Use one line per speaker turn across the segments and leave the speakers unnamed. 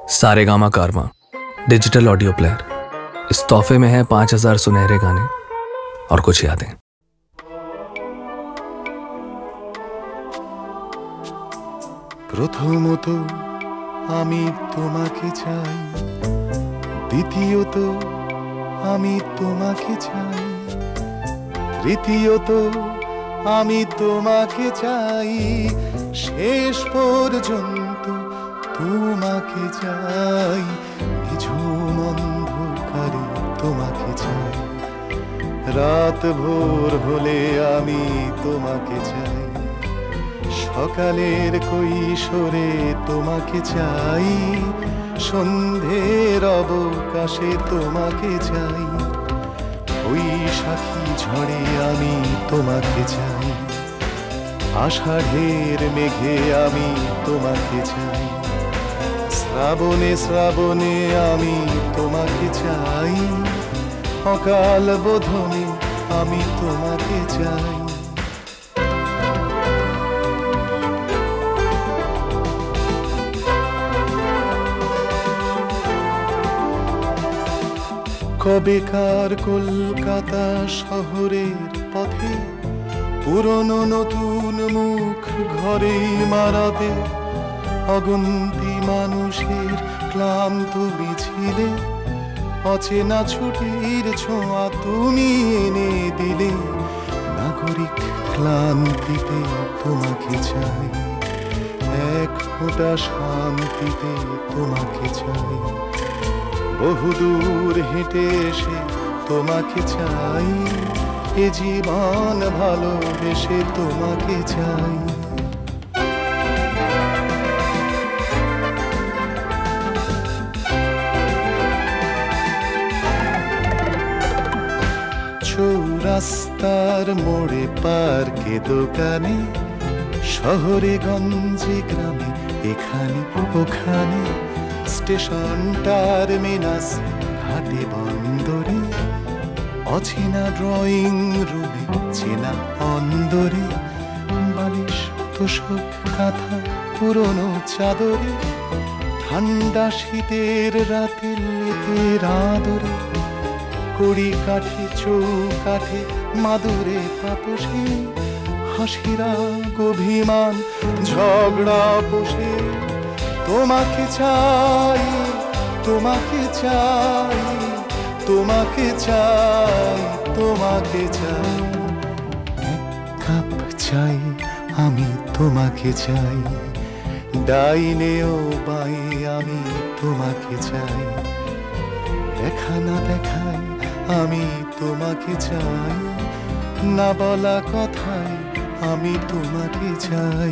सारेगामा कारवां digital audio player. इस तोहफे में है 5000 सुनहरे गाने और कुछ यादें।
প্রথমত আমি তোমাকে চাই, দ্বিতীয়ত আমি তোমাকে চাই, তৃতীয়ত আমি তোমাকে চাই, শেষ পর্যন্ত তোমাকে চাই, নিঝুম অন্ধকারে তোমাকে চাই, রাত ভোর হলে আমি তোমাকে চাই, সকালের কৈশোরে তোমাকে চাই, সন্ধ্যের অবকাশে তোমাকে চাই, বৈশাখী ঝড়ে আমি তোমাকে চাই, আষাঢ়ের মেঘে আমি তোমাকে চাই, শ্রাবণে শ্রাবণে আমি তোমাকে চাই, অকাল বোধনে আমি তোমাকে চাই। কবেকার কলকাতা শহরের পথে পুরনো নতুন মুখ ঘরেই মারাবে, অগন্তি মানুষের ক্লান্ত মিছিলে অচেনা ছুটির ছোঁয়া তুমি এনে দিলে, নাগরিক ক্লান্তিতে তোমাকে চাই, এক ফোঁটা শান্তিতে তোমাকে চাই, বহুদূর হেঁটে এসে তোমাকে চাই, এ জীবন ভালোবেসে তোমাকে চাই। চৌরাস্তার মোড়ে পার্কে দোকানে, শহরে গঞ্জে গ্রামে এখানে ওখানে, স্টেশন টার্মিনাস ঘাটে বন্দরে, অচেনা ড্রয়িং রুমে চেনা অন্দরে, বালিশ তোষক কাঁথা পুরনো চাদরে, ঠান্ডা শীতের রাতে লেপের আদরে, কড়ি কাঠে চৌকাঠে মাদুরে তাপসে, হাসিরা অভিমান ঝগড়া বসে, তোমাকে চাই, তোমাকে চাই, তোমাকে চাই, তোমাকে চাই, এক কাপ চাই আমি তোমাকে চাই, ডাইনে ও বাই আমি তোমাকে চাই, দেখা না দেখাই আমি তোমাকে চাই, না বলা কথায় আমি তোমাকে চাই।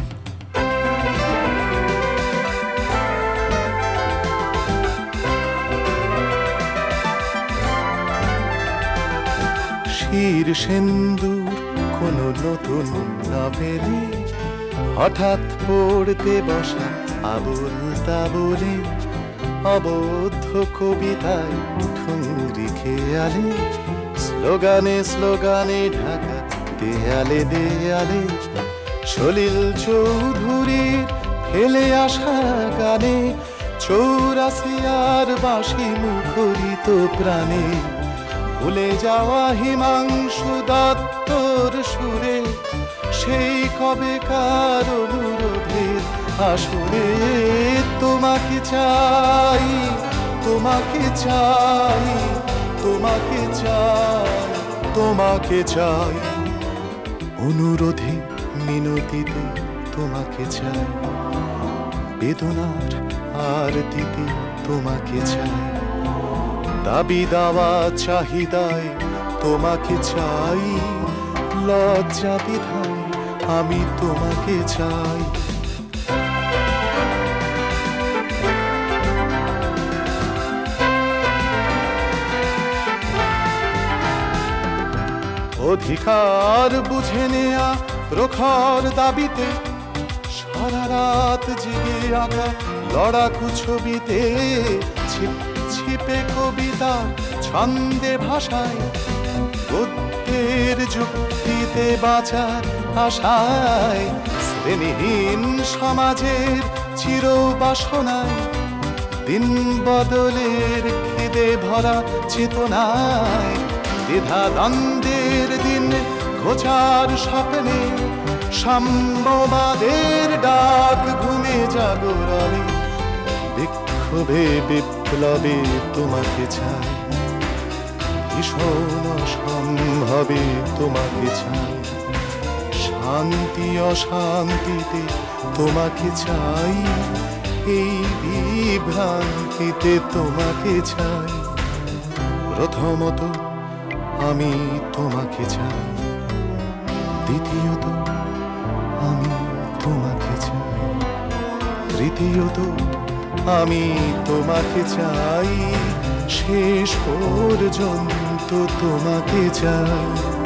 শির সেন্দুর কোনো নতুন নভেলে, হঠাৎ পড়তে বসা আবুল তাবুলে, অবদ্ধ কবিতায় ঠুংরি খেয়ালে, স্লোগানে স্লোগানে ঢাকা দেয়ালে দেয়ালে, সলিল চৌধুরীর ফেলে আসা গানে, 84 আর বাঁশি মুখরিত প্রাণে, ভুলে যাওয়া হিমাংশু দত্তর সুরে, সেই কবেকার অনুরোধের আসরে, তোমাকে চাই, তোমাকে চাই, তোমাকে চাই, তোমাকে চাই, অনুরোধে মিনতিতে তোমাকে চাই, বেদনার আরতিতে তোমাকে চাই, দাবি দাওয়া চাহিদায় তোমাকে চাই, লজ্জা বিধায় আমি তোমাকে চাই। অধিকার বুঝে নেয়া প্রখর দাবিতে, সারা রাত জেগে আঁকা লড়াকু ছবিতে, ছিপে কবিতা ছন্দে ভাষায়, গদ্যের যুক্তিতে বাঁচার আশায়, শ্রেণীহীন সমাজের চির বাসনায়, দিন বদলের খিদে ভরা চেতনায়, দ্বিধা দ্বন্দ্বের দিন ঘোচার স্বপ্নে, সাম্যবাদের ডাক ঘুমে জাগরণে, বিক্ষোভে বিপ্লবে তোমাকে চাই, ভীষণ অসম্ভবে তোমাকে চাই, শান্তি অশান্তিতে তোমাকে চাই, এই বিভ্রান্তিতে তোমাকে চাই। প্রথমত আমি তোমাকে চাই, দ্বিতীয়ত আমি তোমাকে চাই, তৃতীয়ত আমি তোমাকে চাই, শেষ পর্যন্ত তোমাকে চাই।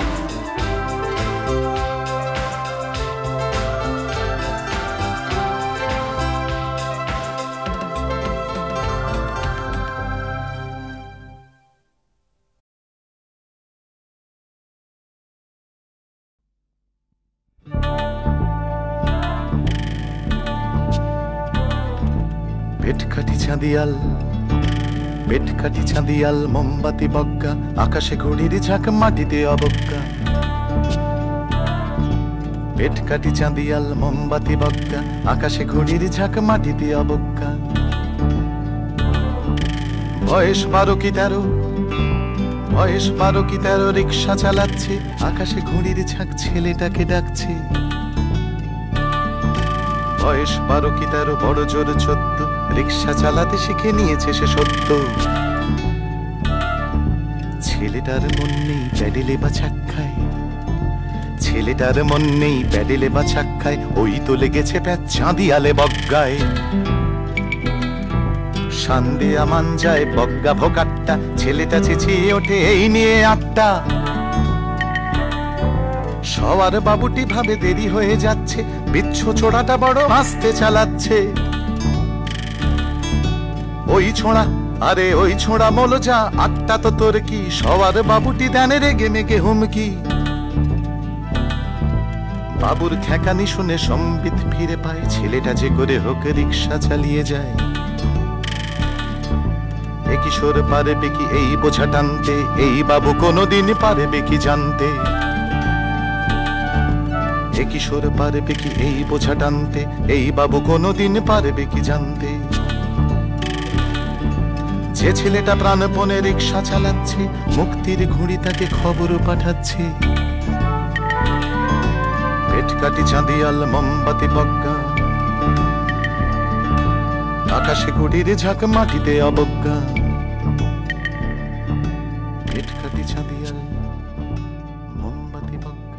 পেটকাঠি চাঁদিয়াল, পেটকাঠি চাঁদিয়াল, মোমবাতি বজ্ঞা, আকাশে ঘড়ির ঝাঁক, মাটিতে অবজ্ঞা। পেটকাঠি চাঁদিয়াল, মোমবাতি বজ্ঞা, আকাশে ঘড়ির ঝাঁক, মাটিতে অবজ্ঞা। বয়স 12 কি 13, বয়স 12 কি 13, রিক্সা চালাচ্ছে, আকাশে ঘড়ির ঝাঁক ছেলেটাকে ডাকছে। বয়স 12 কি 13, বড় জোর 14, রিক্সা চালাতে শিখে নিয়েছে সে সত্য। ছেলেটার মন নেই প্যাডেলে বা চাক্কায়, ছেলেটার মন নেই প্যাডেলে বা চাক্কায়, ওই তো লেগেছে প্যাচ চাঁদিয়ালে বজ্ঞায়। সান্দেয়া মাঞ্জায় বজ্ঞা ভোকাট্টা, ছেলেটা চেঁচিয়ে ওঠে এই নিয়ে আটটা। সবার বাবুটি ভাবে দেরি হয়ে যাচ্ছে, বিচ্ছু ছোড়াটা বড় আস্তে চালাচ্ছে। ওই ছোঁড়া, আরে ওই ছোঁড়া মলো যা, আটটা তো তোর কি, সবার বাবুটি দেনে রেগে মেগে হুমকি। বাবুর খ্যাকানি শুনে সম্বিত ফিরে পায়, ছেলেটা যে করে হোক রিক্সা চালিয়ে যায়। এ কিশোর পারবে কি এই বোঝা টানতে, এই বাবু কোনোদিন পারবে কি জানতে। এ কিশোর পারবে কি এই বোঝা টানতে, এই বাবু কোনোদিন পারবে কি জানতে। যে ছেলেটা প্রাণপণে রিক্সা চালাচ্ছে, মুক্তির ঘুড়ি তাকে খবর পাঠাচ্ছে। পেটকাঠি চাঁদিয়াল, মোমবাতি বজ্ঞা, আকাশে ঘড়ির ঝাঁক, মাটিতে অবজ্ঞা। পেটকাঠি চাঁদিয়াল, মোমবাতি বজ্ঞা।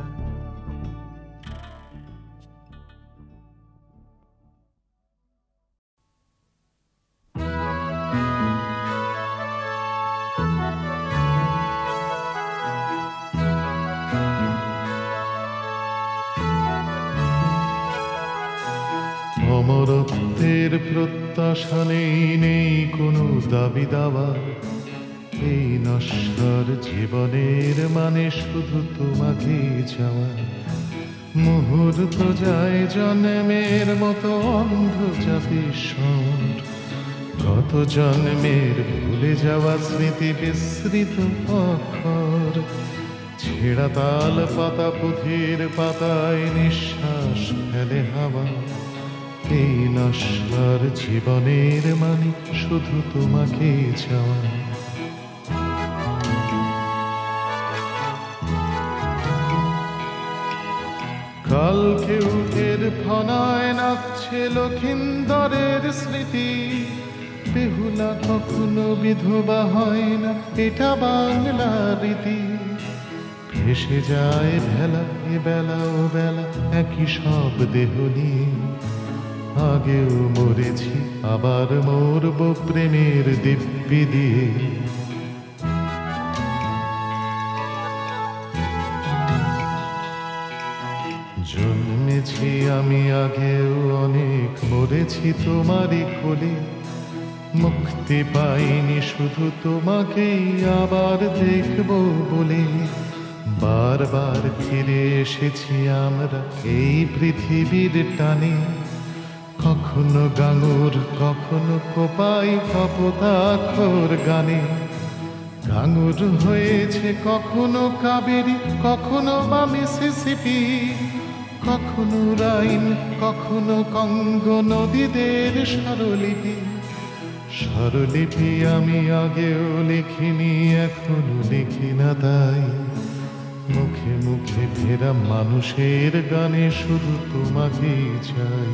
অমরত্বের প্রত্যাশা নেই, নেই কোনো দাবি দাওয়া, এই নশ্বর জীবনের মানে শুধু তোমাকে চাওয়া। মুহূর্ত যায় জন্মের মতো অন্ধ চাপি স্বর, কত জন্মের ভুলে যাওয়া স্মৃতি বিস্মৃত অক্ষর। ছেঁড়া তাল পাতা পুঁথির পাতায় নিঃশ্বাস ফেলে হাওয়া, এই নশ্বর জীবনের মানে শুধু তোমাকে চাওয়া। কালকে উঠের ফনায় নাচছে লক্ষিন্দরের স্মৃতি, বেহুলা কখনো বিধবা হয় না, এটা বাংলা রীতি। ভেসে যায় ভেলা এ বেলা ও বেলা, একই সব দেহ নিয়ে। আগেও মরেছি আবার মরব প্রেমের দিব্যি দিয়ে। জন্মেছি আমি আগেও অনেক, মরেছি তোমারই কোলে। মুক্তি পাইনি শুধু তোমাকেই আবার দেখব বলে। বারবার ফিরে এসেছি আমরা এই পৃথিবীর টানে, কখন
কখনো গাঙুর কখনো কোপাই কপোতাক্ষর গানে, গাঙুর হয়েছে কখনো কাবেরী কখনো বা মিসিসিপি, কখনো রাইন কখনো কঙ্গো নদীদের স্বরলিপি। স্বরলিপি আমি আগেও লিখিনি এখনো লিখি না, তাই মুখে মুখে ফেরা মানুষের গানে শুধু তোমাকেই চাই।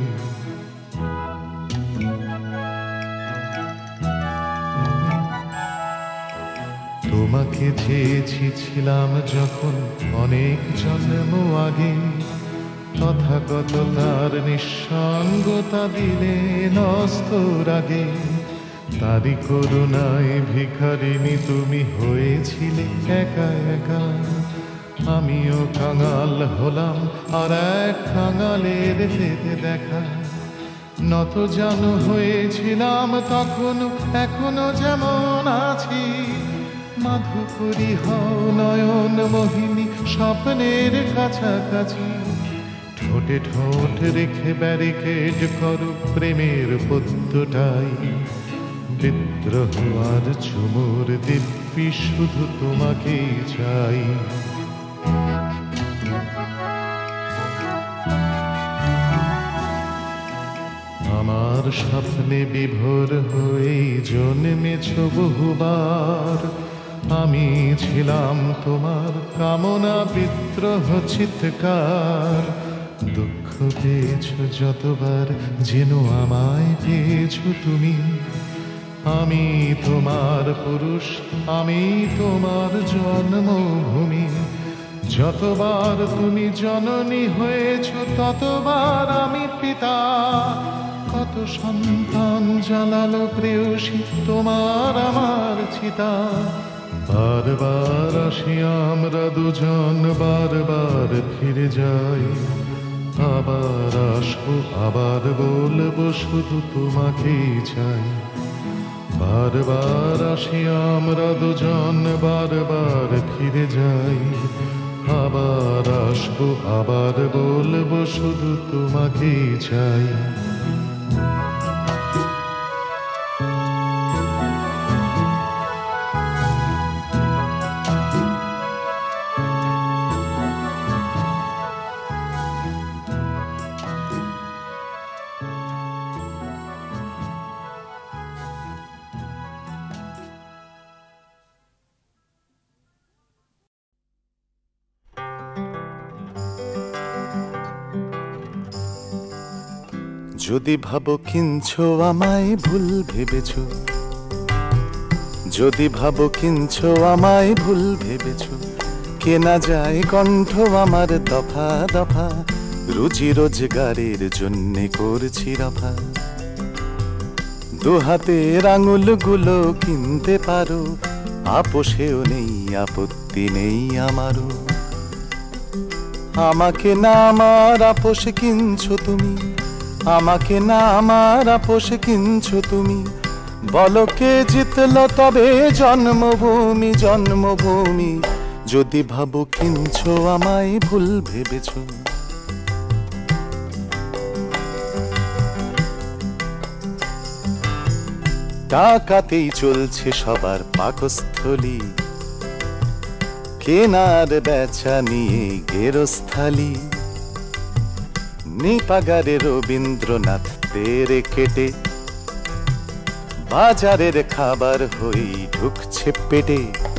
তোমাকে চেয়েছি ছিলাম যখন অনেক জন্ম আগে, তথাগত তার নিঃসঙ্গতা দিলে নস্তর আগে। তারি করুণায় ভিখারিণী তুমি হয়েছিলে একা একা, আমিও কাঙাল হলাম আর এক কাঙালের যেতে দেখা। নত জানু হয়েছিলাম তখন এখনো যেমন আছি, মাধুকরী হও নয়ন মোহিনী স্বপ্নের কাছাকাছি। ঠোঁটে ঠোঁট রেখে ব্যারিকেড করো প্রেমের পদ্মটাই, বিদ্রোহ আর ঝুমুর দিব্যি শুধু তোমাকেই চাই। আমার স্বপ্নে বিভোর হয়ে জন্মেছ বহুবার, আমি ছিলাম তোমার কামনা বিদ্রোহ চিৎকার। দুঃখ পেয়েছ যতবার যেন আমায় পেয়েছ তুমি, আমি তোমার পুরুষ আমি তোমার জন্মভূমি। যতবার তুমি জননী হয়েছ ততবার আমি পিতা, কত সন্তান জ্বালালো প্রেয়সী তোমার আমার চিতা। বারবার আসি আমরা দুজন বারবার ফিরে যাই, আবার আসবো আবার বলবো শুধু তোমাকেই চাই। বারবার আসি আমরা দুজন বারবার ফিরে যাই, আবার আসবো আবার বলবো শুধু তোমাকেই চাই।
যদি ভাবো কিনছো আমায় ভুল ভেবেছ, যদি ভাবো কিনছো আমায় ভুল ভেবেছ, কেনা যায় কণ্ঠ আমার দফা দফা, রুজি রোজগারের জন্যে করছি রফা। দু হাতের আঙুলগুলো কিনতে পারো, আপোষেও নেই আপত্তি নেই আমারও। আমাকে না আমার আপোষ কিনছো তুমি, আমাকে না আমার আপোষ কিনছো তুমি। বলো কে জিতলো তবে জন্মভূমি জন্মভূমি। যদি ভাবো কিনছো আমায় ভুল ভেবেছ। টাকাতেই চলছে সবার পাকস্থলী, কেনার বেচা নিয়ে গেরস্থালি। নিপাগারে রবীন্দ্রনাথ তেরে কেটে, বাজারের খাবার হই ঢুকছে পেটে।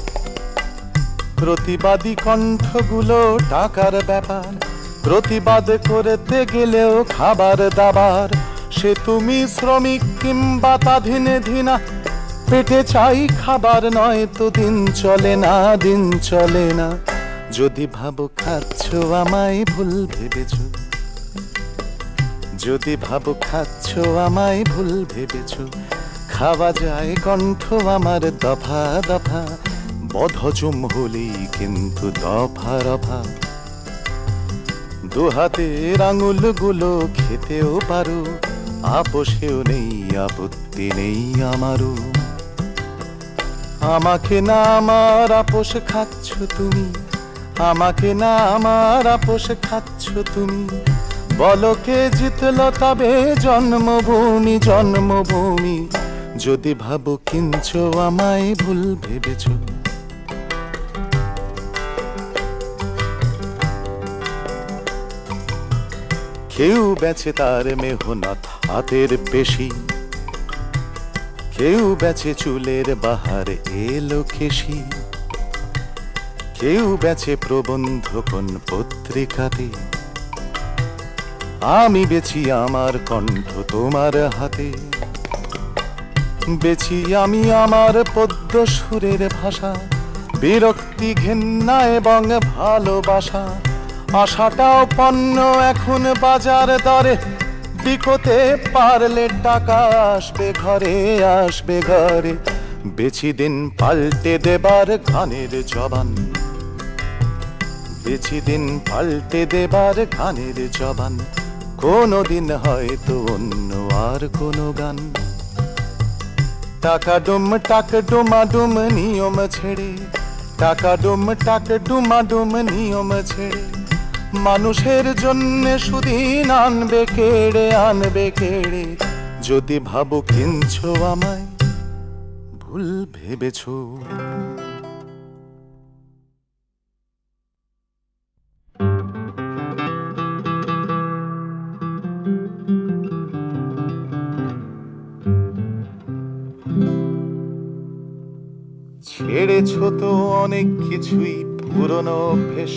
প্রতিবাদী কণ্ঠগুলো টাকার ব্যাপার, প্রতিবাদ করতে গেলেও খাবার দাবার। সে তুমি শ্রমিক কিংবা তাধীনা, পেটে চাই খাবার নয় তো দিন চলে না দিন চলে না। যদি ভাবো খাচ্ছো আমায় ভুল ভেবেছ, যদি ভাবো খাচ্ছো আমায় ভুল ভেবেছ। খাওয়া যায় কণ্ঠ আমার দফা দফা, বদহজম হলেই কিন্তু দফা রফা। দু হাতের আঙুলগুলো খেতেও পারো, আপোষেও নেই আপত্তি নেই আমারও। আমাকে না আমার আপোষ খাচ্ছ তুমি, আমাকে না আমার আপোষ খাচ্ছ তুমি। বলো কে জিতলো তবে জন্মভূমি জন্মভূমি, যদি ভাবো কিনছো আমায় ভুল ভেবেছ। কেউ বেচে তার মেহনত হাতের পেশি, কেউ বেচে চুলের বাহার এলো খেসি, কেউ বেচে প্রবন্ধ কোন পত্রিকাতে, আমি বেছি আমার কণ্ঠ তোমার হাতে। বেছি আমি আমার পদ্য সুরের ভাষা, বিরক্তি ঘেন্না এবং ভালোবাসা। আশাটাও পণ্য এখন বাজার দরে, বিকোতে পারলে টাকা আসবে ঘরে আসবে ঘরে। বেছি দিন পাল্টে দেবার গানের জবান, বেছি দিন পাল্টে দেবার গানের জবান। কোনো দিন হয়তো অন্য আর কোনো গান। টাকা ডুম টাক ডুমাডুম নিয়ম ছেড়ে, টাকা ডুম টাক ডুমাডুম নিয়ম ছেড়ে, মানুষের জন্য সুদিন আনবে কেড়ে আনবে কেড়ে। যদি ভাবো কিনছো আমায় ভুল ভেবেছো। ছেড়েছো তো অনেক কিছুই পুরনো অভ্যেস,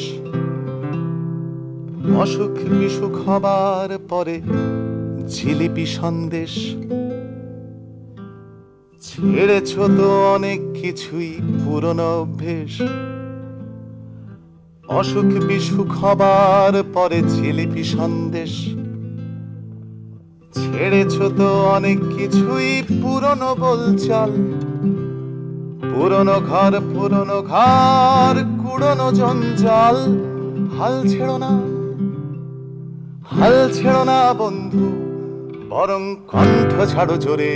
অসুখ বিসুখ হবার পরে জিলিপি সন্দেশ। ছেড়েছো তো অনেক কিছুই পুরনো অভ্যেস, অসুখ বিসুখ হবার পরে জিলিপি সন্দেশ। ছেড়েছো তো অনেক কিছুই পুরনো বলচাল, পুরনো ঘর কুড়নো জঞ্জাল। হাল ছেড়ো না, হাল ছেড়ো না বন্ধু, বরং কণ্ঠ ছাড়ো জোরে।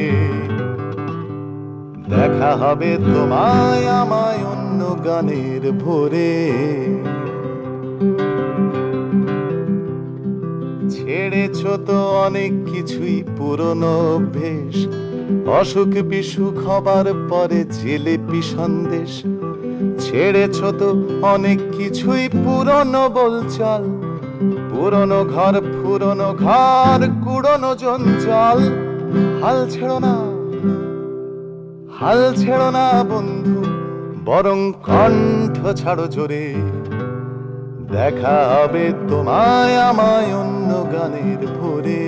দেখা হবে তোমায় আমায় অন্য গানের ভোরে। ছেড়েছো তো অনেক কিছুই পুরনো অভ্যেস, অসুখ বিসুখ হবার পরে জিলিপি সন্দেশ। ছেড়েছো তো অনেক কিছুই পুরনো বলচাল, পুরনো ঘর কুড়নো জঞ্জাল। হাল ছেড়ো না, হাল ছেড়ো না বন্ধু, বরং কণ্ঠ ছাড়ো জোরে। দেখা হবে তোমায় আমায় অন্য গানের ভোরে।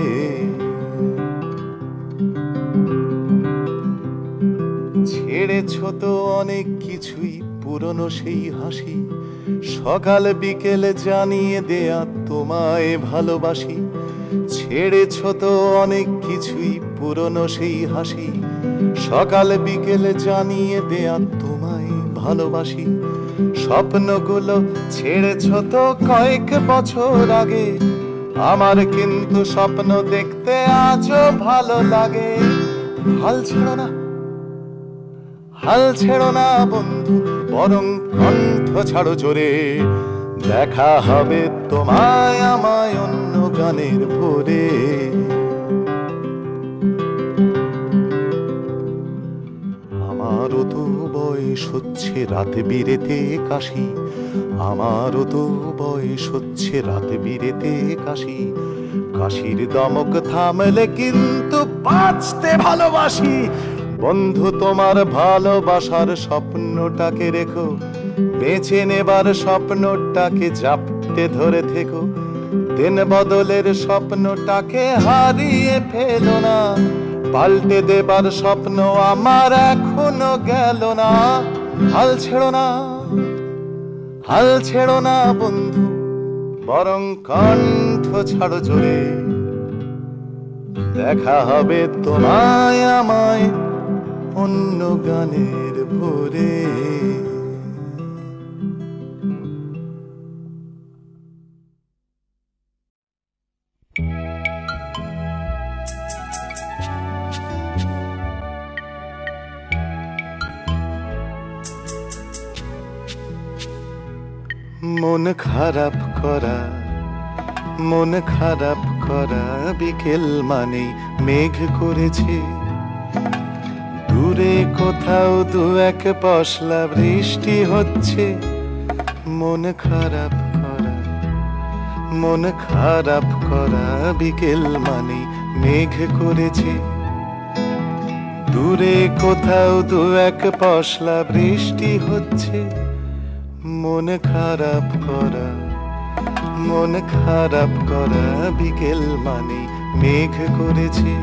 ছেড়েছো তো অনেক কিছুই পুরনো সেই হাসি, সকাল বিকেলে জানিয়ে দেয়া তোমায় ভালোবাসি। ছেড়েছো তো অনেক কিছুই পুরনো সেই হাসি, সকাল বিকেলে জানিয়ে দেয়া তোমায় ভালোবাসি। স্বপ্নগুলো ছেড়েছো তো কয়েক বছর আগে, আমার কিন্তু স্বপ্ন দেখতে আজও ভালো লাগে। হাল ছেড়ো না, হাল ছেড়ো না বন্ধু, বরং কণ্ঠ ছাড়ো জোরে। দেখা হবে তোমায় আমায় অন্য গানের ভোরে। আমারও তো বয়স হচ্ছে রাত বিরেতে কাশি, আমারও তো বয়স হচ্ছে রাত বিরেতে কাশি। কাশির দমক থামলে কিন্তু বাঁচতে ভালোবাসি। বন্ধু তোমার ভালোবাসার স্বপ্নটাকে রেখো, বেঁচে নেবার স্বপ্নটাকে জাপটে ধরে থেকো। দিন বদলের স্বপ্নটাকে হারিয়ে ফেলো না, পাল্টে দেবার স্বপ্ন আমার এখনো গেল না। হাল ছেড়ো না, হাল ছেড়ো না বন্ধু, বরং কণ্ঠ ছাড়ো জোরে। দেখা হবে তোমায় আমায় অন্য গানের ভোরে। মন খারাপ করা মন খারাপ করা বিকেল মানেই মেঘ করেছে, দূরে কোথাও দু এক পশলা বৃষ্টি হচ্ছে। মন খারাপ করা বিকেল মানেই মেঘ করেছে, দূরে কোথাও দু এক পশলা বৃষ্টি হচ্ছে। মন খারাপ করা বিকেল মানেই মেঘ করেছে।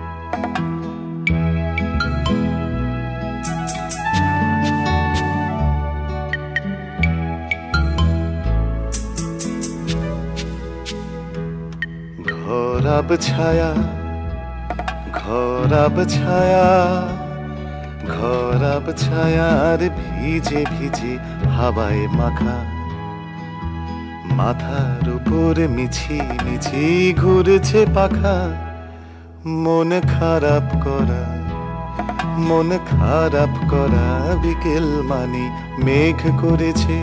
ঘর আব ছায়ার ভিজে ভিজে হাওয়ায় মাখা, মাথার উপর মিছি মিছি ঘুরছে পাখা। মন খারাপ করা বিকেল মানে মেঘ করেছে।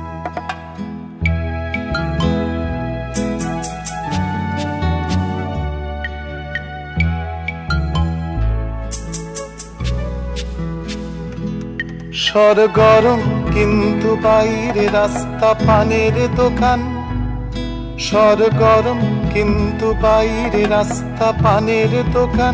সরগরম কিন্তু বাইরে রাস্তা পানের দোকান, সরগরম কিন্তু বাইরে রাস্তা পানের দোকান।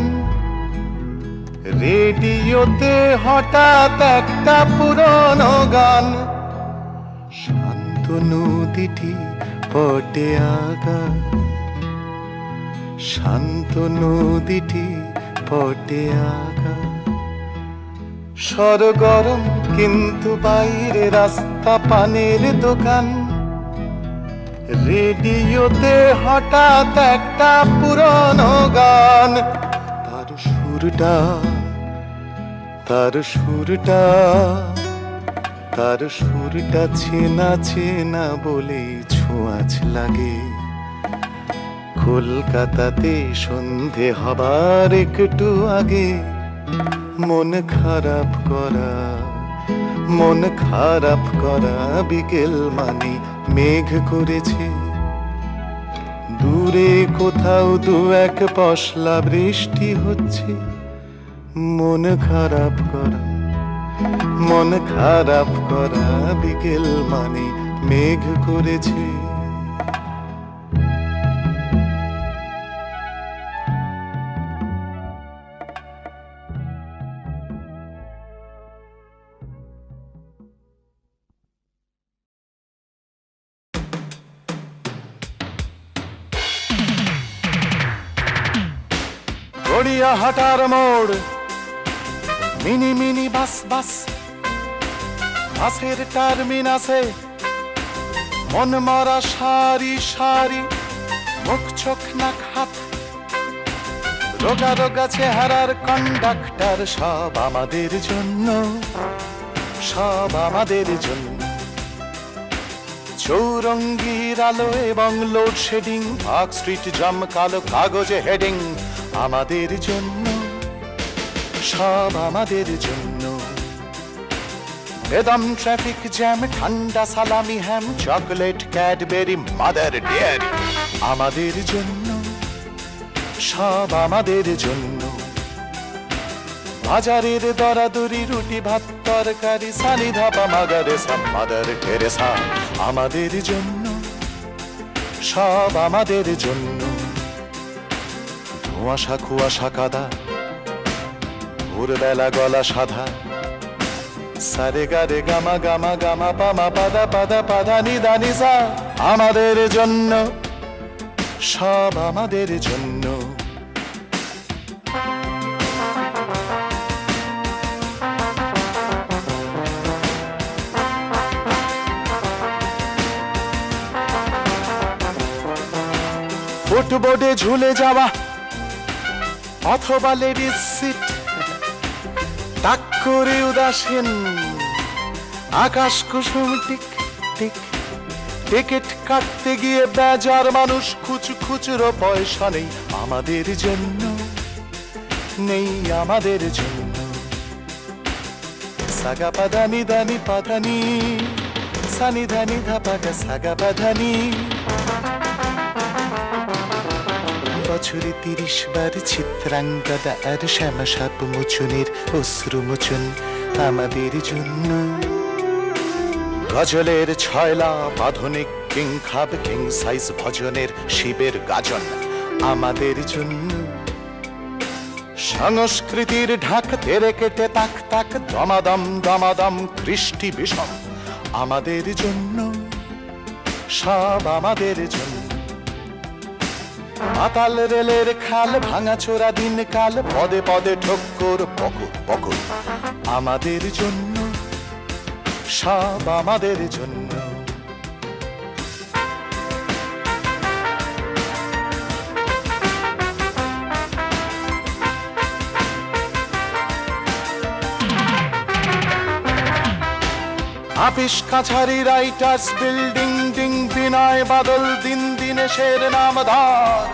রেডিওতে হঠাৎ একটা পুরনো গান, শান্ত নদীটি পটে আগা, শান্ত নদীটি পটে আগা। সরগরম কিন্তু বাইরে রাস্তা পানের দোকান, রেডিওতে হঠাৎ একটা পুরনো গান। তার সুরটা চেনা চেনা বলেই ছোঁয়াচ লাগে। কলকাতাতে সন্ধে হবার একটু আগে মন খারাপ করা বিকেল মানে মেঘ করেছে, দূরে কোথাও দু এক পশলা বৃষ্টি হচ্ছে। মন খারাপ করা বিকেল মানে মেঘ করেছে। গড়িয়াহাটার মোড়, মিনি মিনি বাস, বাসের টার্মিনাসে মন মারা সারি সারি, মুখ চোখ নাক হাত, রোগা রোগা চেহারার কন্ডাক্টর। সব আমাদের জন্য, চৌরঙ্গির আলো এবং লোডশেডিং, পার্ক স্ট্রিট জাম, কালো কাগজে হেডিং। আমাদের জন্য, সব আমাদের জন্য। বেদম ট্রাফিক জ্যাম, ঠান্ডা salami ham, chocolate Cadbury, Mother Dairy. আমাদের জন্য, সব আমাদের জন্য। বাজারের দরাদরি, রুটি ভাত তরকারি, সানি ধাবা, মাদারেসা, মাদার টেরেসা। আমাদের জন্য, সব আমাদের জন্য। কুয়াশা কুয়াশা কাদা, ভোরবেলা গলা সাধা, সারে গারে গামা গামা গামা পামা পাদা পাদা পাদা নিদা নিসা। আমাদের জন্য, সব আমাদের জন্য। ফুটবোর্ডে ঝুলে যাওয়া অথবা লেডিস সিট, তাক করে উদাসীন আকাশ কুসুম টিক টিক। টিকিট কাটতে গিয়ে বেজার মানুষ, খুচরো পয়সা নেই। আমাদের জন্য, নেই আমাদের জন্য। সাগা পাধানি দানি পাধানি, সানি ধানি ধাপাগা সাগা পাধানি। বছরে 30 বার চিত্রাঙ্গদা আর শ্যামা সাপ মোচনের অশ্রু মোচন আমাদের জন্য। গজলের ছয়লা আধুনিক কিং খাব কিং সাইজ ভজনের শিবের গাজন আমাদের জন্য। সংস্কৃতির ঢাক তেরে কেটে তাক তাক দমাদম দমাদম কৃষ্টি বিষম আমাদের জন্য, সব আমাদের জন্য। পাতাল রেলের খাল ভাঙাচোরা দিন কাল পদে পদে ঠক্কর পকর পকর আমাদের জন্য, সব আমাদের জন্য। আপিস কাছারি রাইটার্স বিল্ডিং ডিং বিনয় বাদল দিন দিনেশের নামধার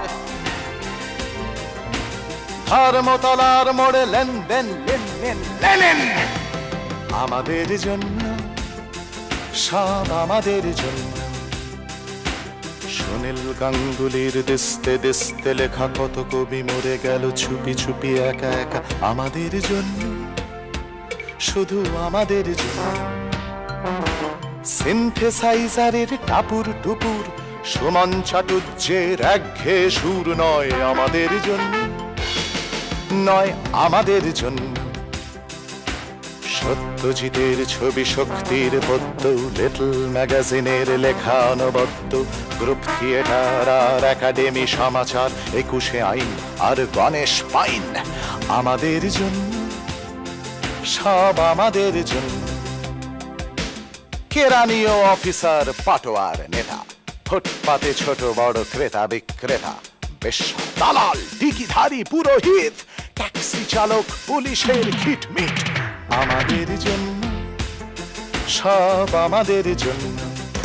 ধর্মতলার মোড়ে লেনদেন লেনদেন লেনেন আমাদের জন্য, সব আমাদের জন্য। সুনীল গাঙ্গুলির দিস্তে দিস্তে লেখা কত কবি মরে গেল চুপি চুপি একা একা আমাদের জন্য, শুধু আমাদের জন্য। সিনথেসাইজারের টাপুর টুপুর সুমন চাটুর্যের একঘেয়ে সুর নয় আমাদের জন্য, নয় আমাদের জন্য। সত্যজিতের ছবি শক্তির পদ্য লিটল ম্যাগাজিনের লেখা অনবদ্য গ্রুপ থিয়েটার আর একাডেমি সমাচার 21 আইন আর গণেশ পাইন আমাদের জন্য, সব আমাদের জন্য। কেরানীয় অফিসার পাটোয়ার নেতা ফুটপাতে ছোট বড় ক্রেতা বিক্রেতা বেশ্যা দালাল টিকিধারী পুরোহিত ট্যাক্সি চালক পুলিশের খিটমিট আমাদের জন্য, সব আমাদের জন্য।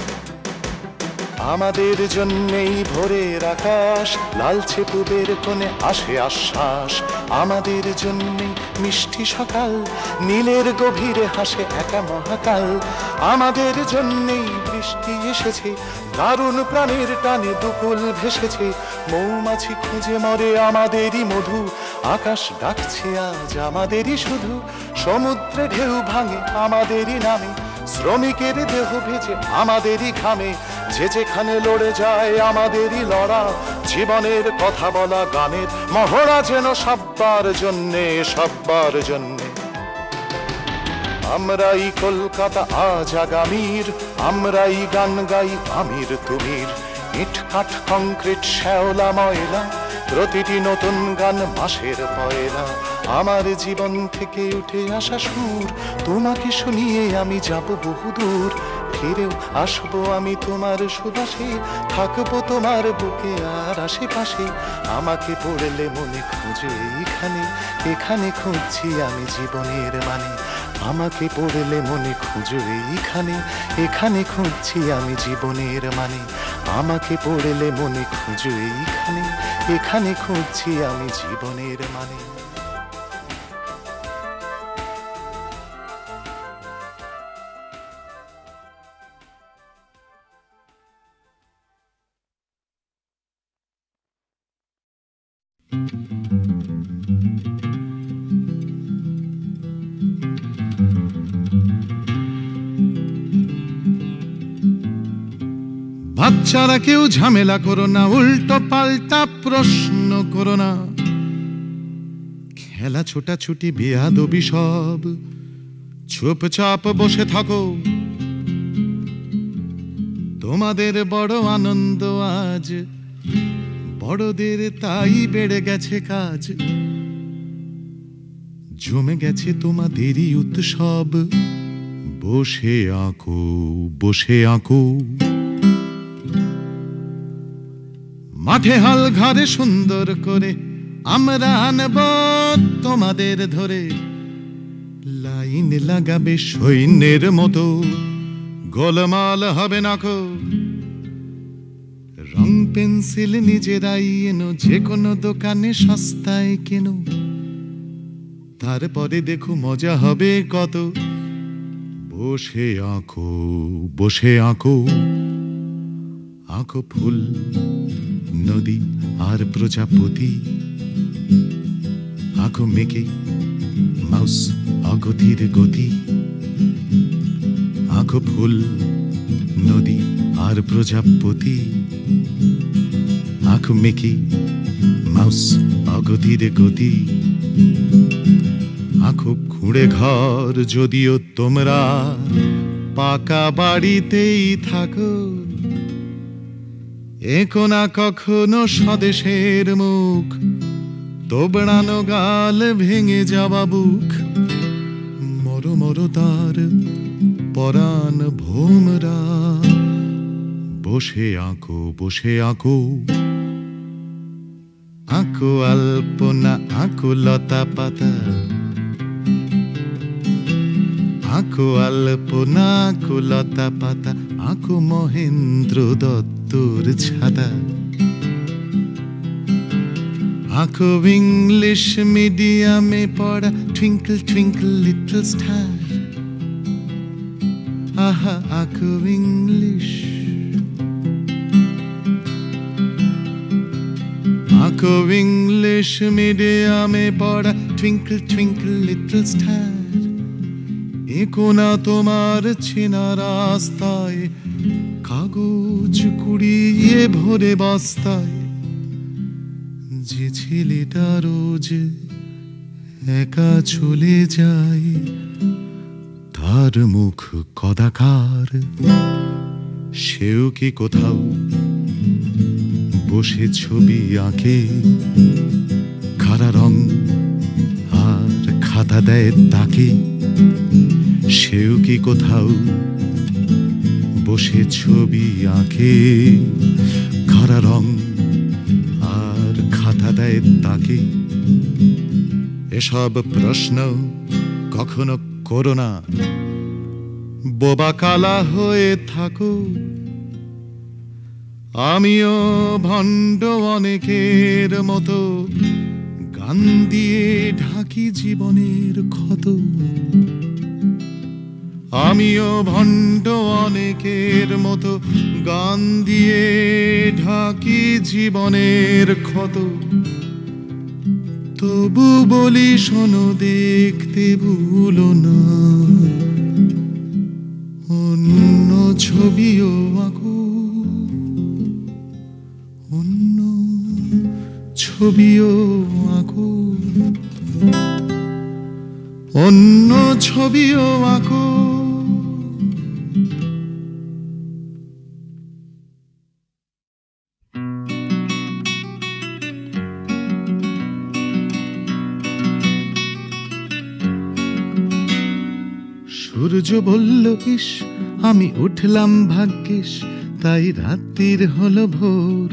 আমাদের জন্যেই ভোরের আকাশ লালচে পুবের কোণে আসে আশ্বাস, আমাদের জন্যেই মিষ্টি সকাল নীলের গভীরে হাসে একা মহাকাল, আমাদের জন্যেই বৃষ্টি এসেছে দারুণ প্রাণের টানে দুকুল ভেসেছে, মৌমাছি খুঁজে মরে আমাদেরই মধু, আকাশ ডাকছে আজ আমাদেরই শুধু, সমুদ্রে ঢেউ ভাঙে আমাদেরই নামে, শ্রমিকের দেহ ভেজে আমাদেরই ঘামে, যে যেখানে লড়ে যায় আমাদেরই লড়া, জীবনের কথা বলা গানের মহড়া যেন সব্বার জন্যে সব্বার জন্যে। আমরাই কলকাতা আজ আগামীর, আমরাই গান গাই আমির তুমির, ইট কাঠ কংক্রিট শ্যাওলা ময়লা প্রতিটি নতুন গান মাসের পয়লা, আমার জীবন থেকে উঠে আসা সুর তোমাকে শুনিয়ে আমি যাব বহুদূর, ফিরেও আসবো আমি তোমার সুবাসে, থাকবো তোমার বুকে আর আশেপাশে, আমাকে পড়লে মনে খুঁজে এইখানে, এখানে খুঁজছি আমি জীবনের মানে, আমাকে পড়লে মনে খুঁজো এইখানে, এখানে খুঁজছি আমি জীবনের মানে, আমাকে পড়লে মনে খুঁজো এইখানে, এখানে খুঁজছি আমি জীবনের মানে।
বাচ্চারা কেউ ঝামেলা করো না, উল্টো পাল্টা প্রশ্ন করো না, খেলা ছোটাছুটি বেয়াদবি সব চুপচাপ বসে থাকো, তোমাদের বড় আনন্দ আজ, বড়দের তাই বেড়ে গেছে কাজ, জমে গেছে তোমাদেরই উৎসব, বসে আঁকো বসে আঁকো, মাঠে হাল ঘরে সুন্দর করে আমরা আনব তোমাদের ধরে, লাইন লাগাবে সৈন্যের মতো, গোলমাল হবে না কো, রং পেন্সিল নিজেরাই এনো, যে কোনো দোকানে সস্তায় কেন, তারপরে দেখো মজা হবে কত, বসে আঁকো বসে আঁকো, আঁকো ফুল নদী আর প্রজাপতি, আঁকো মেকে মাউস অগতির গতি, আঁকো ফুল নদী আর প্রজাপতি, আঁকো মেকে মাউস অগতির গতি, আঁকো খুঁড়ে ঘর যদিও তোমরা পাকা বাড়িতেই থাকো, এঁকো না কখনো স্বদেশের মুখ, তোবড়ানো গাল ভেঙে যাওয়া বুক, মরো মরো তার পরাণ ভোমরা, বসে আঁকো বসে আঁকো, আঁকো আলপনা আঁকো লতা পাতা, আঁকো আলপনা আঁকো লতা পাতা, আঁকো মহেন্দ্র দত্তর ছাতা, আঁকো ইংলিশ মিডিয়ামে পড়া টুইঙ্কল টুইঙ্কল লিটল স্টার, আহা আঁকো ইংলিশ, আঁকো ইংলিশ মিডিয়ামে পড়া টুইঙ্কল টুইঙ্কল লিটল স্টার, এঁকো না তোমার চেনা রাস্তায় কাগজ কুড়িয়ে ভরে বস্তায়, যে ছেলেটা রোজ একা চলে যায় তার মুখ কদাকার, সেও কি কোথাও বসে ছবি আঁকে, খাড়া রং আর খাতা দেয় তাকে, সেও কি কোথাও বসে ছবি আঁকে, খাড়া রং আর খাতা দেয় তাকে। এসব প্রশ্ন কখনো করো না, বোবা কালা হয়ে থাকো, আমিও ভণ্ড অনেকের মতো গান দিয়ে ঢাকি জীবনের ক্ষত, আমিও ভণ্ড অনেকের মতো গান দিয়ে ঢাকি জীবনের ক্ষত, তবু বলি শোনো দেখতে ভুলো না, অন্য ছবিও আঁকো, অন্য ছবিও আঁকো, অন্য ছবিও আঁকো। সূর্য বলল ইস আমি উঠলাম ভাগ্যিস, তাই রাত্রির হলো ভোর।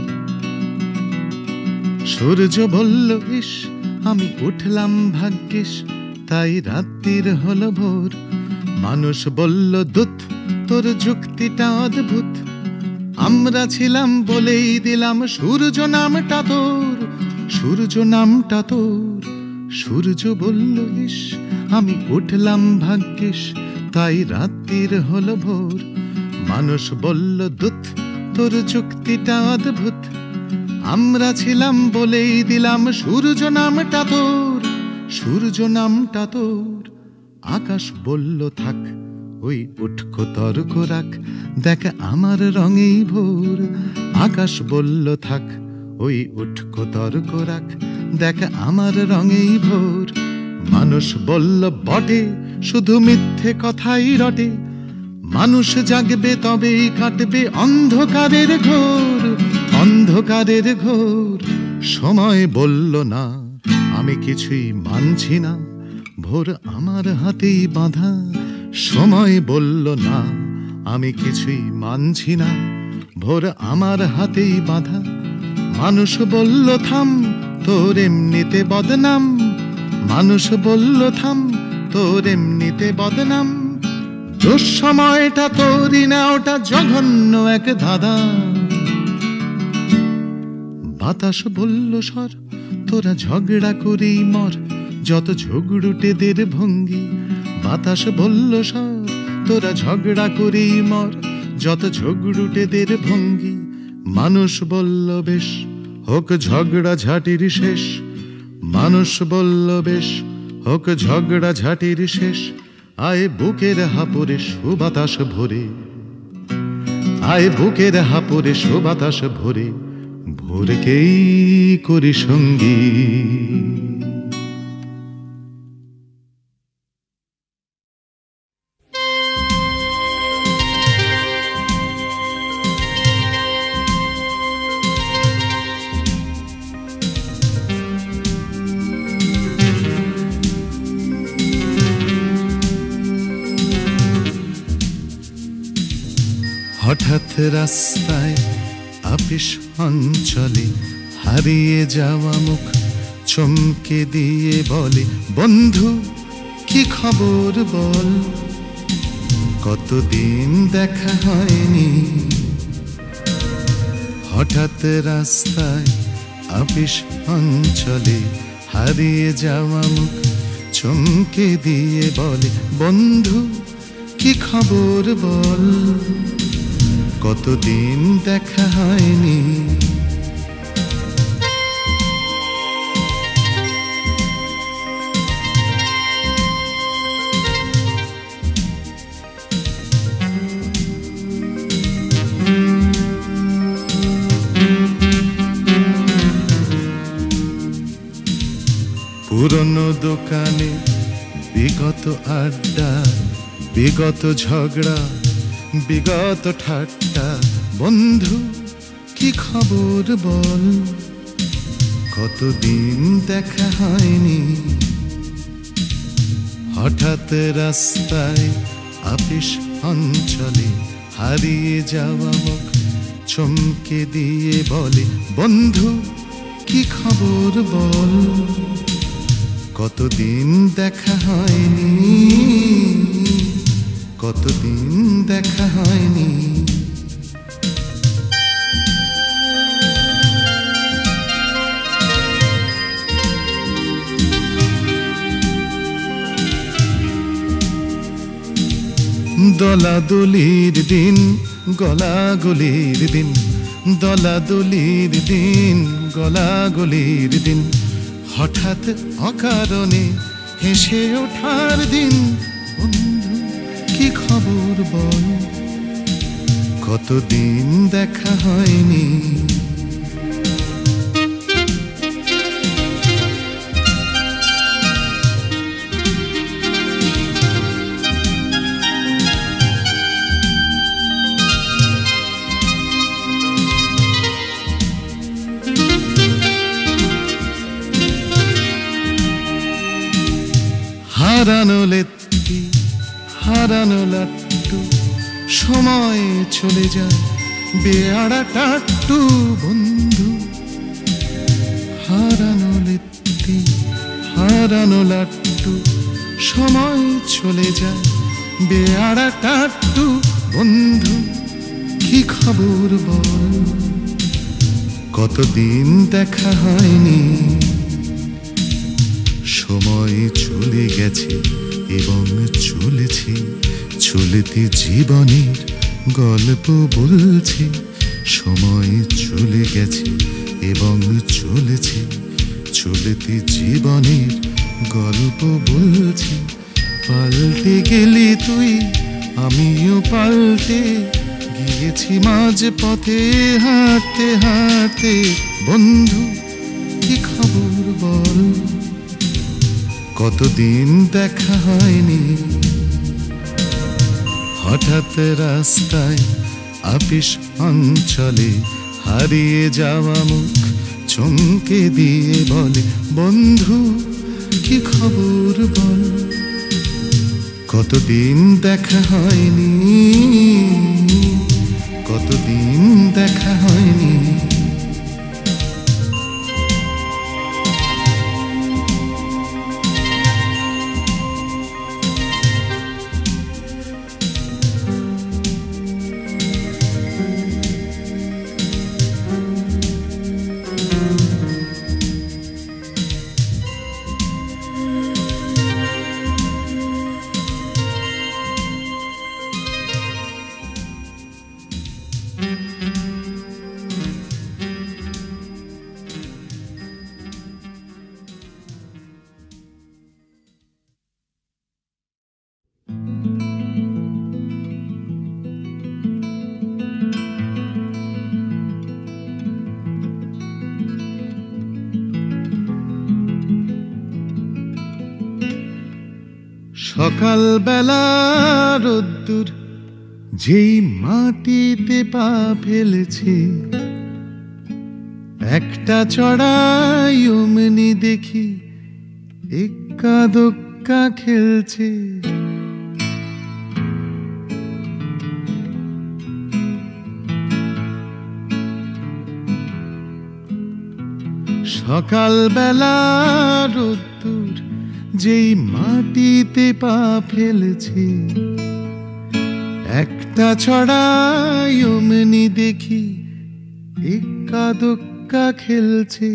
সূর্য বলল ইস আমি উঠলাম ভাগ্যিস, তাই রাত্রির হলো ভোর। মানুষ বলল দুধ তোর যুক্তিটা অদ্ভুত, আমরা ছিলাম বলেই দিলাম সূর্য নামটা তোর, সূর্য নামটা তোর। সূর্য বলল ইস আমি উঠলাম ভাগ্যিস, তাই রাত্রির হলো ভোর। মানুষ বলল দুধ তোর যুক্তিটা অদ্ভুত, আমরা ছিলাম বলেই দিলাম সূর্য নামটা তোর, সূর্য নামটা তোর। আকাশ বলল থাক ওই উটকো তর্ক রাখ, দেখ আমার রঙেই ভোর। আকাশ বলল থাক ওই উটকো তর্ক রাখ, দেখ আমার রঙেই ভোর। মানুষ বলল বটে শুধু মিথ্যে কথাই রটে, মানুষ জাগবে তবেই কাটবে অন্ধকারের ঘোর, অন্ধকারের ঘোর। সময় বলল না আমি কিছুই মানছি না, ভোর আমার হাতেই বাঁধা। সময় বলল না আমি কিছুই মানছি না, ভোর আমার হাতেই বাঁধা। মানুষ বলল থাম তোর এমনিতে বদনাম, মানুষ বলল থাম তোর এমনিতে বদনাম। দুঃসময়টা তোরই না ওটা জঘন্য এক ধাঁধা। বাতাস বলল সর তোরা ঝগড়া করেই মর, যত ঝগড়ুটেদের ভঙ্গি। বাতাস বলল সর তোরা ঝগড়া করেই মর, যত ঝগড়ুটেদের ভঙ্গি। মানুষ বলল বেশ হোক ঝগড়া ঝাঁটির শেষ, মানুষ বলল বেশ হোক ঝগড়া ঝাঁটির শেষ। আয় বুকের হাপুরে সুবাতাস ভরে, আয় বুকের হাপুরে সুবাতাস ভরে, ভোরকেই করি সঙ্গী। হঠাৎ রাস্তায় আপিস অঞ্চলে হারিয়ে যাওয়া মুখ চমকে দিয়ে বলে, বন্ধু কি খবর বল, কতদিন দেখা হয়নি। হঠাৎ রাস্তায় আপিস অঞ্চলে হারিয়ে যাওয়া মুখ চমকে দিয়ে বলে, বন্ধু কি খবর বল, কতদিন দেখা হয়নি। পুরনো দোকানে বিগত আড্ডা, বিগত ঝগড়া, বিগত ঠাট্টা, বন্ধু কি খবর বল, কতদিন দেখা হয়নি। হঠাৎ রাস্তায় আপিস অঞ্চলে হারিয়ে যাওয়া মুখ চমকে দিয়ে বলে, বন্ধু কি খবর বল, কতদিন দেখা হয়নি, কতদিন দেখা হয়নি। দলাদলির দিন, গলাগলির দিন, দলাদলির দিন, গলাগলির দিন, হঠাৎ অকারণে হেসে ওঠার দিন, বন্ধু কি খবর বল, কতদিন দেখা হয়নি। হারানো লেত্তি, হারানো লাট্টু, সময় চলে যায় বেয়াড়া টাট্টু, বন্ধু হারানো লেত্তি, হারানো লাট্টু, সময় চলে যায় বেয়াড়া টাট্টু, বন্ধু কি খবর বল, কতদিন দেখা হয়নি। সময় চলে গেছে এবং চলেছে, চলতি জীবনের গল্প বলছে। সময় চলে গেছে এবং চলেছে, চলতি জীবনের গল্প বলছে। পাল্টে গেলি তুই, আমিও পাল্টে গিয়েছি মাঝ পথে হাঁটতে হাঁটতে, বন্ধু কি খবর বল, কতদিন দেখা হয়নি। হঠাৎ রাস্তায় আপিস অঞ্চলে হারিয়ে যাওয়া মুখ চমকে দিয়ে বলে, বন্ধু কি খবর বল, কতদিন দেখা হয়নি, কতদিন দেখা হয়নি। সকালবেলা রোদ্দুর যেই মাটিতে পা ফেলেছে, একটা চড়াই অমনি দেখি এক্কা দোক্কা খেলছে। সকালবেলা রোদ্দুর যেই মাটিতে পা ফেলেছে, একটা ছড়াই অমনি দেখি এক্কা দোক্কা খেলছে।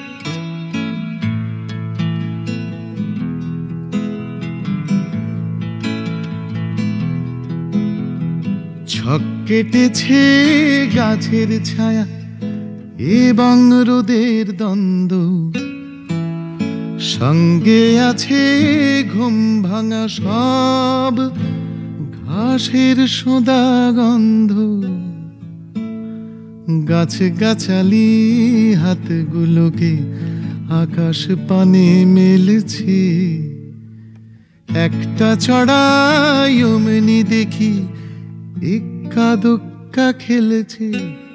ছক কেটেছে গাছের ছায়া এবং রোদের দ্বন্দ্ব, সঙ্গে আছে ঘুম ভাঙা সব ঘাসের সোঁদা গন্ধ। গাছ গাছালি হাতগুলোকে আকাশ পানে মেলেছে, একটা ছড়াই অমনি দেখি এক্কা দোক্কা খেলেছে।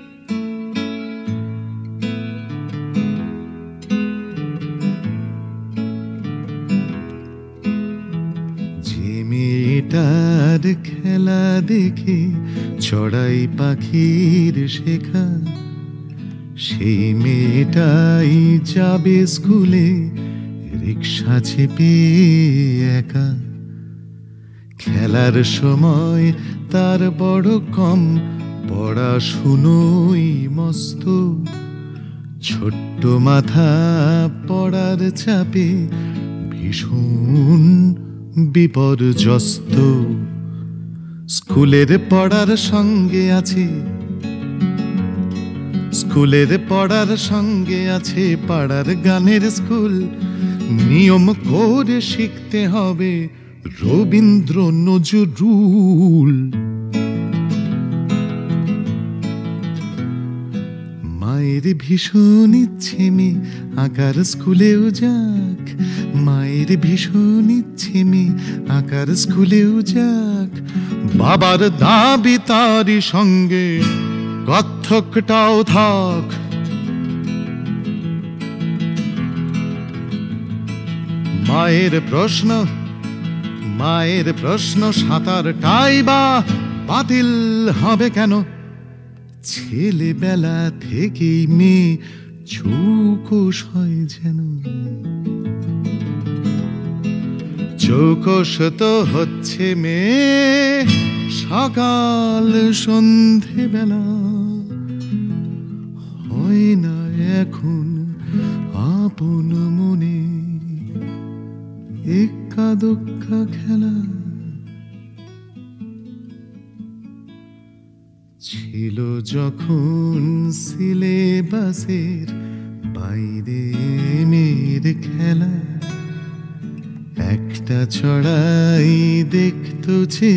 মেয়েটার খেলা দেখে চড়াই পাখির শেখা, সেই মেয়েটাই যাবে স্কুলে রিক্সা চেপে একা। খেলার সময় তার বড় কম, পড়াশুনোই মস্ত, ছোট্ট মাথা পড়ার চাপে ভীষণ বিপর্যস্ত। স্কুলের পড়ার সঙ্গে আছে, স্কুলের পড়ার সঙ্গে আছে পাড়ার গানের স্কুল। নিয়ম করে শিখতে হবে রবীন্দ্র নজরুল। মায়ের ভীষণ ইচ্ছে মেয়ে আঁকার স্কুলেও যাক, মায়ের ভীষণ ইচ্ছে মেয়ে আঁকার স্কুলেও যাক। বাবার দাবি তারই সঙ্গে কত্থকটাও থাক। মায়ের প্রশ্ন সাঁতারটাই বা বাতিল হবে কেন? ছেলেবেলা থেকেই মেয়ে চৌকস হয় যেন। চৌকস তো হচ্ছে মেয়ে সকাল সন্ধে বেলা, হয় না এখন আপন মনে এক্কা দোক্কা খেলা। ছিল যখন সিলেবাসের বাইরে মেয়ের খেলা, একটা ছড়াই দেখতো যে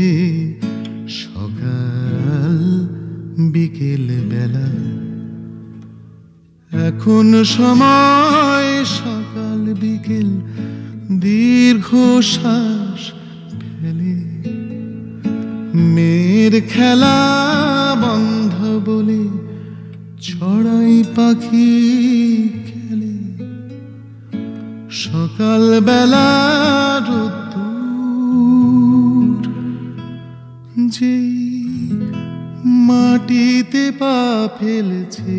সকাল বিকেল বেলা। এখন সময় সকাল বিকেল দীর্ঘ শ্বাস ফেলে। মেয়ের খেলা বন্ধ বলে ছড়াই পাখি খেলে। সকাল বেলা রোদ্দুর যেই মাটিতে পা ফেলেছে,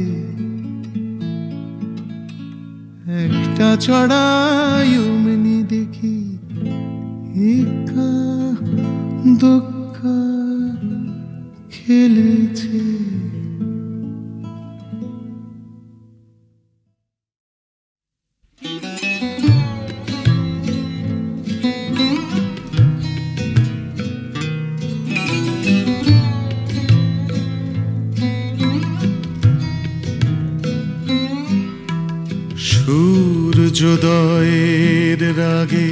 একটা ছড়াই অমনি দেখি এক্কা দোক্কা খেলেছে। সূর্যোদয়ের রাগে,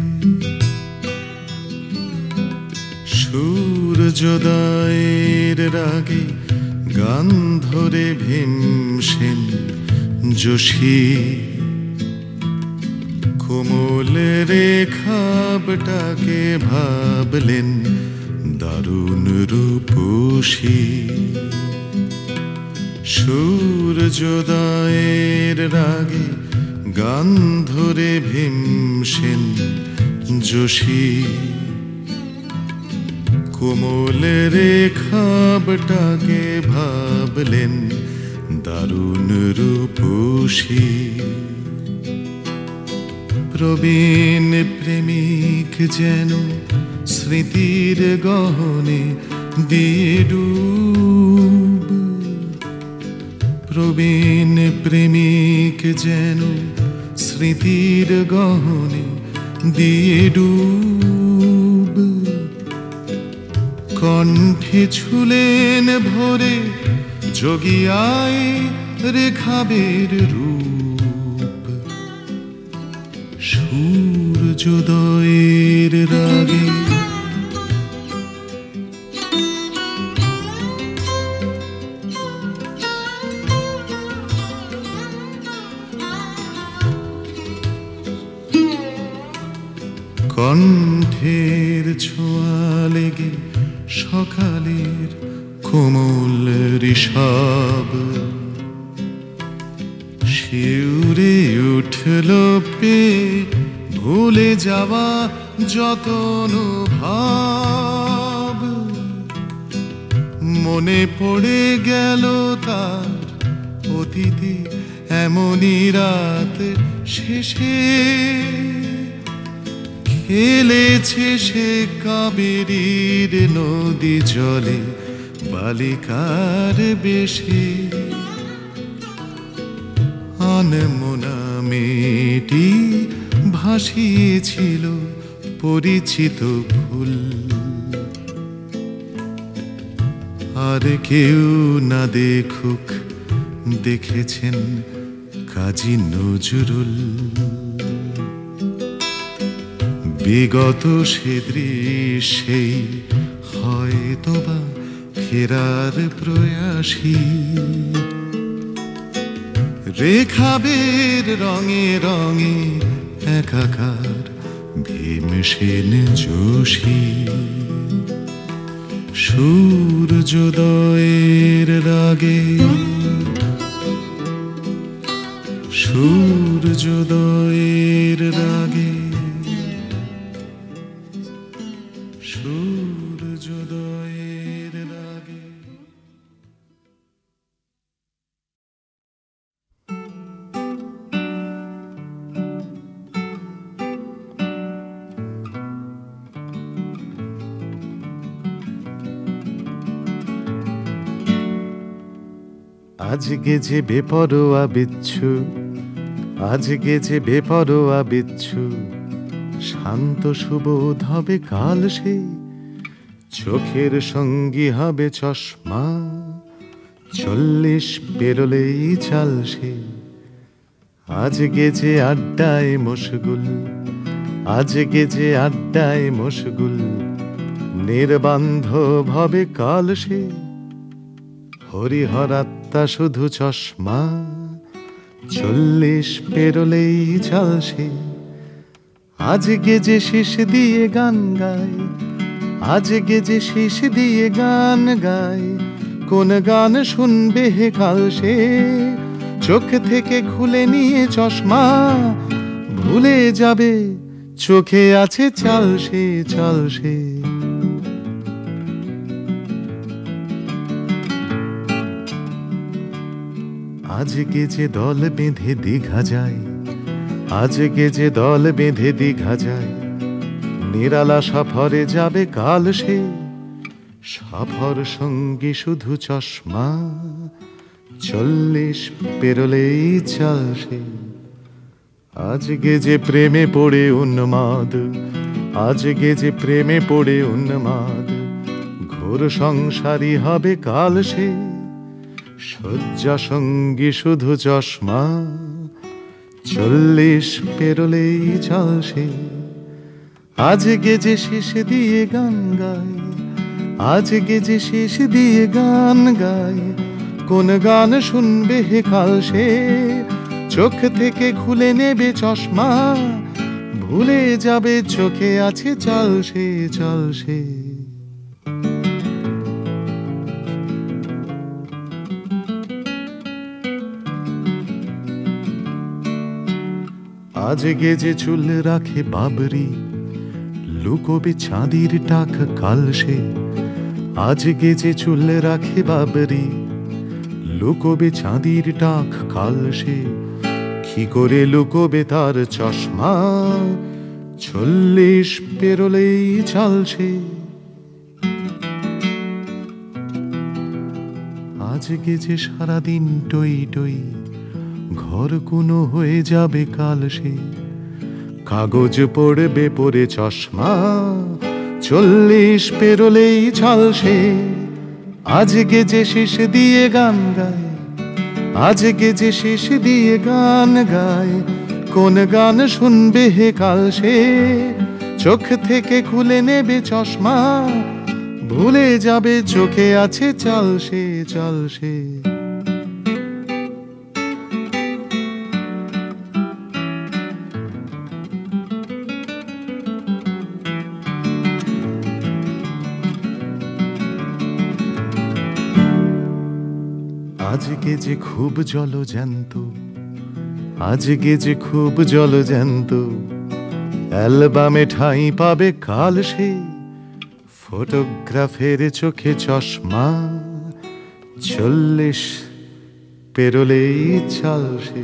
সূর্যোদয়ের রাগে গান ধরে ভীমসেন যোশী কোমল রেখাবটাকে ভাবলেন দারুণ রূপসী। সূর্যোদয়ের রাগে গান ধরে ভীমসেন যোশী। কোমল রেখাবটাকে ভাবলেন দারুণ রূপসী। প্রবীণ প্রেমিক যেন স্মৃতির গহনে দিয়ে ডুব। প্রবীণ প্রেমিক যেন স্মৃতির গহনে দিয়ে ডুব। কণ্ঠে ছুলেন ভরে যোগিয়ায় রেখাবের রূপ। সূর্যোদয়ের রাগে কণ্ঠের ছোঁয়া লেগে সকালের কোমল ঋষভ। শিউরে উঠল পে ভুলে যাওয়া যত অনুভব। মনে পড়ে গেল তার অতীতে এমনই রাত শেষে। খেলেছে সে কাবেরীর নদী জলে বালিকার বেশে। আনমনা মেয়েটি ভাসিয়েছিল পরিচিত ফুল। আর কেউ না দেখুক দেখেছেন কাজী নজরুল। বিগত সে দৃশ্যেই হয়তোবা ফেরার প্রয়াসী। রেখাবের রঙে রঙে একাকার ভীমসেন যোশী। সূর্যোদয়ের রাগে সূর্যোদয়ের রাগে সূর্যোদয়ের রাগে। আজকে যে বেপরোয়া বিচ্ছু, আজকে যে বেপরোয়া বিচ্ছু, শান্ত সুবোধ হবে কাল সে। চোখের সঙ্গী হবে চশমা, 40 পেরোলেই চাল সে। আজকে যে আড্ডায় মশগুল, আজকে যে আড্ডায় মশগুল, নির্বান্ধব হবে কাল সে। হরিহরাত্মা শুধু চশমা, 40 পেরোলেই চাল সে। আজকে যে শীষ দিয়ে গান গায়, আজকে যে শীষ দিয়ে গান গায়, কোন গান শুনবে হে কাল সে। চোখ থেকে খুলে নিয়ে চশমা, ভুলে যাবে চোখে আছে চাল সে, চাল সে। আজকে যে দল বেঁধে দীঘা যায়, আজকে যে দল বেঁধে দীঘা যায়, নিরালা সফরে যাবে কাল সে। সফর সঙ্গী শুধু চশমা, 40 পেরোলেই চাল সে। আজকে যে প্রেমে পড়ে উন্মাদ, আজকে যে প্রেমে পড়ে উন্মাদ, ঘোর সংসারী হবে কাল সে। শয্যা সঙ্গী শুধু চশমা, 40 পেরোলেই চাল সে। আজকে যে শীষ দিয়ে গান গায়, আজকে যে শীষ দিয়ে গান গায়, কোন গান শুনবে হে কাল সে। চোখ থেকে খুলে নেবে চশমা, ভুলে যাবে চোখে আছে চল সে চল সে। আজকে যে চুল রাখে বাবরি লুকোবে চাঁদির টাক কাল সে। আজকে যে চুল রাখে বাবরি লুকোবে চাঁদির টাক কাল সে। কি করে লুকোবে তার চশমা 40 পেরোলেই চালছে। আজকে যে সারাদিন টই টই ঘর কোনো হয়ে যাবে কাল সে। কাগজ পড়বে পরে চশমা 40 পেরোলেই চালছে। আজকে যে শেষ দিয়ে গান গায় আজকে যে শেষ দিয়ে গান গায় কোন গান শুনবে হে কাল সে। চোখ থেকে খুলে নেবে চশমা ভুলে যাবে চোখে আছে চল সে চল সে। আজকে যে খুব জলজ্যান্ত আজকে যে খুব জলজ্যান্ত অ্যালবামে ঠাঁই পাবে কাল সে। ফটোগ্রাফের চোখে চশমা 40 পেরোলেই চাল সে।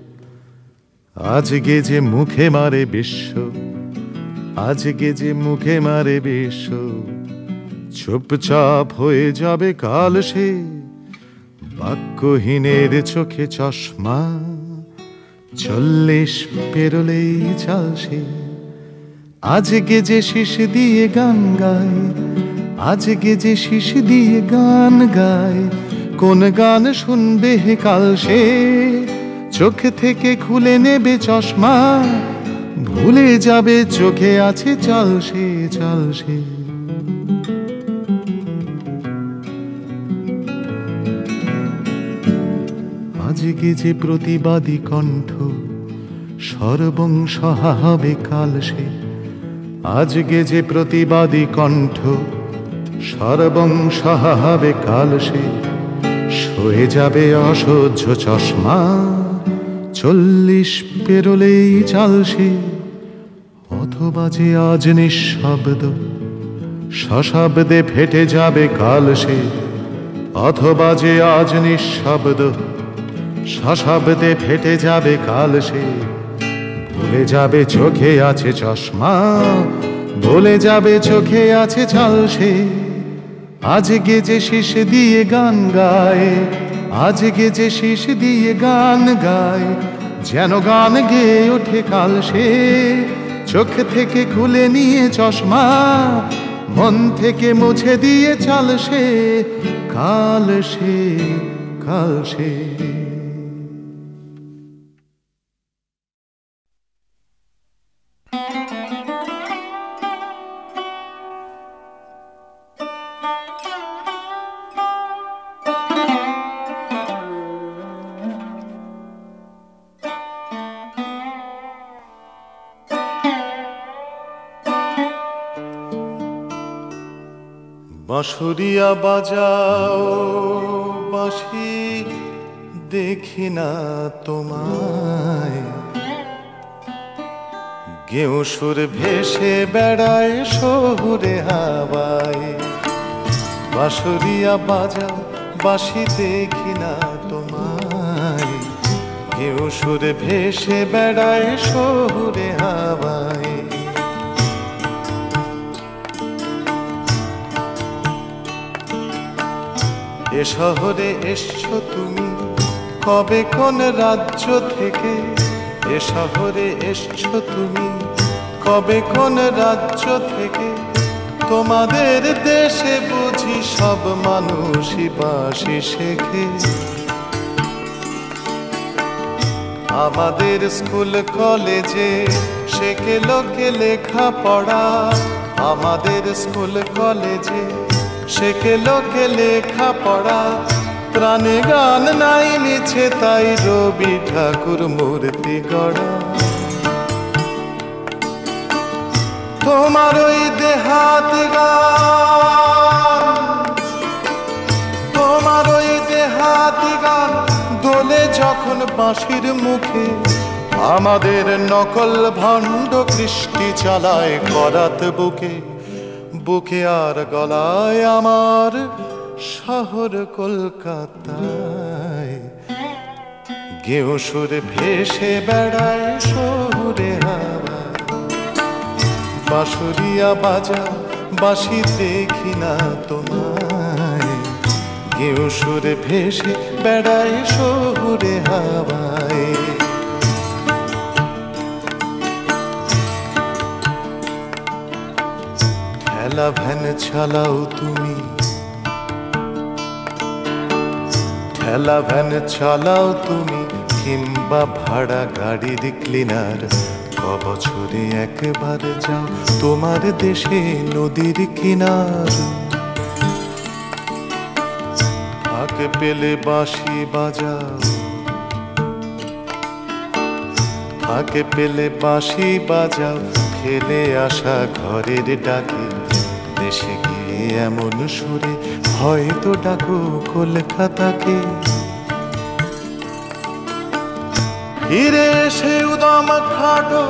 আজকে যে মুখে মারে বিশ্ব আজকে যে মুখে মারে বিশ্ব চুপচাপ হয়ে যাবে কাল সে। বাক্যহীনের চোখে চশমা 40 পেরোলেই চালছে। আজকে যে শীষ দিয়ে গান গায় আজকে যে শীষ দিয়ে গান গায় কোন গান শুনবে হে কাল সে। চোখ থেকে খুলে নেবে চশমা ভুলে যাবে চোখে আছে চল সে চল সে। আজকে যে প্রতিবাদী কণ্ঠ সর্বংসহা হবে কাল সে। আজকে যে প্রতিবাদী কণ্ঠ সর্বংসহা হবে কাল সে। সয়ে যাবে অসহ্য চশমা 40 পেরোলেই চাল সে। অথবা যে আজ নিঃশব্দ সশব্দে ফেটে যাবে কাল সে। অথবা যে আজ নিঃশব্দ সশব্দে ফেটে যাবে কাল সে। ভুলে যাবে চোখে আছে চশমা ভুলে যাবে চোখে আছে চাল সে। আজকে যে শীষ দিয়ে গান গায় আজকে যে শীষ দিয়ে গান গায় যেন গান গেয়ে ওঠে কাল সে। চোখ থেকে খুলে নিয়ে চশমা মন থেকে মুছে দিয়ে চাল সে কাল সে কাল সে। বাঁশুরিয়া বাজাও বাঁশি দেখি না তোমায়। গেও সুর ভেসে বেড়ায় শহুরে হাওয়ায়। বাঁশুরিয়া বাজাও বাঁশি দেখি না তোমায়। গেও সুর ভেসে বেড়ায় শহুরে হাওয়ায়। এ শহরে এসছো তুমি কবে কোন রাজ্য থেকে। এ শহরে এসছো তুমি কবে কোন রাজ্য থেকে। তোমাদের দেশে বুঝি সব মানুষই বাঁশি শেখে। আমাদের স্কুল কলেজে শেখে লোকে লেখা পড়া। আমাদের স্কুল কলেজে শেখে লোকে লেখা পড়া। প্রাণে গান নাই মিছে তাই রবি ঠাকুর মূর্তি গড়া।
তোমার ওই দেহাতি গান, তোমার ওই দেহাতি গান দোলে যখন বাঁশির মুখে, আমাদের নকল ভণ্ড কৃষ্টি চালায় করাত বুকে বুকে আর গলায় আমার শহর কলকাতায়। গেও সুর ভেসে বেড়ায় শহুরে হাওয়া, বাঁশুরিয়া বাজা বাঁশি দেখি না তোমায়। গেও সুর ভেসে বেড়ায় শহুরে হাওয়ায়। ঠেলা ভ্যান চালাও তুমি, ঠেলা ভ্যান চালাও তুমি, কিংবা ভাড়া গাড়ির ক্লিনার। বছরে একবার যাও তোমার দেশে নদীর কিনার। ফাঁক পেলে বাঁশি বাজাও, ফাঁক পেলে বাঁশি বাজাও, ফেলে আসা ঘরের ডাকে। দেশে গিয়ে এমন সুরে হয়তো ডাকো কলকাতাকে। হিরে সে উদম খাটো,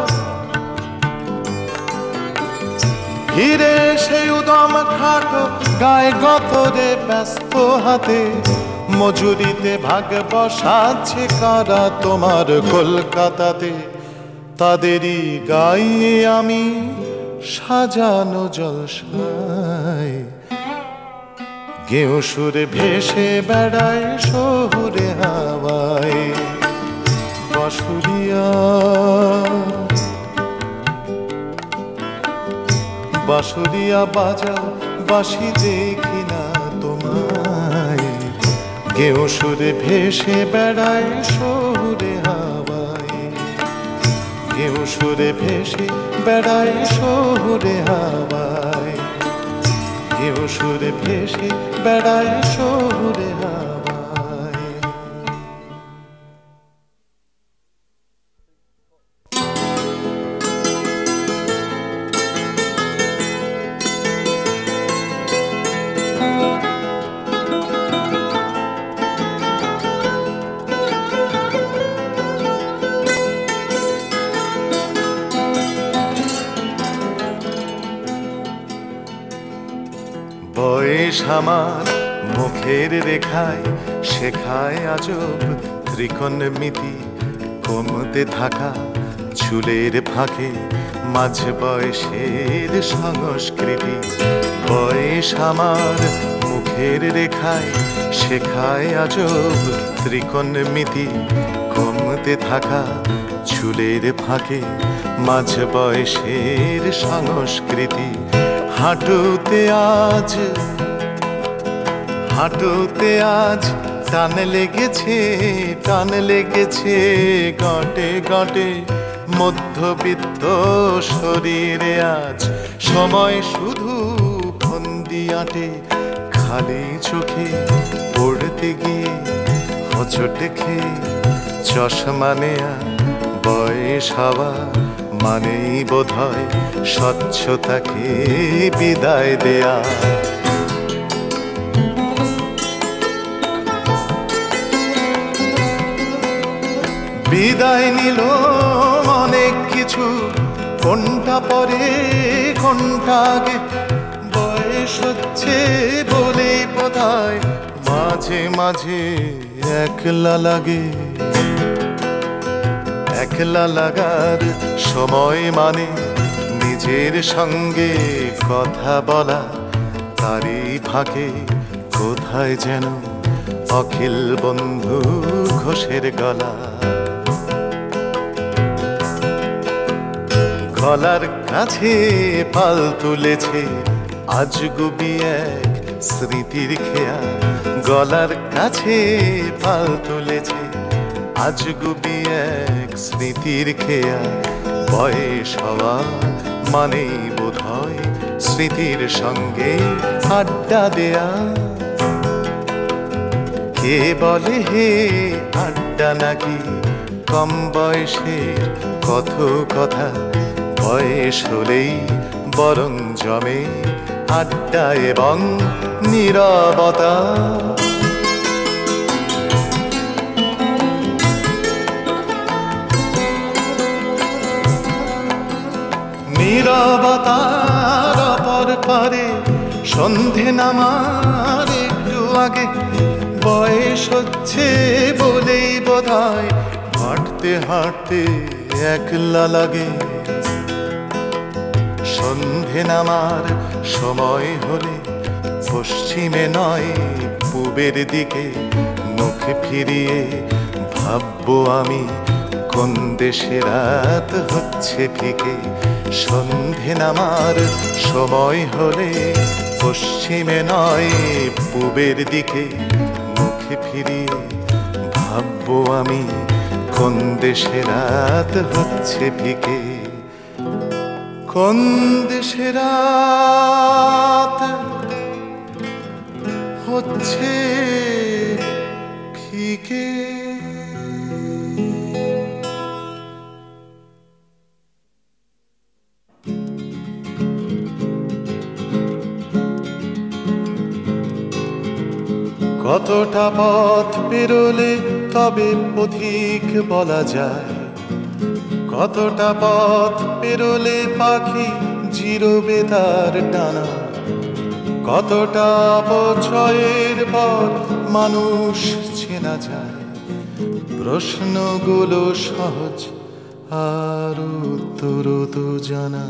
হিরে সে উদম খাটো, গায়ে গতরে ব্যস্ত হাতে। মজুরিতে ভাগ বসাচ্ছে কারা তোমার কলকাতাতে। তাদেরই গাইয়ে আমি সাজানো জলসায়। গেও সুরে ভেসে বেড়ায় শহুরে হাওয়ায়। বাঁশুরিয়া বাঁশুরিয়া বাজাও, বাঁশি দেখি না তোমায়। গেও সুরে ভেসে বেড়ায় শহুরে হাওয়ায়। গেও সুরে ভেসে বেড়ায় শহুরে হাওয়ায়। গেও সুরে ভেসে বেড়ায় শহুরে হাওয়ায়। বয়স আমার মুখের রেখায় শেখায় আজব ত্রিকোণমিতি। কমতে থাকা চুলের ফাঁকে মাঝ বয়সের সংস্কৃতি। বয়স আমার মুখের রেখায় শেখায় আজব ত্রিকোণমিতি। কমতে থাকা চুলের ফাঁকে মাঝ বয়সের সংস্কৃতি। হাঁটুতে আজ, হাঁটুতে আজ টান লেগেছে, টান লেগেছে গটে গটে। মধ্যবিত্ত শরীরে আজ সময় শুধু ফন্দি আটে। খালি চোখে পড়তে গিয়ে হোঁচট খেয়ে চশমা নেয়া। বয়স হওয়া মানেই বোধহয় স্বচ্ছতাকে বিদায় দেয়া। বিদায় নিল অনেক কিছু, কোনটা পরে কোনটা আগে। বয়স হচ্ছে বলে বোধহয় মাঝে মাঝে একলা লাগে। একলা লাগার সময় মানে নিজের সঙ্গে কথা বলা। তারই ফাঁকে কোথায় যেন অখিল বন্ধু ঘোষের গলা। গলার কাছে পাল তুলেছে আজগুবি এক স্মৃতির খেয়া। গলার কাছে পাল তুলেছে আজগুবি এক স্মৃতির খেয়া। বয়স হওয়া মানেই বোধহয় স্মৃতির সঙ্গে আড্ডা দেয়া। কে বলে হে আড্ডা নাকি কম বয়সের কত কথা। বয়স হলেই বরং জমে আড্ডা এবং নীরবতা। নীরবতার অপর পারে সন্ধে নামার একটু আগে বয়স হচ্ছে বলেই বোধহয় হাঁটতে হাঁটতে একলা লাগে। সন্ধে নামার সময় হলে পশ্চিমে নয় পূবের দিকে মুখ ফিরিয়ে ভাববো আমি কোন দেশে রাত হচ্ছে ফিকে। সন্ধে নামার সময় হলে পশ্চিমে নয় পূবের দিকে মুখ ফিরিয়ে ভাববো আমি কোন দেশে রাত হচ্ছে ফিকে। কোন দেশে রাত হচ্ছে ফিকে। কতটা পথ পেরোলে তবে পথিক বলা যায়, কতটা পথ পেরোলে পাখি জিরোবে তার ডানা, কতটা অপচয়ের পর মানুষ চেনা যায়। প্রশ্নগুলো সহজ আর উত্তর তো জানা।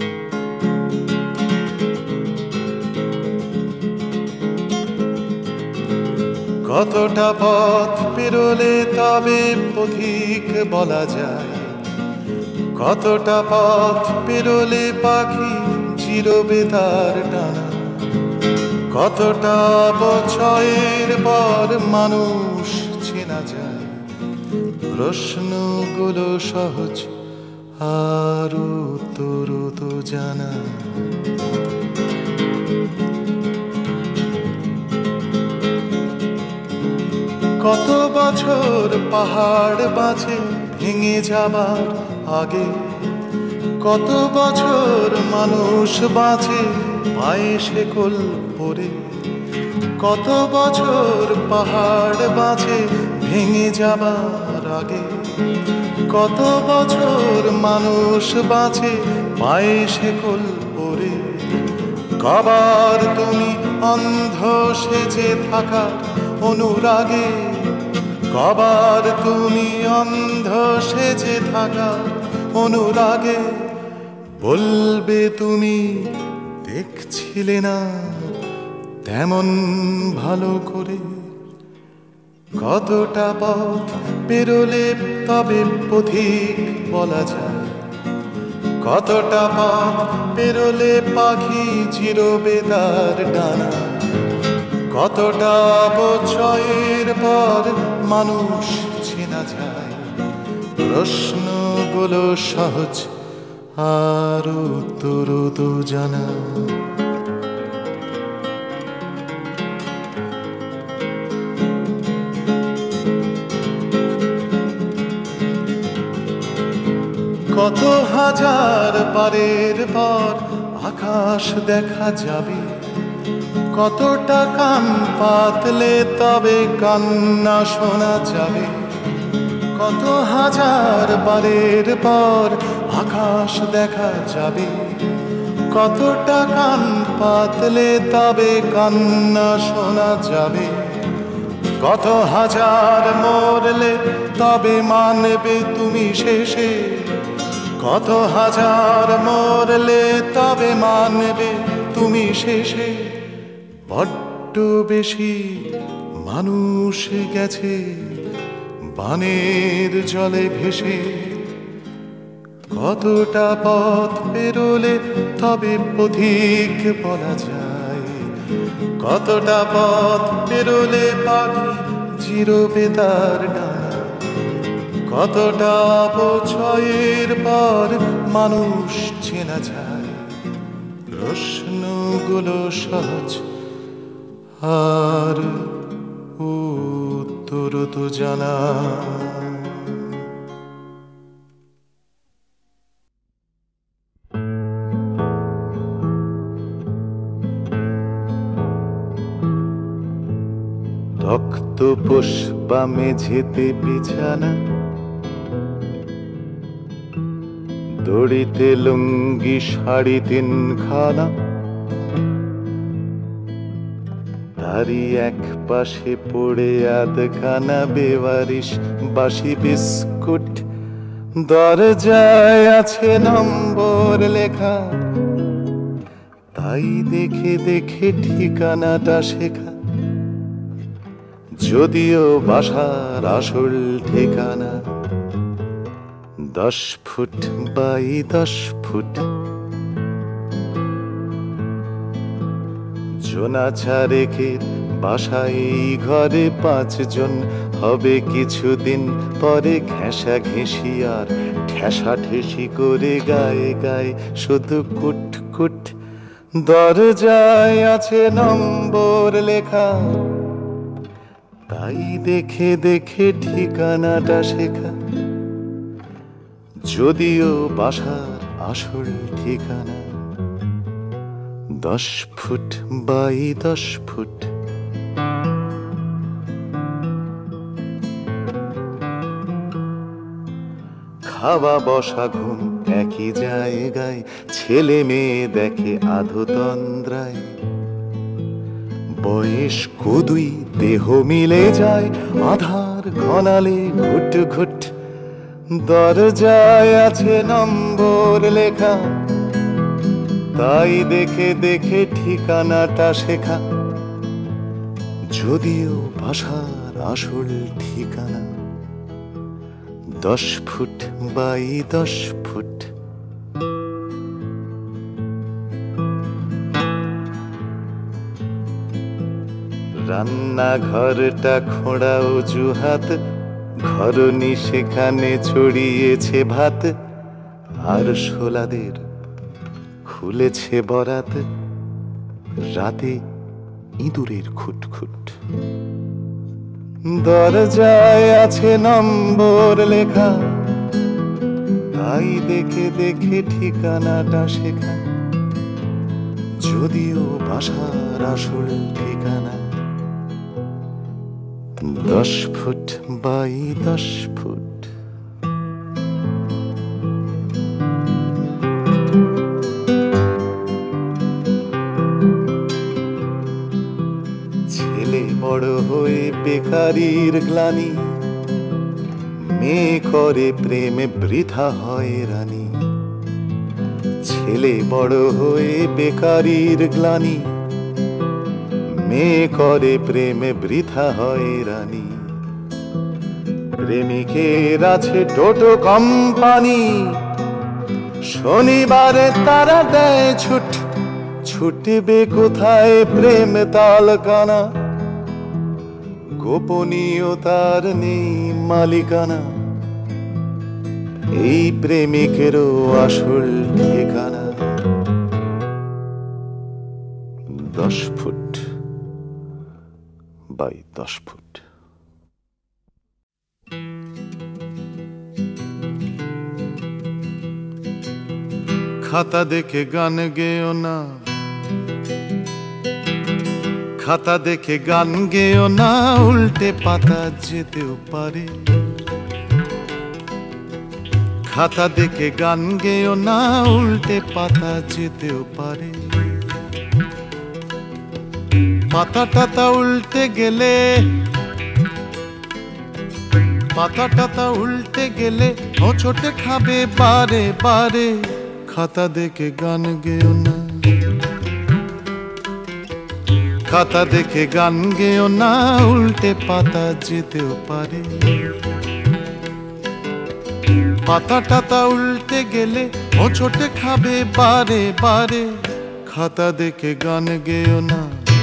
কতটা পথ পেরোলে তবে পথিক বলা যায়, কতটা পথ পেরোলে পাখি চিরবে তার ডানা, কতটা অপচয়ের পর মানুষ চেনা যায়। প্রশ্নগুলো সহজ আর উত্তর তো জানা। কত বছর পাহাড় বাঁচে ভেঙে যাবার আগে, কত বছর মানুষ বাঁচে পায়ে শেকল পরে, কত বছর পাহাড় বাঁচে ভেঙে যাবার আগে, কত বছর মানুষ বাঁচে পায়ে শেকল পরে। কবার তুমি অন্ধ সেজে থাকার অনুরাগে, কবার তুমি অন্ধ সেজে থাকার অনুরাগে বলবে তুমি দেখছিলে না তেমন ভালো করে। কতটা পথ পেরোলে তবে পথিক বলা যায়, কতটা পথ পেরোলে পাখি চিরবে তার ডানা, কতটা অপচয়ের পর মানুষ চেনা যায়। প্রশ্নগুলো সহজ আর উত্তর তো জানা। কত হাজার বারের পর আকাশ দেখা যাবে, কতটা কান পাতলে তবে কান্না শোনা যাবে। কত হাজার বারের পর আকাশ দেখা যাবে, কতটা কান পাতলে তবে কান্না শোনা যাবে। কত হাজার মরলে তবে মানবে তুমি শেষে, কত হাজার মরলে তবে মানবে তুমি শেষে। বড্ড বেশি মানুষ গেছে বানের জলে ভেসে, কতটা পথ পেরোলে তবে পথিক বলা যায়, কতটা পথ পেরোলে পাখি চিরবে তার ডানা, কতটা অপচয়ের পর মানুষ চেনা যায়। প্রশ্নগুলো সহজ আর উত্তর তো জানা। রক্তপোষ বা মেঝেতে বিছানা, দড়িতে লুঙ্গি শাড়ি তিনখানা, তারই এক পাশে পড়ে আধখানা বেওয়ারিশ বাসি বিস্কুট। দরজায় আছে নম্বর লেখা, তাই দেখে দেখে ঠিকানাটা শেখা, যদিও বাসার আসল ঠিকানা 10 ফুট বাই 10 ফুট। জোনাছারেকের বাসায় এই ঘরে 5 জন, হবে কিছুদিন পরে ঘেঁষা ঘেঁষি আর ঠেসা ঠেসি করে গায়ে গায়ে শুধু কুট কুট। দরজায় আছে নম্বর লেখা, তাই দেখে দেখে ঠিকানাটা শেখা, যদিও বাসার আসল ঠিকানা 10 ফুট বাই 10 ফুট। খাওয়া বসা ঘুম একই জায়গায়, ছেলে মেয়ে দেখে আধতন্দ্রায়। বয়স কদুই দেহ মিলে যায়, আধার ঘনালে ঘুট ঘুট। দরজায় আছে নম্বর লেখা, তাই দেখে দেখে ঠিকানাটা শেখা, যদিও ভাষার আসল ঠিকানা 10 ফুট বাই 10 ফুট। রান্নাঘরটা খোঁড়া অজুহাত, ঘরনি সেখানে ছড়িয়েছে ভাত, আর শোলাদের খুলেছে বরাত, রাতে ইঁদুরের খুটখুট। দরজায় আছে নম্বর লেখা, তাই দেখে দেখে ঠিকানাটা শেখা, যদিও বাসার আসল ঠিকানা 10 ফুট বাই 10 ফুট। ছেলে বড় হয়ে বেকারির গ্লানি, মেয়ে করে প্রেমে বৃথা হয় রানী। ছেলে বড় হয়ে বেকারির গ্লানি, মেয়ে করে প্রেমে বৃথা হয় রানী। প্রেমিকের আছে টোটো কোম্পানি, শনিবারে তারা দেয় ছুট। ছুটবে কোথায় প্রেম তালকানা, গোপনীয়তার নেই মালিকানা। এই প্রেমিকেরও আসল ঠিকানা 10 ফুট বাই 10 ফুট। খাতা দেখে গান গেও না, খাতা দেখে গান গেও না, উল্টে পাতা যেতেও পারে। খাতা দেখে গান গেও না, উল্টে পাতা যেতেও পারে। পাতা টাতা উল্টে গেলে, পাতা টাতা উল্টে গেলে হোঁচটে খাবে বারে বারে। খাতা দেখে গান গেও না, খাতা দেখে গান গেও না, উল্টে পাতা যেতেও পারে। পাতা টাতা উল্টে গেলে হোঁচটে খাবে বারে বারে। খাতা দেখে গান গেও না।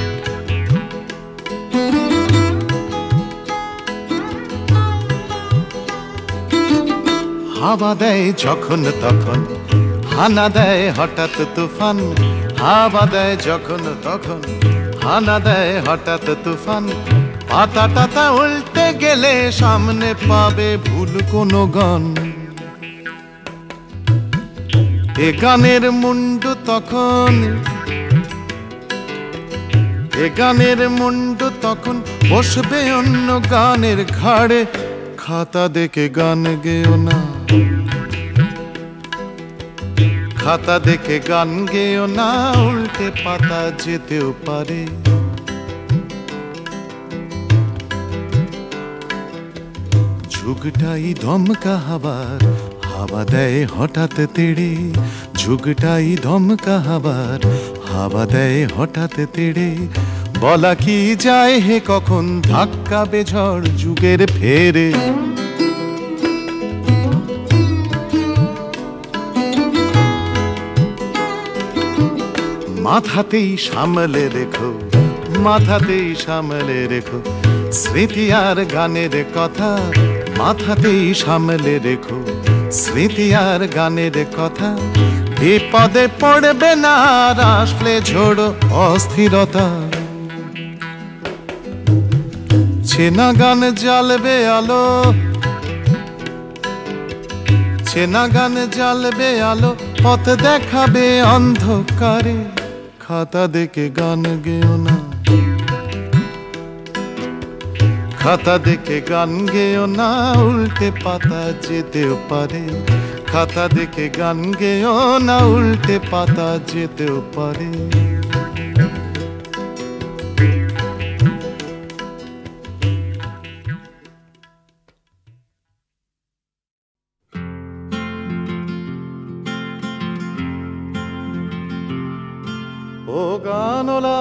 হাওয়া দেয় যখন তখন, হানা দেয় হঠাৎ তুফান। হাওয়া দেয় যখন তখন, হানা দেয় হঠাৎ তুফান। পাতা টাতা উল্টে গেলে সামনে পাবে ভুল কোনো গান। এ গানের মুন্ডু তখন, এ
এ গানের মুন্ডু তখন বসবে অন্য গানের ঘাড়ে। খাতা দেখে গান গেও না, খাতা দেখে গান গেও না, উল্টে পাতা যেতেও পারে। ঝুগটাই ধমকা হাবার, হাওয়া দেয় হঠাৎ তেড়ে। ঝুগটাই ধমকা হাবার, হাওয়া দেয় হঠাৎ তেড়ে। বলা কি যায় হে কখন ধাক্কাবে ঝড় যুগের ফেরে। মাথাতেই সামলে রেখো, মাথাতেই সামলে রেখো, স্মৃতি আর গানের কথা। মাথাতেই সামলে রেখো, স্মৃতি আর গানের কথা। বিপদে পড়বে না আর আসলে ঝোড়ো অস্থিরতা। চেনা গান জ্বালবে আলো, চেনা গান জ্বালবে আলো, পথ দেখাবে অন্ধকারে। খাতা দেখে গান গেও না, খাতা দেখে গান গেও না, উল্টে পাতা যেতেও পারে। খাতা দেখে গান গেও না, উল্টে পাতা যেতেও পারে। ও গানওয়ালা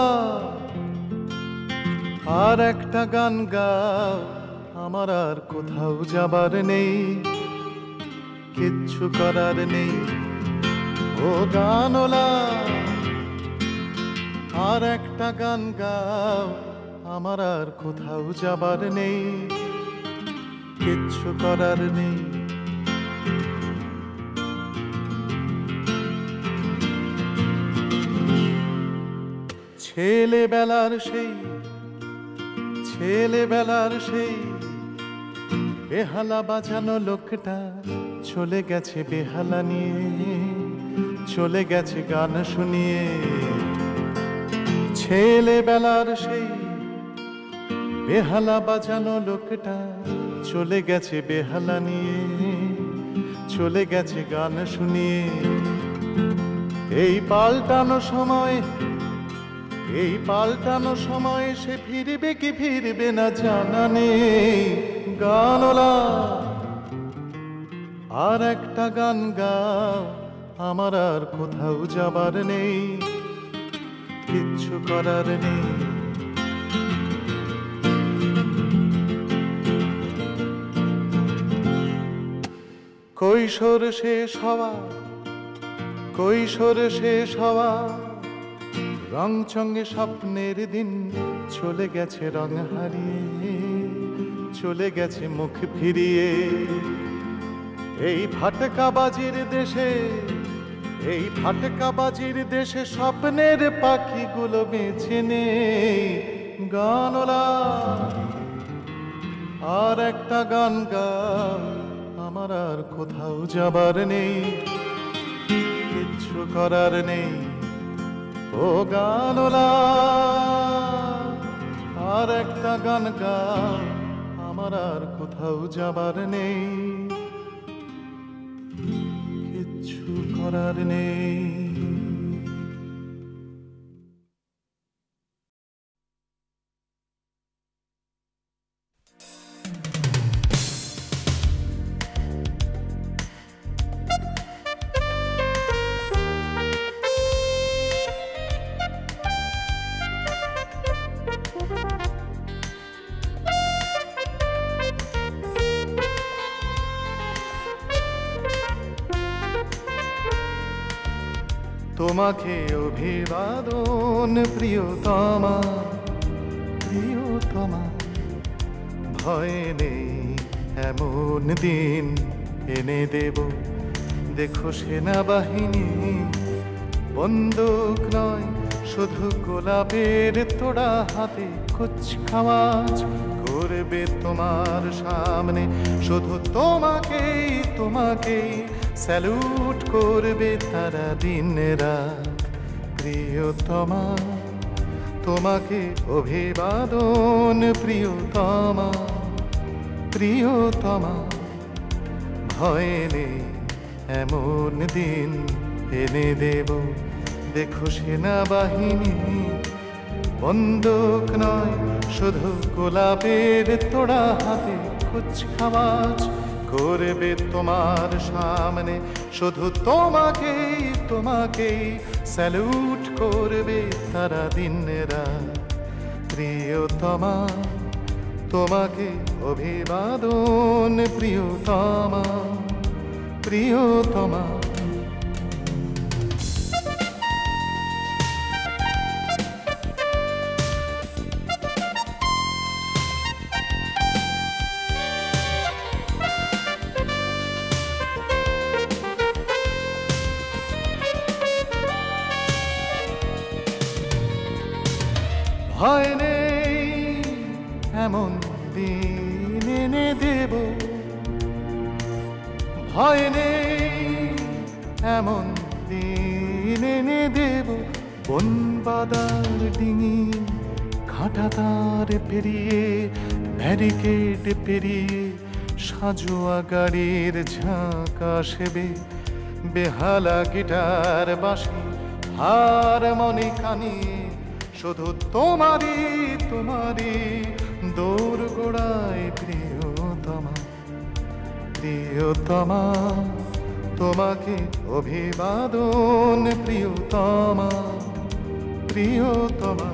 আর একটা গান গাও, আমার আর কোথাও যাবার নেই, কিচ্ছু করার নেই। ও গানওয়ালা আর একটা গান গাও, আমার আর কোথাও যাবার নেই, কিচ্ছু করার নেই। ছেলেবেলার সেই, ছেলেবেলার সেই বেহালা বাজানো লোকটা চলে গেছে বেহালা নিয়ে, চলে গেছে গান শুনিয়ে। ছেলেবেলার সেই বেহালা বাজানো লোকটা চলে গেছে বেহালা নিয়ে, চলে গেছে গান শুনিয়ে। এই পাল্টানো সময়, এই পাল্টানো সময় সে ফিরবে কি ফিরবে না জানা নেই। গানওয়ালা আর একটা গান গাও, আমার আর কোথাও যাবার নেই, কিচ্ছু করার নেই। কৈশোর শেষ হওয়া, কৈশোর শেষ হওয়া, রং চঙ্গে স্বপ্নের দিন চলে গেছে রং হারিয়ে, চলে গেছে মুখ ফিরিয়ে। এই ফাটকাবাজির দেশে, এই ফাটকাবাজির দেশে স্বপ্নের পাখিগুলো বেঁচে নেই। গানওয়ালা আর একটা গান গাও, আমার আর কোথাও যাবার নেই, কিচ্ছু করার নেই। ও গানওয়ালা আর একটা গান গাও, আমার আর কোথাও যাবার নেই, কিচ্ছু করার নেই। তোমাকে অভিবাদন প্রিয়তমা, প্রিয়তমা। ভয় নেই এমন দিন এনে দেব, দেখো সেনাবাহিনী বন্দুক নয়, শুধু গোলাপের তোড়া হাতে কুচকাওয়াজ করবে তোমার সামনে। শুধু তোমাকেই, তোমাকেই স্যালুট করবে তারা দিন রাত। প্রিয়তমা,
তোমাকে অভিবাদন প্রিয়তমা, প্রিয়তমা। ভয় নেই এমন দিন এনে দেব, দেখো সেনাবাহিনী। বন্দুক নয় শুধু গোলাপের তোড়া হাতে কুচকাওয়াজ করবে তোমার সামনে। শুধু তোমাকেই, তোমাকেই স্যালুট করবে তারা দিন রাত। প্রিয়তমা, তোমাকে অভিবাদন প্রিয়তমা, প্রিয়তমা। ভয় নেই এমন দিন এনে দেব, ভয় নেই এমন দিন এনে দেব। বন বাদার ডিঙি কাঁটা তার পেরিয়ে, ব্যারিকেড পেরিয়ে সাজোয়া গাড়ির ঝাঁক আসবে। বেহালা গিটার বাঁশি হারমোনিকা নিয়ে শুধু তোমারই, তোমারই দৌড় গোড়ায় প্রিয়তমা, প্রিয়তমা। তোমাকে অভিবাদন প্রিয়তমা, প্রিয়তমা।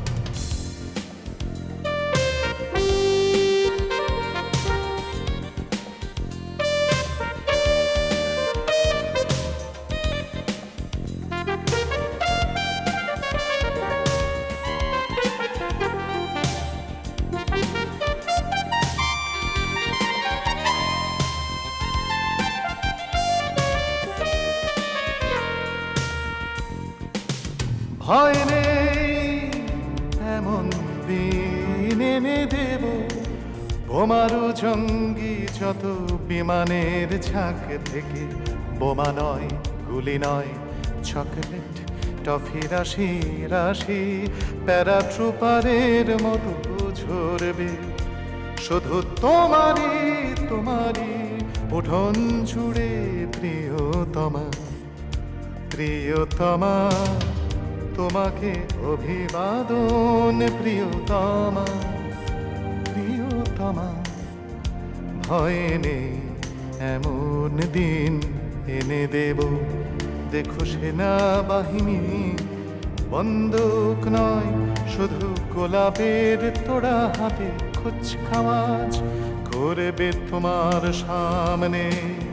ভয় নেই এমন দিন এনে দেব। বোমারু জঙ্গি যত বিমানের ঝাঁক থেকে, বোমা নয় গুলি নয় চকলেট টফি রাশি রাশি প্যারাট্রুপারের মতো ঝরবে। শুধু তোমারই, তোমারই উঠোন জুড়ে প্রিয়তমা, প্রিয়তমা। তোমাকে অভিবাদন প্রিয়তমা, প্রিয়তমা। ভয় নেই এমন দিন এনে দেব, দেখো সেনাবাহিনী। বন্দুক নয় শুধু গোলাপের তোড়া হাতে কুচকাওয়াজ করবে তোমার সামনে।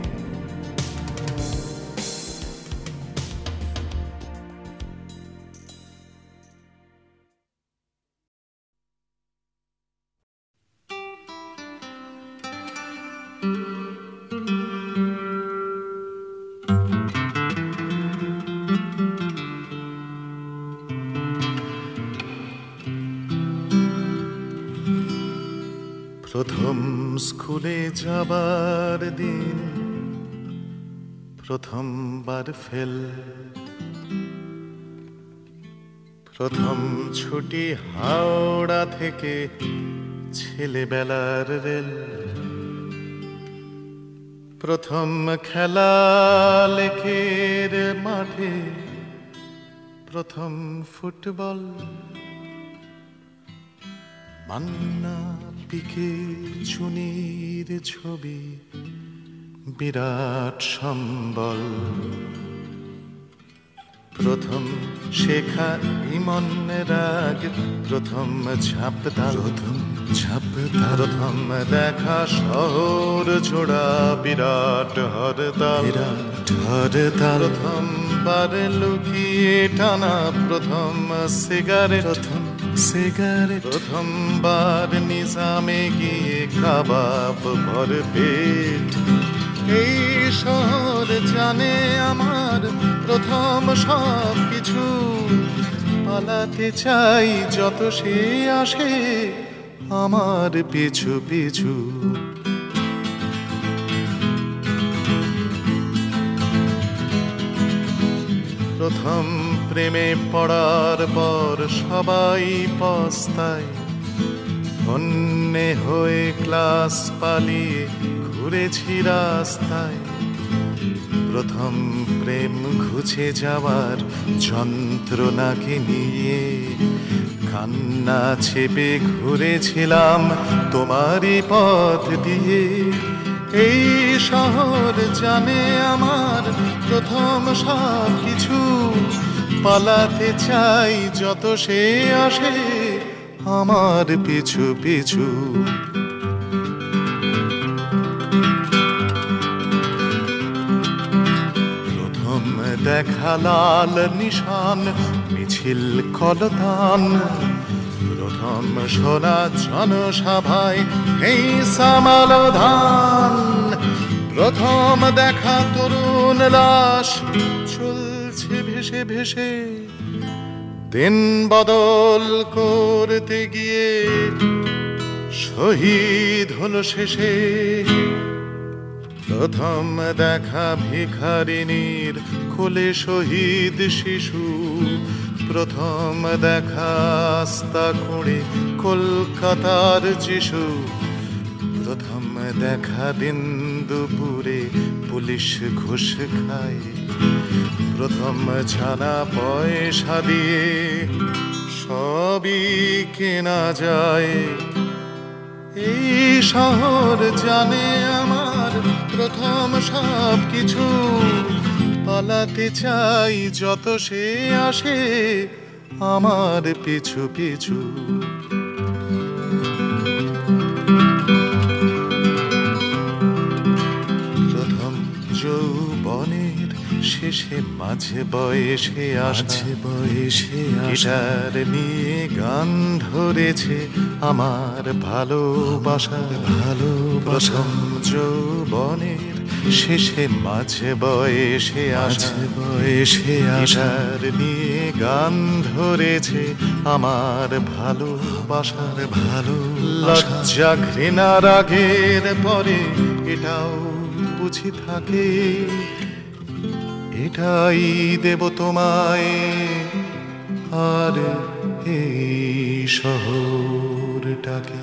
প্রথম স্কুলে যাবার দিন, প্রথমবার ফেল, প্রথম ছুটি হাওড়া থেকে ছেলেবেলার রেল, প্রথম খেলা লেকের মাঠে, প্রথম ফুটবল, মান্না পিকে চুনির ছবি বিরাট সম্বল, প্রথম শেখা ইমন রাগ, প্রথম ঝাঁপদার, প্রথম ঝাঁপদার, প্রথম দেখা শহর জোড়া বিরাট হরতাল, বিরাট হরতাল, প্রথমবার লুকিয়ে টানা প্রথম সিগারেট, প্রথম সিগারেট, প্রথমবার নিজামে গিয়ে কাবাব ভর পেট। এই শহর জানে আমার প্রথম সব কিছু, পালাতে চাই যত সে আসে আমার পিছু পিছু। প্রথম প্রেমে পড়ার পর সবাই পস্তায়, অন্যে হয়ে ক্লাস পালিয়ে ঘুরেছি রাস্তায়। প্রথম প্রেম ঘুচে যাওয়ার যন্ত্রণাকে নিয়ে কান্না চেপে ঘুরেছিলাম তোমারই পথ দিয়ে। এই শহর জানে আমার প্রথম সব কিছু, পালাতে চাই যত সে আসে আমার পিছু পিছু। প্রথম দেখা লাল নিশান মিছিল কলতান, প্রথম শোনা জনসভায় এই সমালোধান, প্রথম দেখা তরুণ লাশ চলছে ভেসে ভেসে, দিন বদল করতে গিয়ে শহীদ হলো শেষে। প্রথম দেখা ভিখারিনীর কোলে শহীদ শিশু, প্রথম দেখা আস্তা খুঁড়ে কলকাতার যিশু, প্রথম দেখা দিন দুপুরে পুলিশ ঘুষ খায়, প্রথম জানা পয়সা দিয়ে সবই কেনা যায়। এই শহর জানে আমার প্রথম সব কিছু, পালাতে চাই যত সে আসে আমার পিছু পিছু। প্রথম যৌবনের শেষে মাঝে বয়সে আসে, গিটার নিয়ে গান ধরেছে আমার ভালোবাসার ভালো। প্রথম যৌবনের শেষে মাঝে বয়সে গিটার নিয়ে গান ধরেছে আমার ভালোবাসার ভালো। লজ্জা ঘৃণা রাগের পরে এটাও বুঝি থাকে, এটাই দেব তোমায় আর এই শহরটাকে।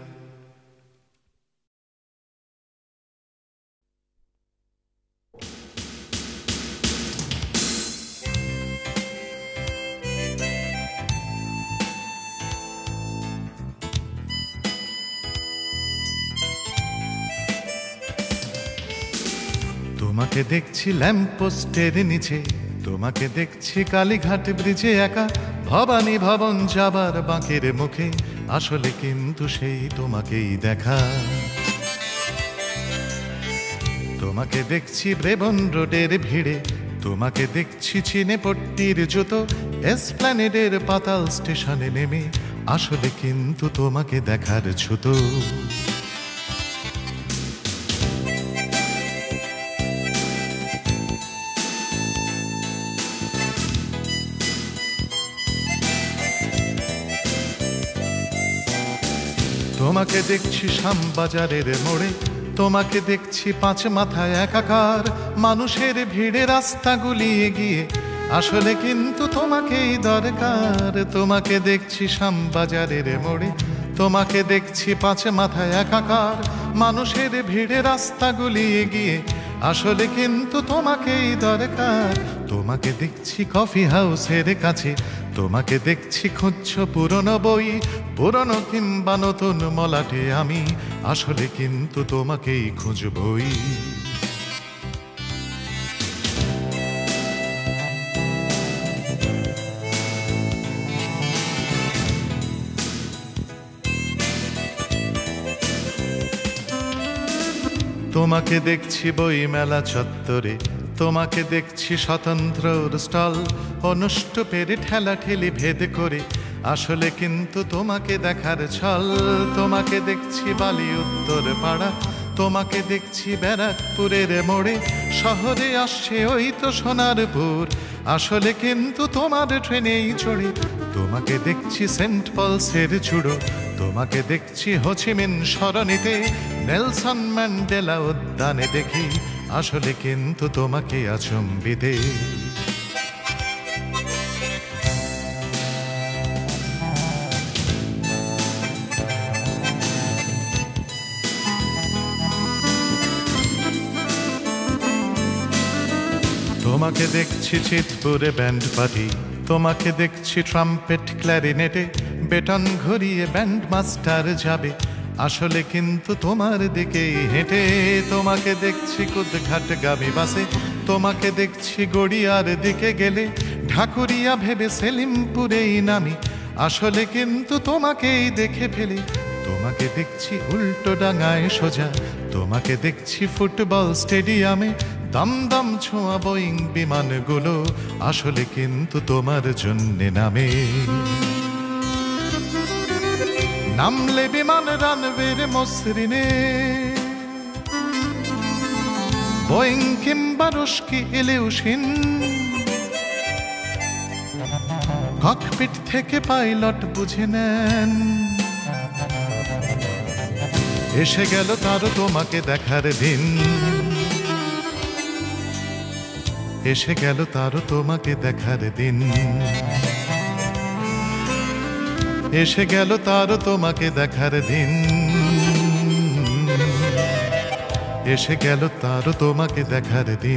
তোমাকে দেখছি ল্যাম্পপোস্টের নিচে, তোমাকে দেখছি কালীঘাট ব্রিজে একা, ভবানী ভবন যাবার বাঁকের মুখে, আসলে কিন্তু সেই তোমাকেই দেখা। তোমাকে দেখছি ব্রেবন রোডের ভিড়ে, তোমাকে দেখছি চিনেপট্টির জুতো, এসপ্ল্যানেডের পাতাল স্টেশনে নেমে, আসলে কিন্তু তোমাকে দেখার ছুতো। তোমাকে দেখছি শ্যামবাজারের মোড়ে, তোমাকে দেখছি পাঁচ মাথায় একাকার, মানুষের ভিড়ে রাস্তাগুলি এগিয়ে, আসলে কিন্তু তোমাকেই দরকার। তোমাকে দেখছি শ্যামবাজারের মোড়ে, তোমাকে দেখছি পাঁচ মাথায় একাকার, মানুষের ভিড়ে রাস্তাগুলি এগিয়ে, আসলে কিন্তু তোমাকেই দরকার। তোমাকে দেখছি কফি হাউসের কাছে, তোমাকে দেখছি খুঁজছো পুরনো বই, পুরনো কিংবা নতুন মলাটে আমি, আসলে কিন্তু তোমাকেই খুঁজবই। তোমাকে দেখছি বই মেলা চত্বরে, তোমাকে দেখছি স্বতন্ত্রর স্টল, অনুষ্টুপের ঠেলা ঠেলি ভেদ করে, আসলে কিন্তু তোমাকে দেখার ছল। তোমাকে দেখছি বালি উত্তর পাড়া, তোমাকে দেখছি ব্যারাকপুরের মোড়ে, শহরে আসছে ওই তো সোনারপুর, আসলে কিন্তু তোমার ট্রেনেই চড়ে। তোমাকে দেখছি সেন্ট পলসের চূড়ো, তোমাকে দেখছি হোচিমিন সরণিতে, নেলসন ম্যান্ডেলা উদ্যানে দেখি, আসলে কিন্তু তোমাকে আচম্বিতে। তোমাকে দেখছি চিতপুরে ব্যান্ড পার্টি, তোমাকে দেখছি ট্রাম্পেট ক্ল্যারিনেটে, বেটন ঘুরিয়ে ব্যান্ড মাস্টার যাবে আসলে কিন্তু তোমার দিকেই হেঁটে। তোমাকে দেখছি কুদঘাট গাবি বাসে, তোমাকে দেখছি গড়িয়ার দিকে গেলে ঢাকুরিয়া ভেবে সেলিমপুরেই নামি আসলে কিন্তু তোমাকেই দেখে ফেলি। তোমাকে দেখছি উল্টো ডাঙায় সোজা, তোমাকে দেখছি ফুটবল স্টেডিয়ামে দমদম ছোঁয়া বোয়িং বিমানগুলো আসলে কিন্তু তোমার জন্যে নামে। নামলে বিমান রানওয়ের মসৃণে, বোয়িং কিংবা রুশকি ইলিউশিন, ককপিট থেকে পাইলট বুঝে নেন। এসে গেল তারও তোমাকে দেখার দিন, এসে গেল তারও তোমাকে দেখার দিন, এসে গেল তারও তোমাকে দেখার দিন, এসে গেল তারও তোমাকে দেখার দিন।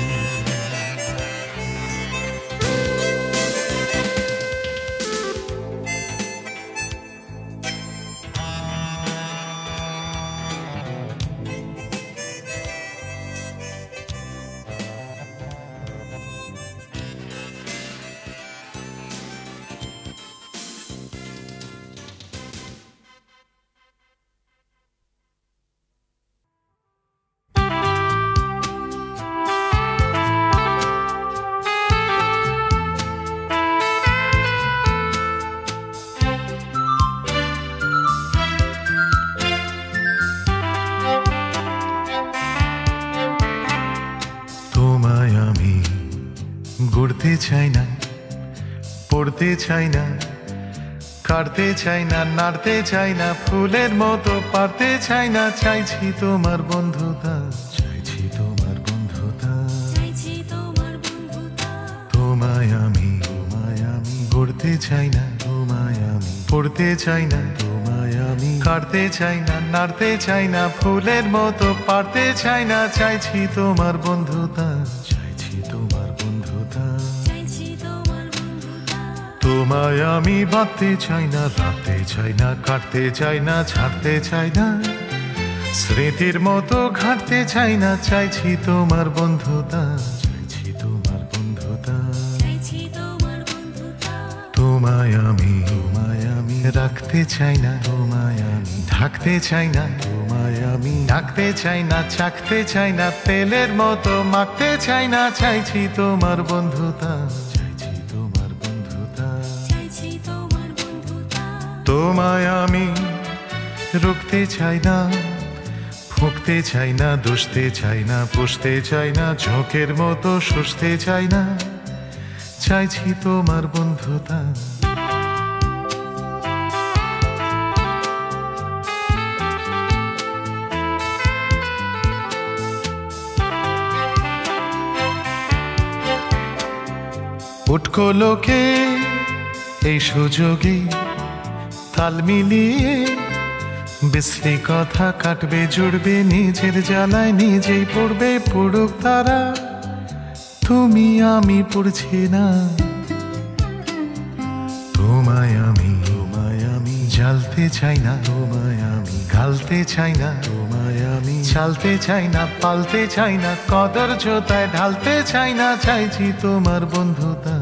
গড়তে চাই না, পড়তে চাই না, কাটতে চাই না, নাড়তে চাই না, ফুলের মতো পারতে চাই না, চাইছি তোমার বন্ধুতা, চাইছি তোমার বন্ধুতা, তোমায় আমি গড়তে চাই না, তোমায় আমি পড়তে চাই না, তোমায় আমি কাটতে চাই না, নাড়তে চাই না, ফুলের মতো পারতে চাই না, চাইছি তোমার বন্ধুতা, চাইছি তোমার বন্ধুতা। তোমায় আমি বাঁধতে চাই না, রাখতে চাই না, কাটতে চাই না, ছাড়তে চাই না, স্মৃতির মতো ঘাটতে চাই না, চাইছি তোমার বন্ধুতা, চাইছি তোমার বন্ধুতা। তোমায় আমি রাখতে চাই না, তোমায় আমি ঢাকতে চাই না, তোমায় আমি ডাকতে চাই না, চাকতে চাই না, তেলের মতো মাখতে চাই না, চাইছি তোমার বন্ধুতা, চাইছি তোমার বন্ধুতা। তোমায় আমি রুখতে চাই না, ফুঁকতে চাই না, দুষতে চাই না, পুষতে চাই না, ঝোঁকের মতো শুষতে চাই না, চাইছি তোমার বন্ধুতা। উটকো লোকে এই সুযোগে তাল মিলিয়ে বিশ্রী কথা কাটবে, জুড়বে নিজের জ্বালায় নিজেই পড়বে, পড়ুক তারা, তুমি আমি পড়ছি না। তোমায় আমি জ্বালতে চাই না, তোমায় আমি গালতে চাই না, তোমায় আমি চালতে চাই না, পালতে চাই না, কদর জোতায় ঢালতে চাই না, চাইছি তোমার বন্ধুতা।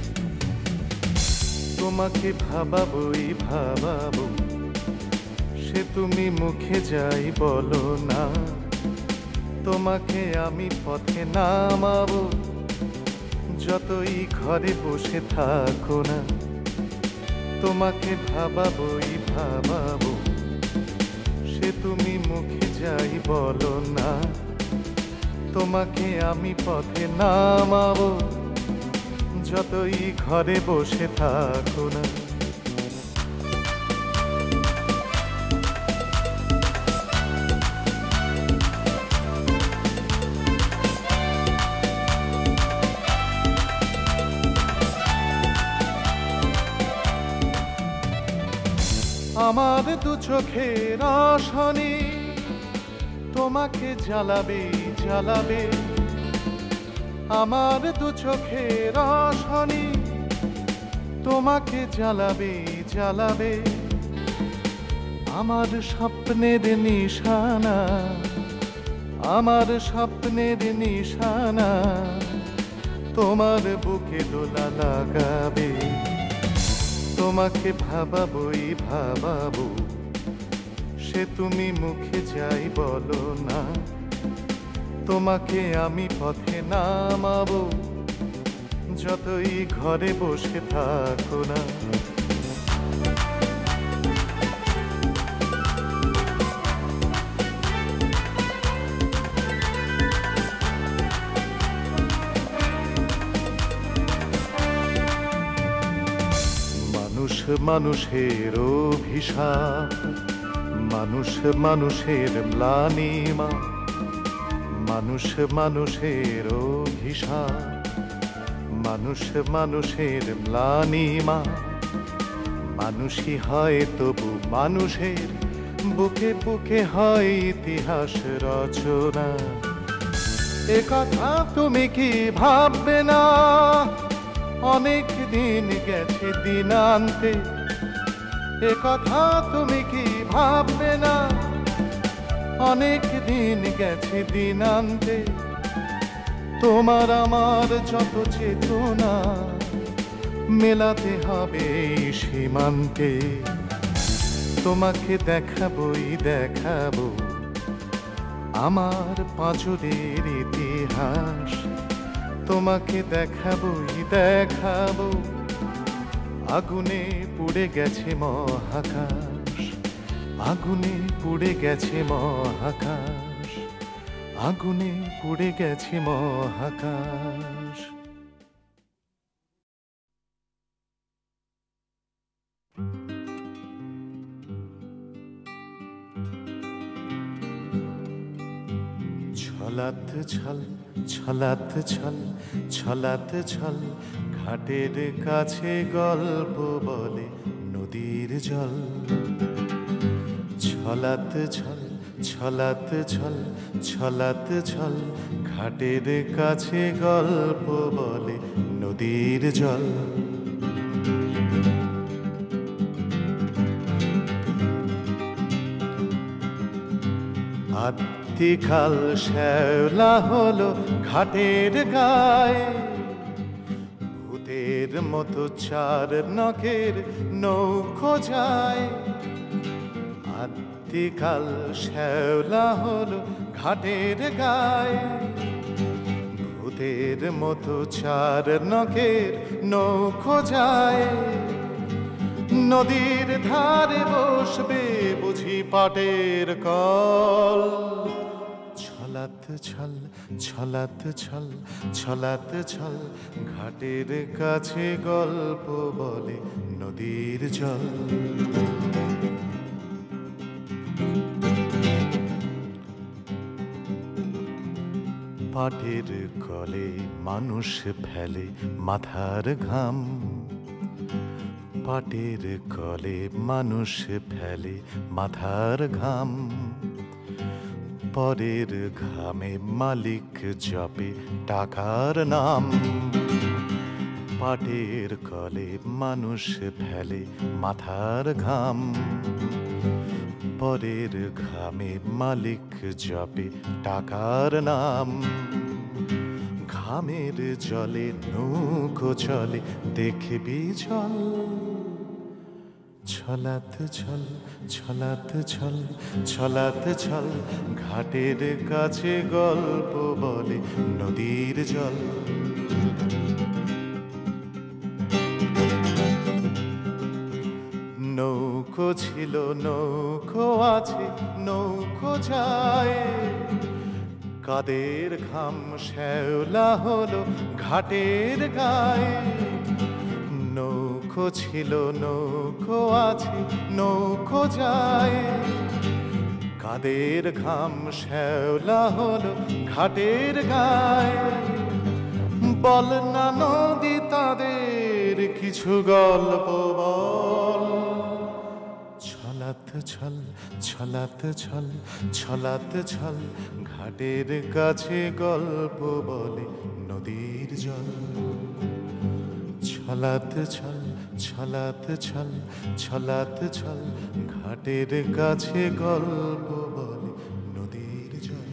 তোমাকে ভাবাবই ভাবাবো, সে সে তুমি মুখে যাই বলো না, তোমাকে আমি পথে নামাবো, যতই ঘরে বসে থাকো না, তোমাকে ভাবাবই ভাবাবো। সে তুমি মুখে যাই বলো না, তোমাকে আমি পথে নামাবো, যতই ঘরে বসে থাকো না। আমার দু চোখের রসনি তোমাকে জ্বালাবে জ্বালাবে, আমার দু চোখের রসনি তোমাকে জ্বালাবে জ্বালাবে। আমার স্বপ্নের নিশানা, আমার স্বপ্নের নিশানা তোমার বুকে দোলা লাগাবে, তোমাকে ভাবাবই ভাবাবো। সে তুমি মুখে যাই বলো না, তোমাকে আমি পথে নামাবো, যতই ঘরে বসে থাকো না। মানুষ মানুষের অভিশাপ, মানুষ মানুষের ম্লানিমা, মানুষ মানুষের অভিশাপ, মানুষ মানুষের ম্লানিমা। মানুষই হয় তবু মানুষের বুকে বুকে হয় ইতিহাস রচনা। এ কথা তুমি কি ভাববে না, অনেক দিন গেছে দিনান্তে। এ কথা তুমি কি ভাববে না, অনেক দিন গেছে দিনান্তে। তোমার আমার যত চেতনা মেলাতে হবে এই সীমান্তে। তোমাকে দেখাবই দেখাবো আমার পাঁজরের ইতিহাস, তোমাকে দেখাবই দেখাবো আগুনে পুড়ে গেছে মহাকাশ, আগুনে পুড়ে গেছে মহাকাশ, আগুনে পুড়ে গেছে মহাকাশ। ছলাত ছল ছলাত ছল ছলাত ছল, ঘাটের কাছে গল্প বলে নদীর জল। ছলাত ছল ছলাত ছল ছলাত ছল, ঘাটের কাছে গল্প বলে নদীর জল। আদ্যিকাল শ্যাওলা হলো ঘাটের গায়ে, ভূতের মতো চার নখের নৌকো যায়। আদ্যিকাল শ্যাওলা হলো ঘাটের গায়ে, ভূতের মতো চার নখের নৌকো যায়। নদীর ধারে বসবে বুঝি পাটের কল। ছলাত ছল ছলাত ছল ছলাত ছল, ঘাটের কাছে গল্প বলে নদীর জল। পাটের কলে মানুষ ফেলে মাথার ঘাম, পাটের কলে মানুষ ফেলে মাথার ঘাম। পরের ঘামে মালিক জপে টাকার নাম, পাটের কলে মানুষ ফেলে মাথার ঘাম। পরের ঘামে মালিক জপে টাকার নাম। ঘামের জলে নৌকো চলে দেখবি চল। ছলাত ছল ছলাত ছল ছলাত ছল ঘাটের কাছে গল্প বলে নদীর জল। নৌকো ছিল নৌকো আছে নৌকো যায়, কাদের ঘাম শ্যাওলা হলো ঘাটের গায়ে। নৌকো ছিল নৌকো আছে নৌকো যায়, কাদের ঘাম শ্যাওলা হলো ঘাটের গায়ে। বল না নদী তাদের কিছু গল্প বল। ছলাত ছল ছলাত ছল ছলাত ছল ঘাটের কাছে গল্প বলে নদীর জল। ছলাত ছল ছলাত ছল ছলাত ছল ঘাটের কাছে গল্প বলে নদীর জল।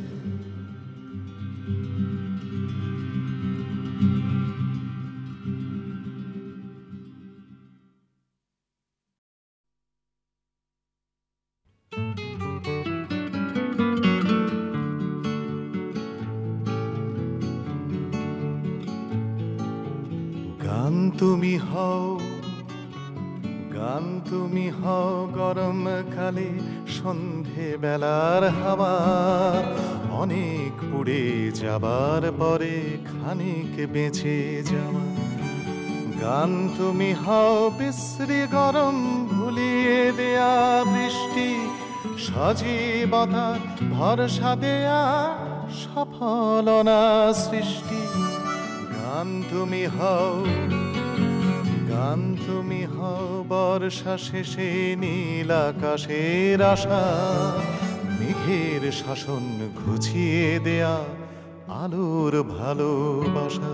গান তুমি হও গান তুমি হও গরমকালে সন্ধে বেলার হাওয়া। অনেক পুড়ে যাবার পরে খানিক বেঁচে যাওয়া। গান তুমি হও বিশ্রী গরম ভুলিয়ে দেয়া বৃষ্টি, সজীবতার ভরসা দেয়া সফলনা সৃষ্টি। গান তুমি হও গান তুমি হও বর্ষা শেষে নীল আকাশের আশা, মেঘের শাসন ঘুচিয়ে দেয়া আলোর ভালোবাসা।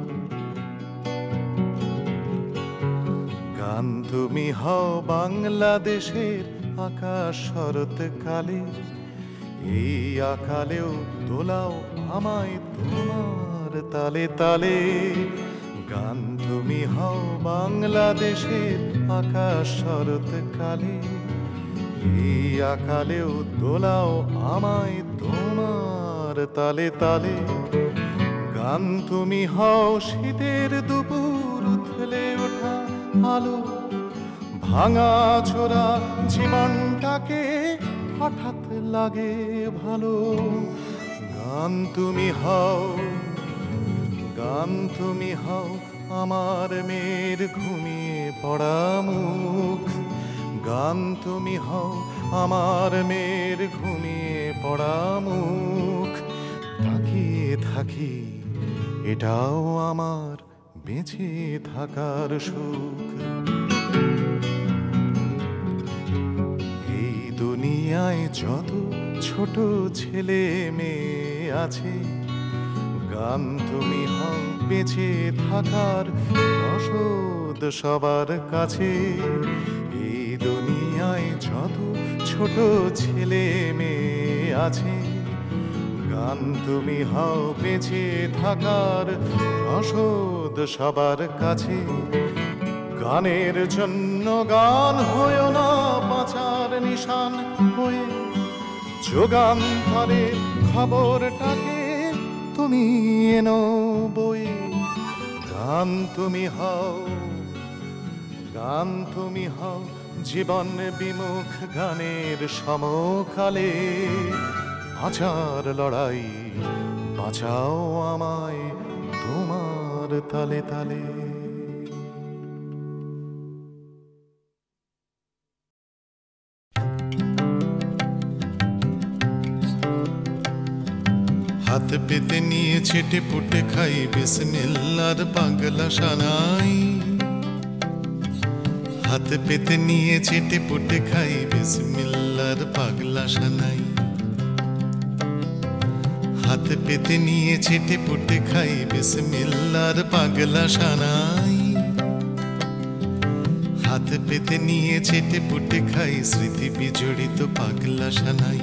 গান তুমি হও বাংলাদেশের আকাশ শরৎকালে, এই আকালেও দোলাও আমায় তোমার তালে তালে। গান তুমি হও বাংলাদেশের আকাশ শরৎকালে, এই আকালেও দোলাও আমায় তোমার তালে তালে। গান তুমি হও শীতের দুপুর উথলে ওঠা আলো, ভাঙা ছোড়া জীবনটাকে হঠাৎ লাগে ভালো। গান তুমি হও গান তুমি হও আমার মেয়ের ঘুমিয়ে পড়া মুখ। গান তুমি হও আমার মেয়ের ঘুমিয়ে পড়া মুখ। তাকিয়ে থাকি এটাও আমার বেঁচে থাকার সুখ। এই দুনিয়ায় যত ছোট ছেলে মেয়ে আছে, গান তুমি হও বেঁচে থাকার রসদ সবার কাছে। এই দুনিয়ায় যত ছোট ছেলে মেয়ে আছে, গান তুমি হও বেঁচে থাকার রসদ সবার কাছে। গানের জন্য গান হয়েও না বাঁচার নিশান হয়ে, যুগান্তরের খবরটাকে তুমি এনো বয়ে। গান তুমি হও গান তুমি হও জীবন বিমুখ গানের সমকালে। বাঁচার লড়াই বাঁচাও আমায় তোমার তালে তালে। হাত পেতে নিয়ে ছেটে পুটে খাই বিসমিল্লার পাগলা সানাই। হাত পেতে নিয়ে ছেটে পুটে খাই বিসমিল্লার পাগলা সানাই। হাত পেতে নিয়ে ছেটে পুটে খাই বিসমিল্লার পাগলা সানাই। হাত পেতে নিয়ে ছেটে পুটে খাই স্মৃতি বিজড়িত পাগলা সানাই।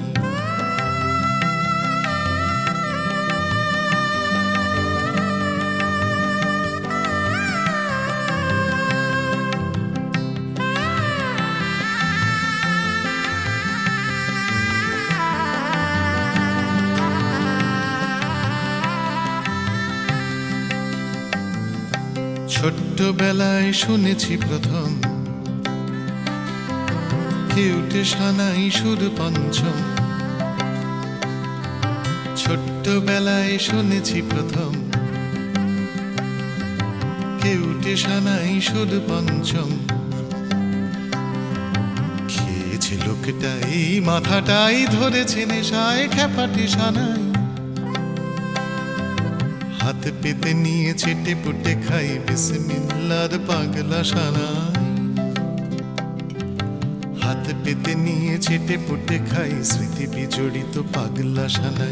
ছোট্টবেলায় শুনেছি প্রথম কেউটে সানাই সুর পঞ্চম। ছোট্টবেলায় শুনেছি প্রথম কেউটে সানাই সুর পঞ্চম। খেয়েছে লোকটাই মাথাটাই ধরেছে নেশায় খ্যাপাটি সানাই। হাত পেতে নিয়ে চেটে পুটে খাই বিসমিল্লার পাগলা সানাই। হাত পেতে নিয়ে চেটে পুটে খাই স্মৃতি বিজড়িত পাগলা সানাই।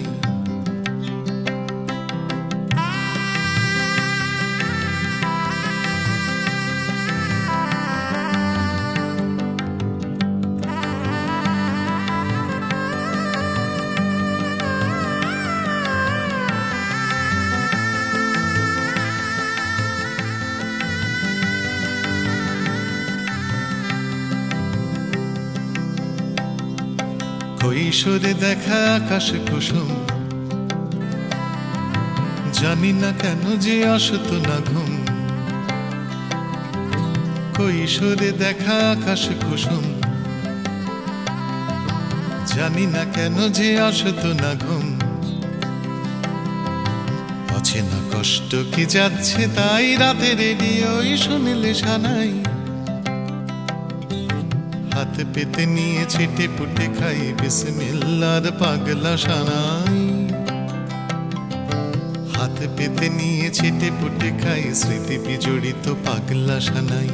কৈশোরে দেখা আকাশ কুসুম, জানি না কেন যে আসত না ঘুম। কৈশোরে দেখা আকাশ কুসুম, জানি না কেন যে আসত না ঘুম। অচেনা কষ্ট কি যাচ্ছে তাই রাতে রেডিওই শুনলে সানাই। হাত পেতে নিয়ে চেটে পুটে খাই বিসমিল্লার পাগলা সানাই। হাত পেতে নিয়ে চেটে পুটে খাই স্মৃতি বিজড়িত পাগলা সানাই।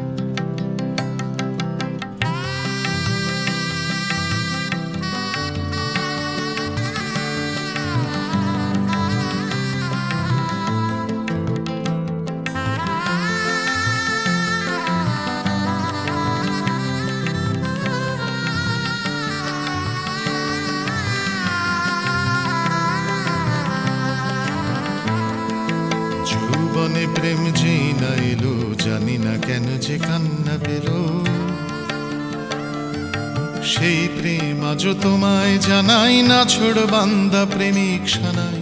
যৌবনে প্রেম যেই না এলো, জানি না কেন যে কান্না পেলো। সেই প্রেম আজও তোমায় জানাই না, ছোড় বান্দা প্রেমিক সানাই।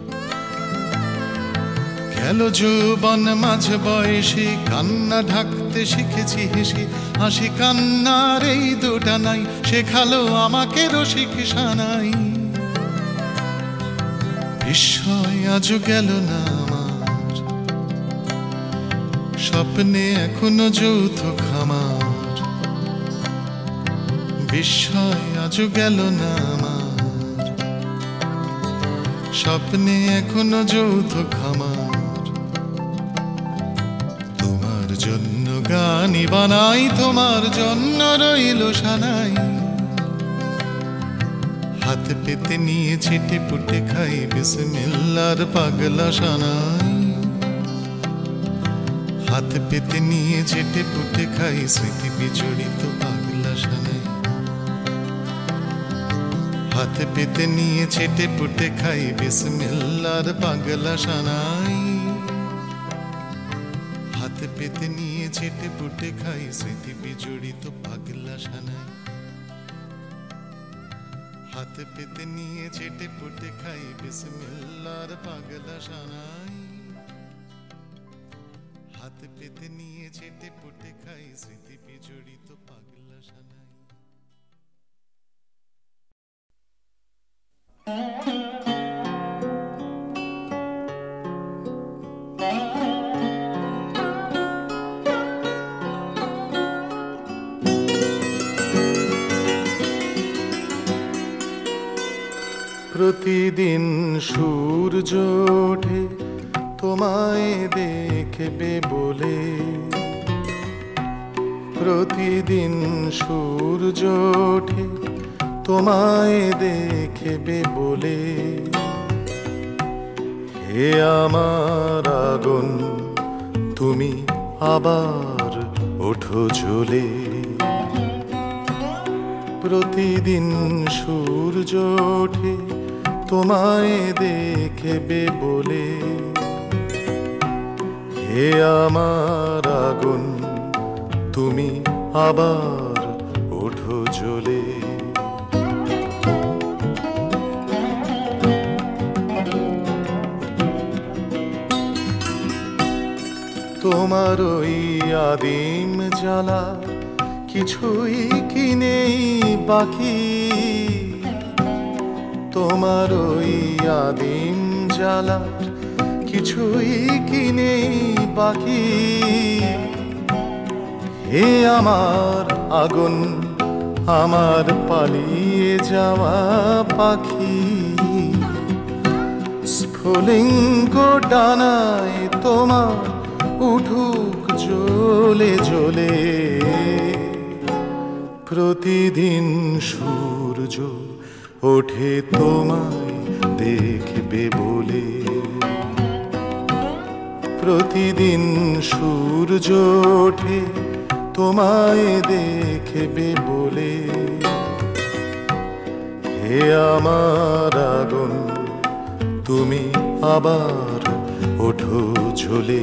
গেল যৌবন মাঝ বয়সে কান্না ঢাকতে শিখেছি হেসে। হাসি কান্নার এই দুটা নাই, শেখালো আমাকে রসিক সানাই। বিস্ময় আজও গেল না আমার, স্বপ্নে এখনো যৌথ খামার। বিস্ময় আজও গেল না আমার, স্বপ্নে এখনো যৌথ খামার। তোমার জন্য গানই বানাই, তোমার জন্য রইল সানাই। হাত পেতে নিয়ে চেটে পুটে খাই বিসমিল্লার পাগলা সানাই। হাত পেতে নিয়ে চেটে পুটে খাই স্মৃতি বিজড়িত পাগলা সানাই। হাত পেতে নিয়ে চেটে পুটে খাই বিসমিল্লার পাগলা সানাই। হাত পেতে নিয়ে চেটে পুটে খাই স্মৃতি বিজড়িত পাগলা সানাই। হাত পেতে নিয়ে চেটে পুটে খাই বিসমিল্লার পাগলা সানাই। হাত পেতে নিয়ে চেটে পুটে খাই স্মৃতি বিজড়িত পাগলা সানাই।
প্রতিদিন সূর্য ওঠে তোমায় দেখবে বলে। প্রতিদিন সূর্য ওঠে তোমায় দেখবে বলে। হে আমার আগুন তুমি আবার ওঠো জ্বলে। প্রতিদিন সূর্য ওঠে তোমায় দেখবে বলে। হে আমার আগুন তুমি আবার ওঠো জ্বলে। তোমার ওই আদিম জ্বালার কিছুই কি নেই বাকি, তোমার ওই আদিম জ্বালার কিছুই কি নেই বাকি। হে আমার আগুন, আমার পালিয়ে যাওয়া পাখি, স্ফুলিঙ্গ ডানায় তোমার উঠুক জ্বলে জ্বলে। প্রতিদিন সূর্য ওঠে তোমায় দেখবে বলে, প্রতিদিন সূর্য ওঠে তোমায় দেখবে বলে। হে আমার আগুন, তুমি আবার ওঠো ঝোলে।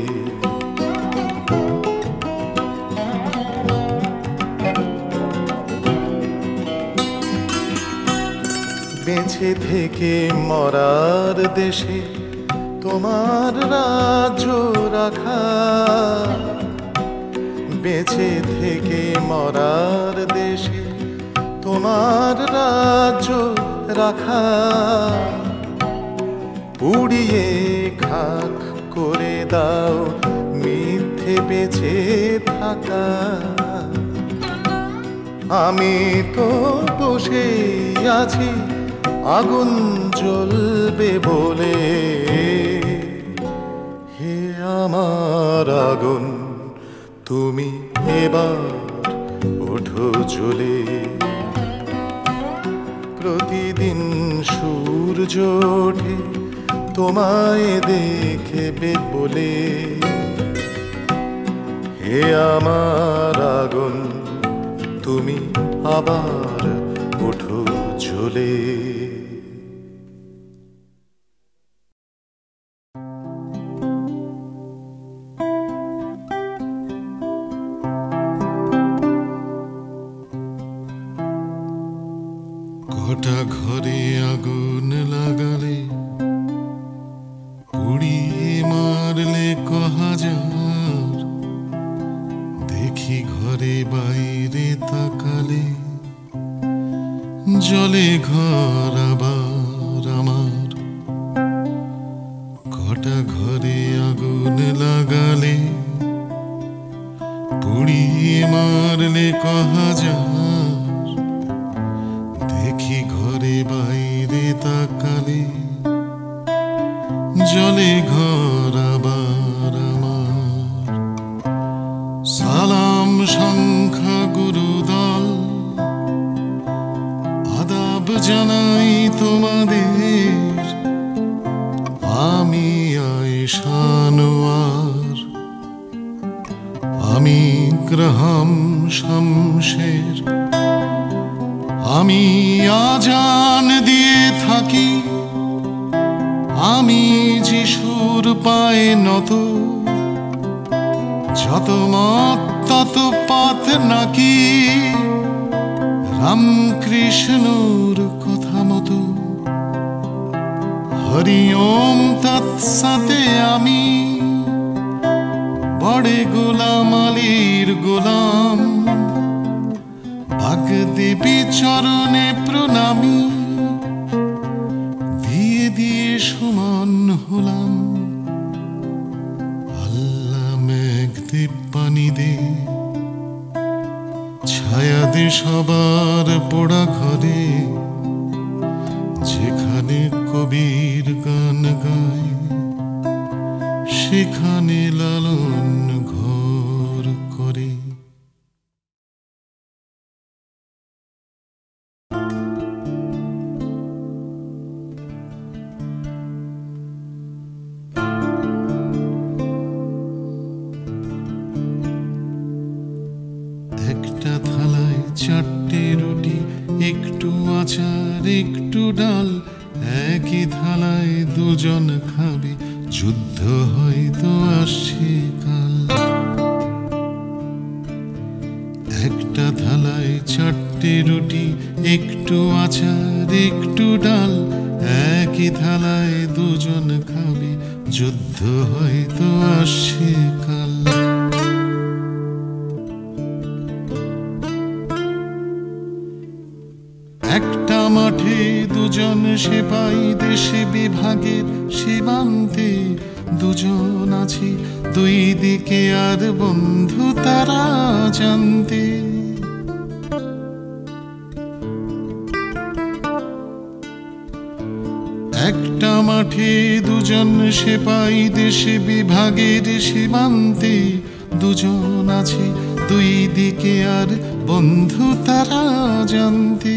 বেঁচে থেকে মরার দেশে তোমার রাজ্য রাখা, বেঁচে থেকে মরার দেশে তোমার রাজ্য রাখা। পুড়িয়ে খাক করে দাও মিথ্যে বেঁচে থাকা। আমি তো বসে আছি আগুন জ্বলবে বলে। হে আমার আগুন, তুমি এবার ওঠো জ্বলে। প্রতিদিন সূর্য ওঠে তোমায় দেখবে বলে। হে আমার আগুন, তুমি আবার ওঠো জ্বলে।
কটা ঘরে আগুন লাগালে, পুড়িয়ে মারলে কহাজার। দেখি ঘরে বাইরে তাকালে, জলে ঘর আবার আমার। কটা ঘরে আগুন লাগালে, পুড়িয়ে মারলে কহাজার। দেখি ঘরে বাইরে তাকালে, জলে ঘর আবার আমার। সালাম সংখ্যা গুরুদল, আদাব জানাই তোমাদের। আমি আয়েশানোয়ার, আমি গ্রাহাম শমশের। আমি আজান দিয়ে থাকি, আমি যিশুর পায়ে নত। যত মত তত পথ নাকি, রামকৃষ্ণর কথা মতো। হরি ওম তৎসতে আমি, বড়ে গোলাম আলীর গোলাম। বাগদেবী চরণে প্রণামী, দিয়ে দিয়ে সমান হলাম। আল্লাহ মেঘ দে পানি দে, ছায়া দে সবার পোড়া ঘরে। যেখানে কবির গান গায়, সেখানে লালন ঘর করে। একটা থালায় 4টে রুটি, একটু আচার একটু ডাল। একই থালায় দুজন খাবে, যুদ্ধ হয়তো আসছে কাল। একটা থালায় 4টে রুটি, একটু আচার একটু ডাল। একই থালায় দুজন খাবে, যুদ্ধ হয়তো আসছে কাল। বিভাগের সীমান্তে দুজন আছি দুই দিকে আর বন্ধু তারা জানতে। একটা মাঠে দুজন সেপাই দেশ বিভাগের সীমান্তে দুজন আছে দুই দিকে আর বন্ধু তারা জানতে।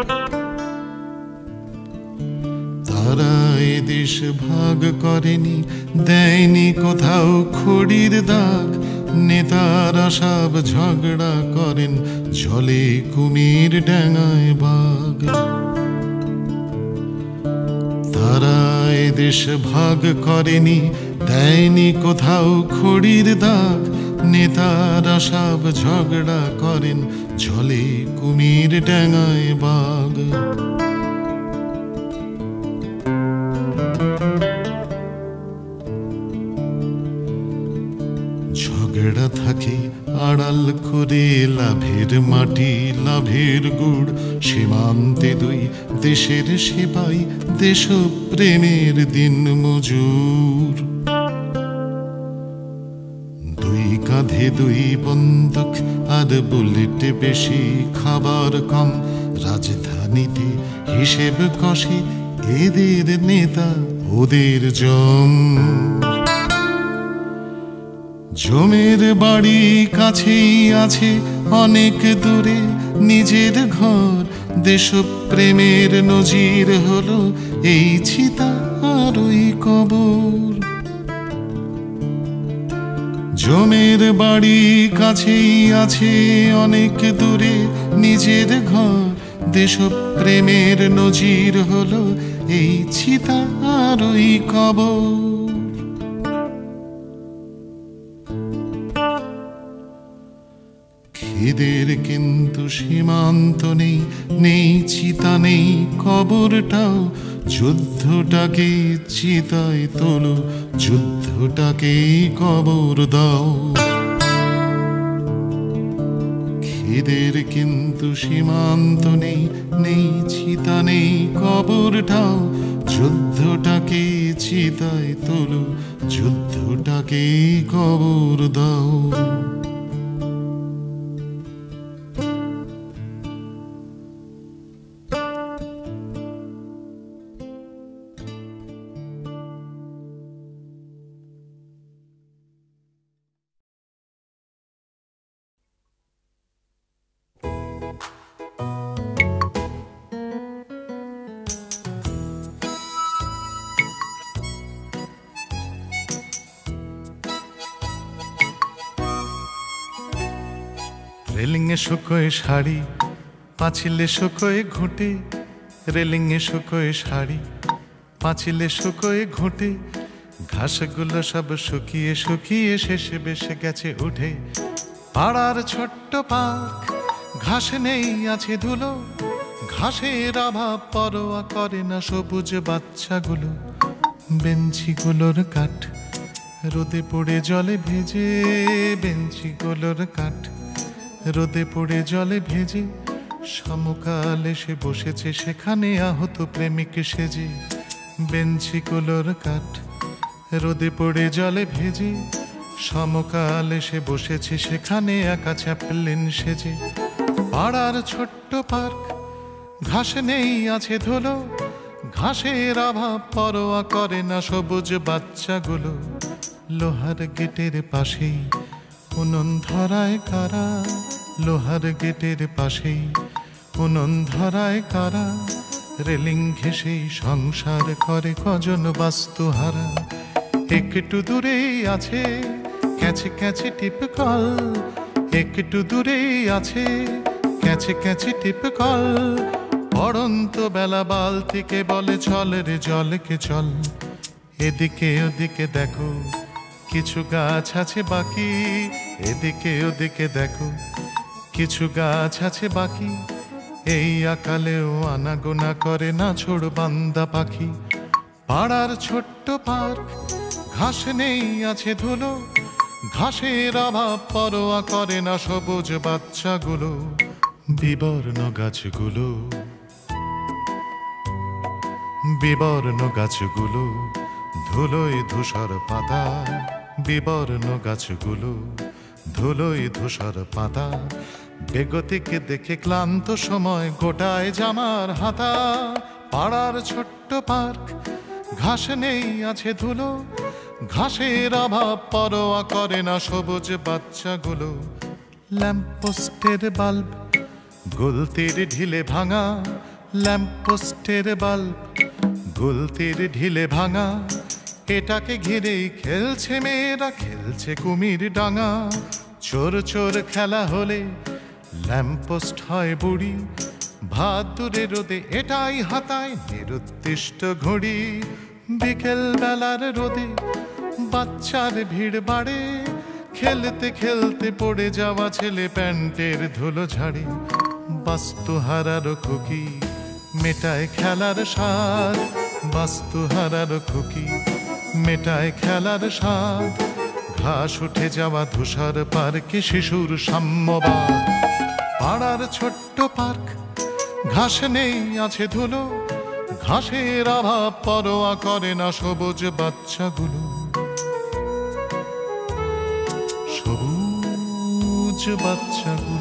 তারা এ দেশ ভাগ করেনি দেয়নি কোথাও খড়ির দাগ, নেতারা সব ঝগড়া করেন জলে কুমির ডাঙায় বাঘ। তারা এ দেশ ভাগ করেনি দেয়নি কোথাও খড়ির দাগ, নেতারা সব ঝগড়া করেন জলে কুমির ডাঙায় বাঘ। ঝগড়া থাকে আড়াল করে লাভের মাটি লাভের গুড়, সীমান্তে দুই দেশের সেপাই দেশপ্রেমের দিন মজুর। দুই কাঁধে দুই বন্দুক আর বুলেট বেশি খাবার কম, রাজধানীতে হিসেব কষে এদের নেতা ওদের জম। জমের বাড়ি কাছেই আছে অনেক দূরে নিজের ঘর, দেশপ্রেমের নজির হলো এই চিতা আর ওই কবর। জমের বাড়ি কাছেই আছে অনেক দূরে নিজের ঘর, দেশপ্রেমের নজির হলো এই চিতা আর ওই কবর। খিদের কিন্তু সীমান্ত নেই, নেই চিতা নেই কবরটাও, যুদ্ধটাকে চিতায় তোলো যুদ্ধটাকে কবর দাও। খিদের কিন্তু সীমান্ত নেই, নেই চিতা নেই কবরটাও, যুদ্ধটাকে চিতায় তোলো যুদ্ধটাকে কবর দাও। রেলিংয়ে শুকোয় শাড়ি পাঁচিলে শুকোয় ঘুঁটে, রেলিংয়ে শুকোয় শাড়ি পাঁচিলে শুকোয় ঘুঁটে, ঘাসগুলো সব শুকিয়ে শুকিয়ে শেষে বেশে গেছে উঠে। পাড়ার ছোট্ট পার্ক ঘাস নেই আছে ধুলো, ঘাসের অভাব পরোয়া করে না সবুজ বাচ্চাগুলো। বেঞ্চিগুলোর কাঠ রোদে পড়ে জলে ভেজে, বেঞ্চিগুলোর কাঠ রোদে পড়ে জলে ভেজে, সমকাল এসে বসেছে সেখানে আহত প্রেমিক সেজে। বেঞ্চিগুলোর কাঠ রোদে পড়ে জলে ভেজে, সমকাল এসে বসেছে সেখানে একা চ্যাপলিন সেজে। পাড়ার ছোট্ট পার্ক ঘাস নেই আছে ধুলো, ঘাসের অভাব পরোয়া করে না সবুজ বাচ্চাগুলো। লোহার গেটের পাশেই উনুন ধরায় কারা, লোহার গেটের পাশেই উনুন ধরায় কারা, রেলিং ঘেঁষেই সংসার করে কজন বাস্তুহারা। একটু দূরেই আছে ক্যাচে ক্যাচে টিপকল, একটু দূরেই আছে ক্যাচে ক্যাচে টিপকল। পড়ন্ত বেলা বাল থেকে বলে চল রে জলকে চল, এদিকে ওদিকে দেখো কিছু গাছ আছে বাকি, এদিকে ওদিকে দেখো কিছু গাছ আছে বাকি। এই আকালেও আনাগোনা করে না ছোড় বান্দা পাখি। পাড়ার ছোট্ট পার্ক ঘাস নেই আছে ধুলো, ঘাসের অভাব পরোয়া করে না সবুজ বাচ্চাগুলো। বিবর্ণ গাছগুলো বিবর্ণ গাছগুলো ধুলোয় ধূসর পাতা, বিবর্ণ গাছগুলো ধুলোয় ধূসর পাতা, বেগতিক দেখে ক্লান্ত সময় গোটায় জামার হাতা। পাড়ার ছোট্ট পার্ক, ঘাস নেই আছে ধুলো, ঘাসের অভাব পরোয়া করে না সবুজ বাচ্চাগুলো। ল্যাম্পপোস্টের বাল্ব গুলতির ঢিলে ভাঙা, ল্যাম্পপোস্টের বাল্ব গুলতির ঢিলে ভাঙা, এটাকে ঘিরেই খেলছে মেয়েরা, খেলছে কুমির ডাঙা। চোর চোর খেলা হলে ল্যাম্পপোস্ট হয় বুড়ি, ভাদুরে রোদে এটাই হাতায় নিরুদ্দিষ্ট ঘড়ি। বিকেল বেলার রোদে বাচ্চার ভিড় বাড়ে, খেলতে খেলতে পড়ে যাওয়া ছেলে প্যান্টের ধুলো ঝাড়ে। বাস্তু হারার খুকি মেটায় খেলার স্বাদ, বাস্তু হারার খুকি মেটায় খেলার স্বাদ। ঘাস উঠে যাওয়া ধূসর পার্কে শিশুর সাম্যবাদ। পাড়ার ছোট্ট পার্ক, ঘাস নেই আছে ধুলো, ঘাসের অভাব পরোয়া করে না সবুজ বাচ্চাগুলো, সবুজ বাচ্চাগুলো।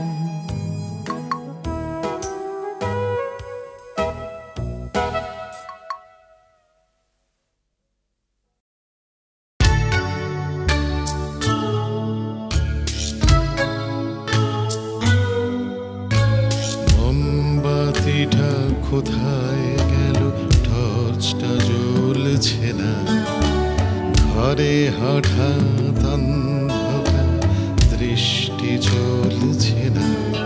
কোথায় গেল টর্চটা জ্বলছে না, ঘরে হঠাৎ অন্ধকার দৃষ্টি চলছে না।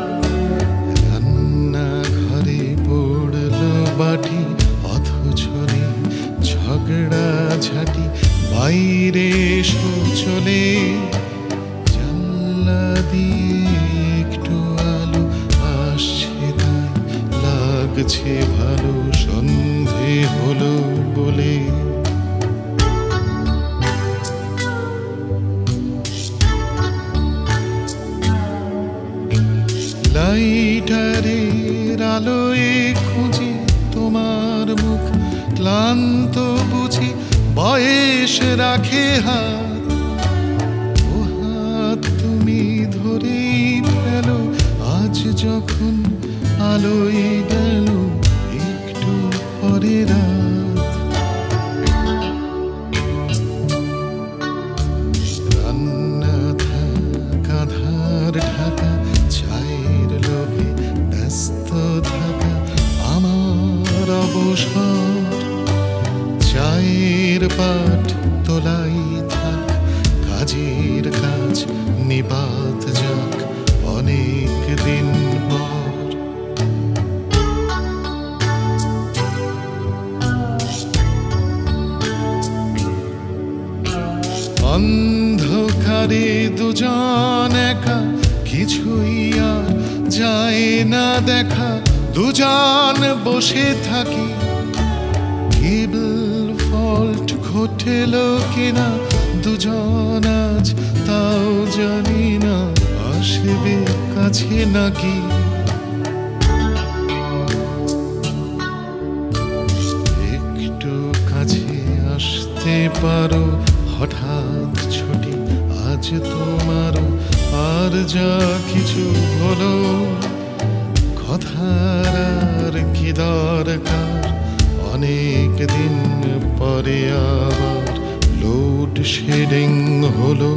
রান্না ঘরে পড়ল বাটি অথচ নেই ঝগড়া ঝাঁটি, বাইরে এসো চলে জানলা দিয়ে একটু আলো আসছে, লাগছে ভালো সন্ধে হলো বলে। লাইটারের আলোয় খুঁজি তোমার মুখ, ক্লান্ত বুঝি বয়স রাখে হাত। ও হাত তুমি ধরেই ফেলো আজ যখন আলোয় গেল একটু পরে রাত। রান্না থাকা ধার ঢাকা, চায়ের লোভে ব্যস্ত থাকা আমার অবসর। চায়ের পাট তোলাই থাক, কাজের কাজ নিপাত যাক অনেক দিন পর। অন্ধকারে দুজন একা, কিছুই আর যায় না দেখা, দুজন বসে থাকি। কেবল ফল্ট ঘটেল কিনা দুজন আজ তাও জানি না, আসবে কাছে নাকি। একটু কাছে আসতে পারো হঠাৎ ছুটি আজ তোমারও, আর যা কিছু হলো কথার আর কি দরকার। অনেক দিন পরে আবার লোড শেডিং হলো।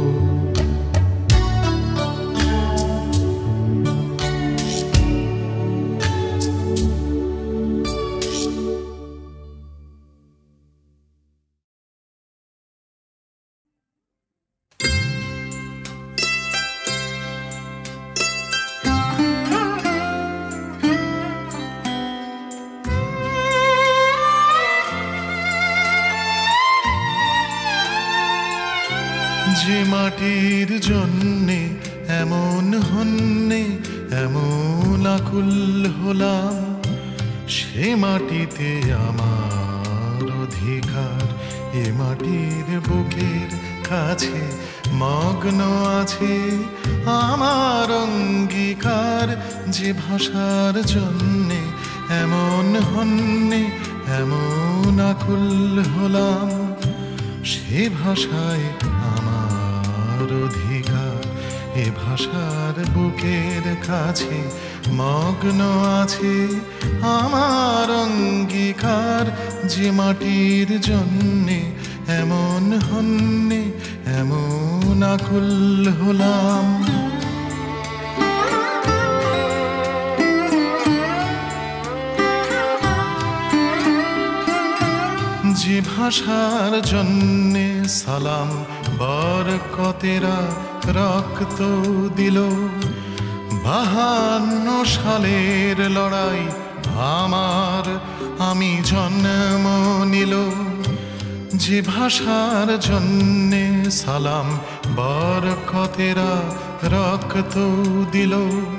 যে মাটির জন্যে এমন হন্যে এমন আকুল হলাম, সে মাটিতে আমার অধিকার। এ মাটির বুকের কাছে মগ্ন আছে আমার অঙ্গীকার। যে ভাষার জন্যে এমন হন্যে এমন আকুল হলাম, সে ভাষায় আমার অধিকার, এ ভাষার বুকের কাছে মগ্ন আছে আমার অঙ্গীকার। যে মাটির জন্যে এমন হন্যে এমন আকুল হলাম। যে ভাষার জন্যে সালাম বরকতেরা রক্ত দিল, 52 সালের লড়াই আমার আমি জন্ম নিল। যে ভাষার জন্যে সালাম বরকতেরা রক্ত দিল,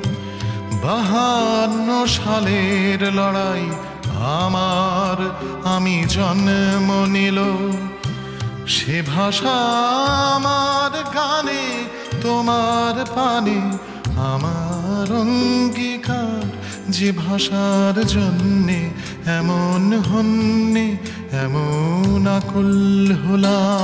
52 সালের লড়াই আমার আমি জন্ম নিল। সে ভাষা আমার গানে তোমার পানে আমার অঙ্গীকার। যে ভাষার জন্যে এমন হন্যে এমন আকুল হলাম।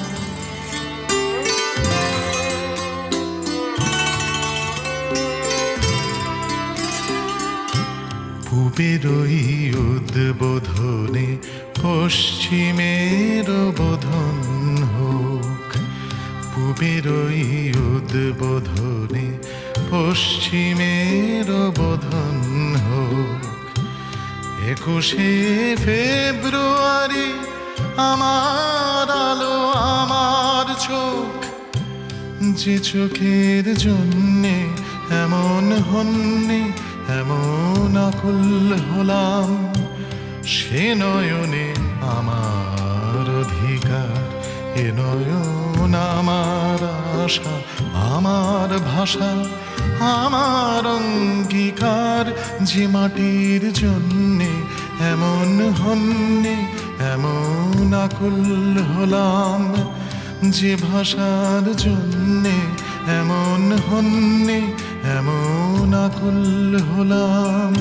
পূবের ওই উদ্বোধনে পশ্চিমের বোধন হোক, পূবের ওই উদ্বোধনে পশ্চিমের বোধন হোক। 21শে ফেব্রুয়ারি আমার আলো আমার চোখ, যে চোখের জন্যে এমন হন্যে এমন আকুল হলাম। সে নয়নে আমার অধিকার, এ নয়ন আমার আশা, আমার ভাষা আমার অঙ্গীকার। যে মাটির জন্যে এমন হন্যে এমন আকুল হলাম। যে ভাষার জন্যে এমন হন্যে এমন আকুল হলাম।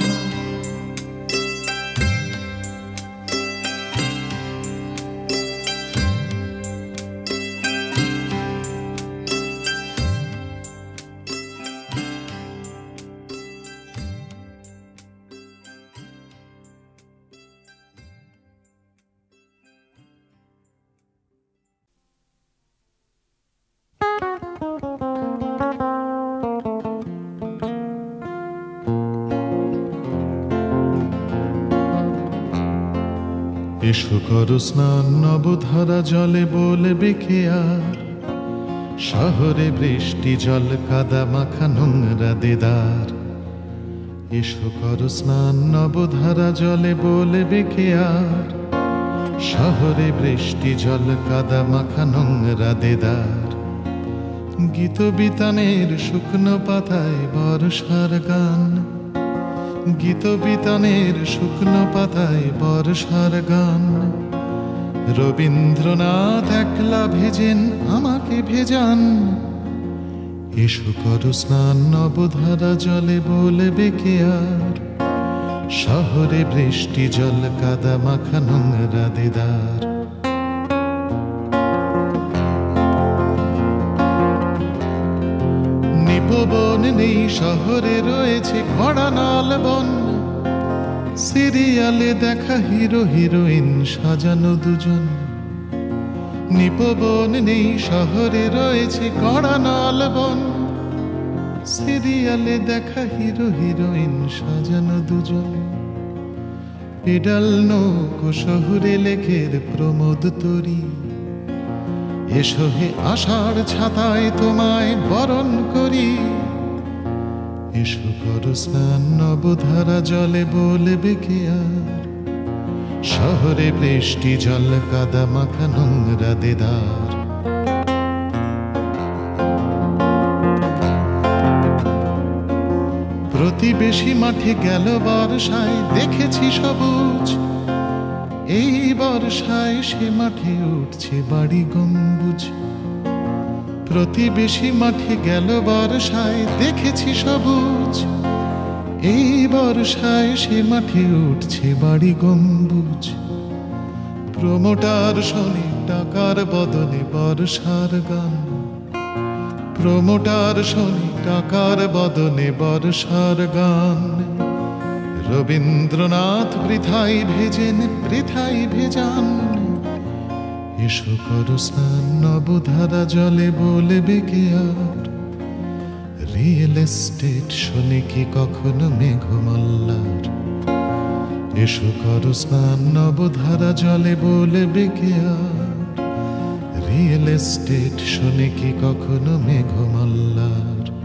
এসো করো স্নান নবধারা জলে বলবে কে আর, শহরে বৃষ্টি জল কাদা মাখা নোংরা দেদার। এসো করো স্নান নবধারা জলে বলবে কে আর, শহরে বৃষ্টি জল কাদা মাখা নোংরা দেদার। গীত বিতানের শুকনো পাতায় বর্ষার গান, গীত বিতানের শুকনো পাতায় বর্ষার গান। রবীন্দ্রনাথ একলা ভেজেন আমাকে ভেজান। এসো করো স্নান নবধারা জলে বলবে কে আর, শহরে বৃষ্টি জল কাদা মাখা নোংরা দেদার। নিপবন নেই শহরে রয়েছে কড়া নাল বন, সিরিয়ালে দেখা হিরো হিরোইন সাজানো দুজন। নিপবন নেই শহরে রয়েছে কড়া নাল বন, সিরিয়ালে দেখা হিরো হিরোইন সাজানো দুজন। পেডাল নৌকো শহরে লেখের প্রমোদ তরী, এসো হে আষাঢ় ছাতায় তোমায় বরণ করি। এসো করো স্নান নবধারা জলে বলবে কে আর, শহরে বৃষ্টি জল কাদা মাখা নোংরা দেদার। প্রতিবেশী মাঠে গেল বর্ষায় দেখেছি সবুজ, এই বর্ষায় সে মাঠে উঠছে বাড়ি গম্বুজ। প্রতিবেশী মাঠে গেল বর্ষায় দেখেছি সবুজ, এই বর্ষায় সে মাঠে উঠছে বাড়ি গম্বুজ, প্রমোটার শোনে টাকার বদলে বর্ষার গান, প্রমোটার শোনে টাকার বদলে বর্ষার গান। রবীন্দ্রনাথ বৃথাই ভেজেন বৃথাই ভেজান, এসো করো স্নান নবধারা জলে বলবে কে আর। রিয়েল এস্টেট শোনে কি কখনো মেঘমল্লার, এসো করো স্নান নবধারা জলে বলবে কে আর। রিয়েল এস্টেট শোনে কি কখনো মেঘমল্লার।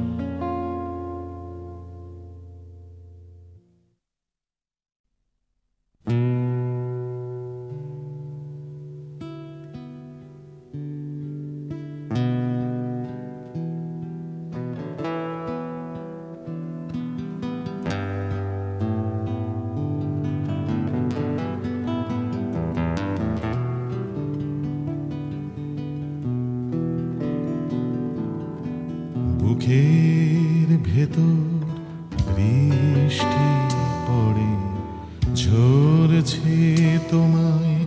বুকের ভেতর বৃষ্টি পড়ে, ঝরছে তোমায়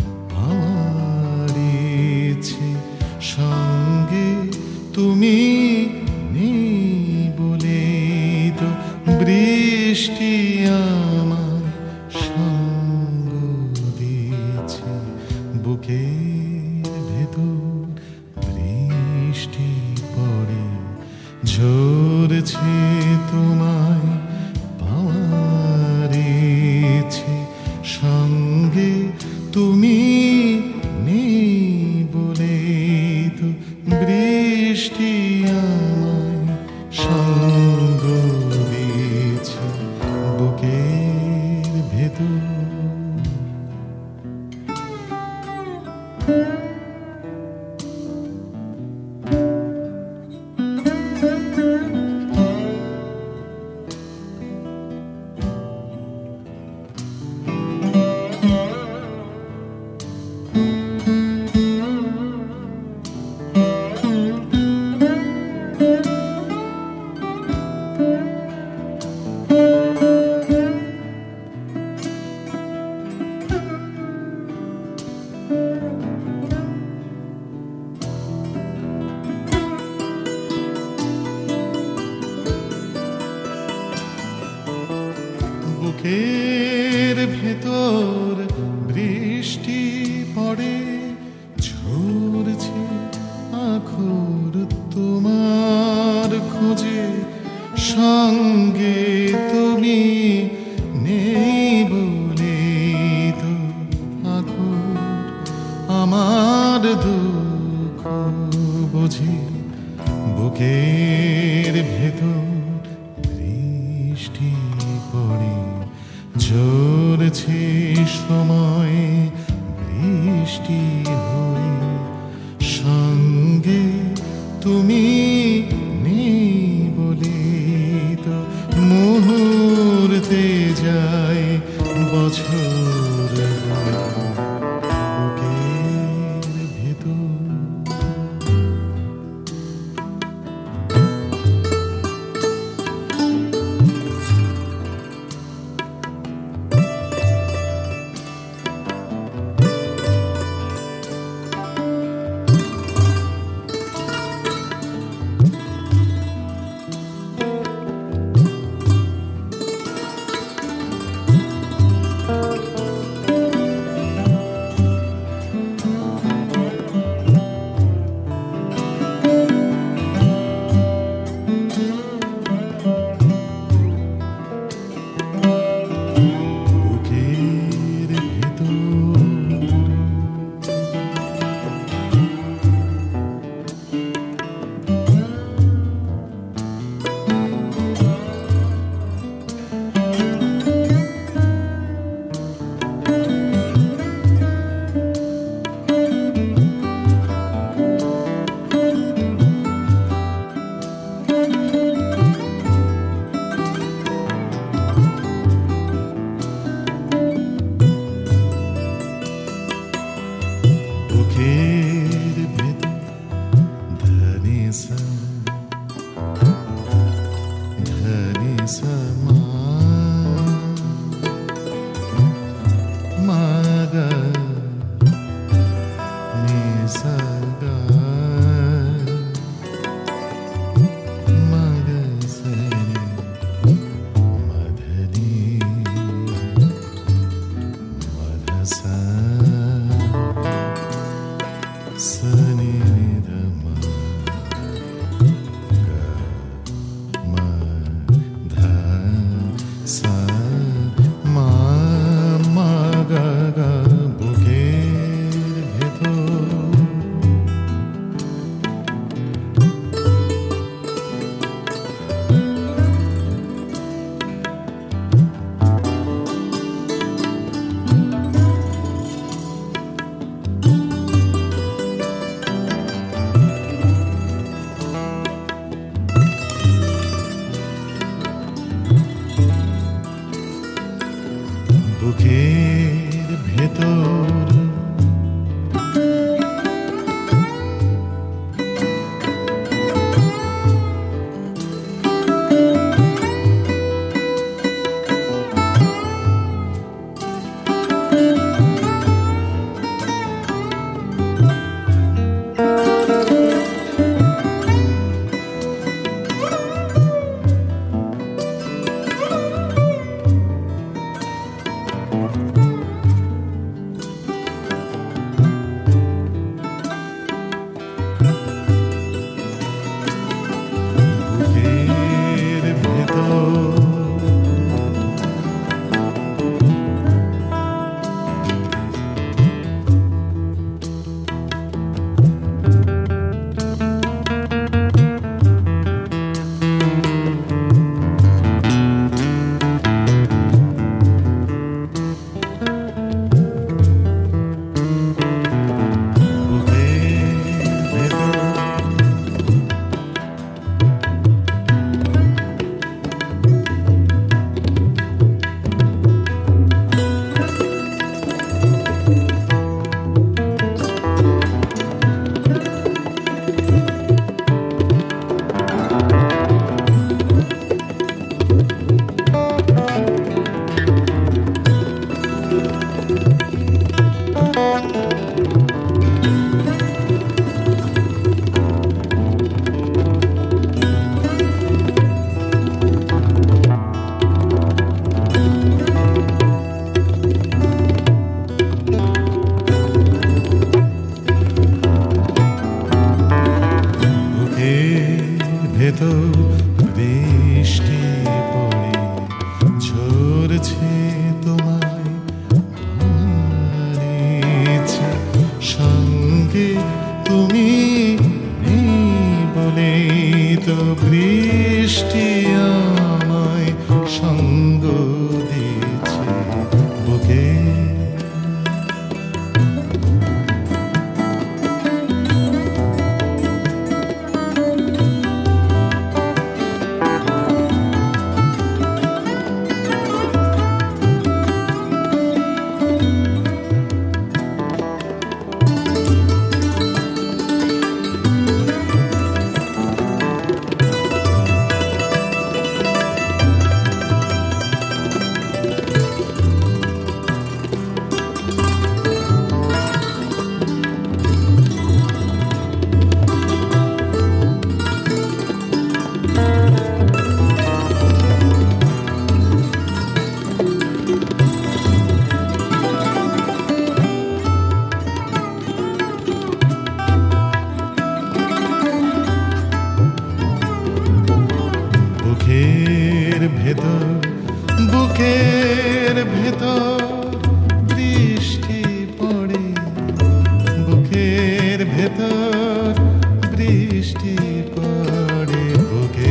আমার ইচ্ছে, সঙ্গে তুমি নেই বলে তো বৃষ্টি আমায় সঙ্গ দিয়েছে। বুকের ভেতর বৃষ্টি পড়ে, ঝরছে তোমায় পাওয়ার ইচ্ছে, সঙ্গে তুমি নেই বলে তো বৃষ্টি আমায় সঙ্গ দিয়েছে। বুকের ভেতর বুকের ভেতর বৃষ্টি পড়ে, ঝরছে আখর তোমার খোঁজে, সঙ্গে তুমি নেই বলে তো আখর আমার দুঃখ বোঝে। বুকের ভেতর বৃষ্টি পড়ে, ঝরছে সময় বৃষ্টি হয়ে, সঙ্গে তুমি নেই বলে তো মুহূর্তে যায় বছর। বুকের ভেতর धनी सा বুকের ভেতর বৃষ্টি পড়ে ঝরছে তোমায় আমার ইচ্ছে, সঙ্গে তুমি নেই বলেই তো বৃষ্টি আমায় সঙ্গ দিচ্ছে বুকে। বুকের ভেতর বৃষ্টি পড়ে, বুকের ভেতর বৃষ্টি পড়ে বুকে।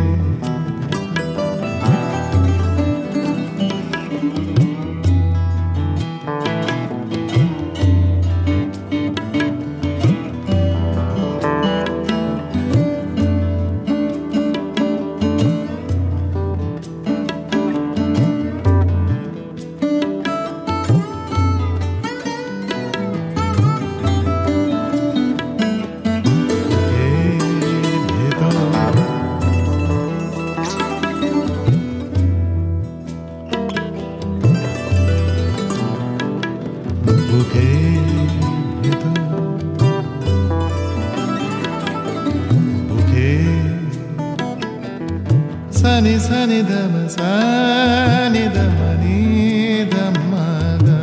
Sani sani dama sani dama ni dama da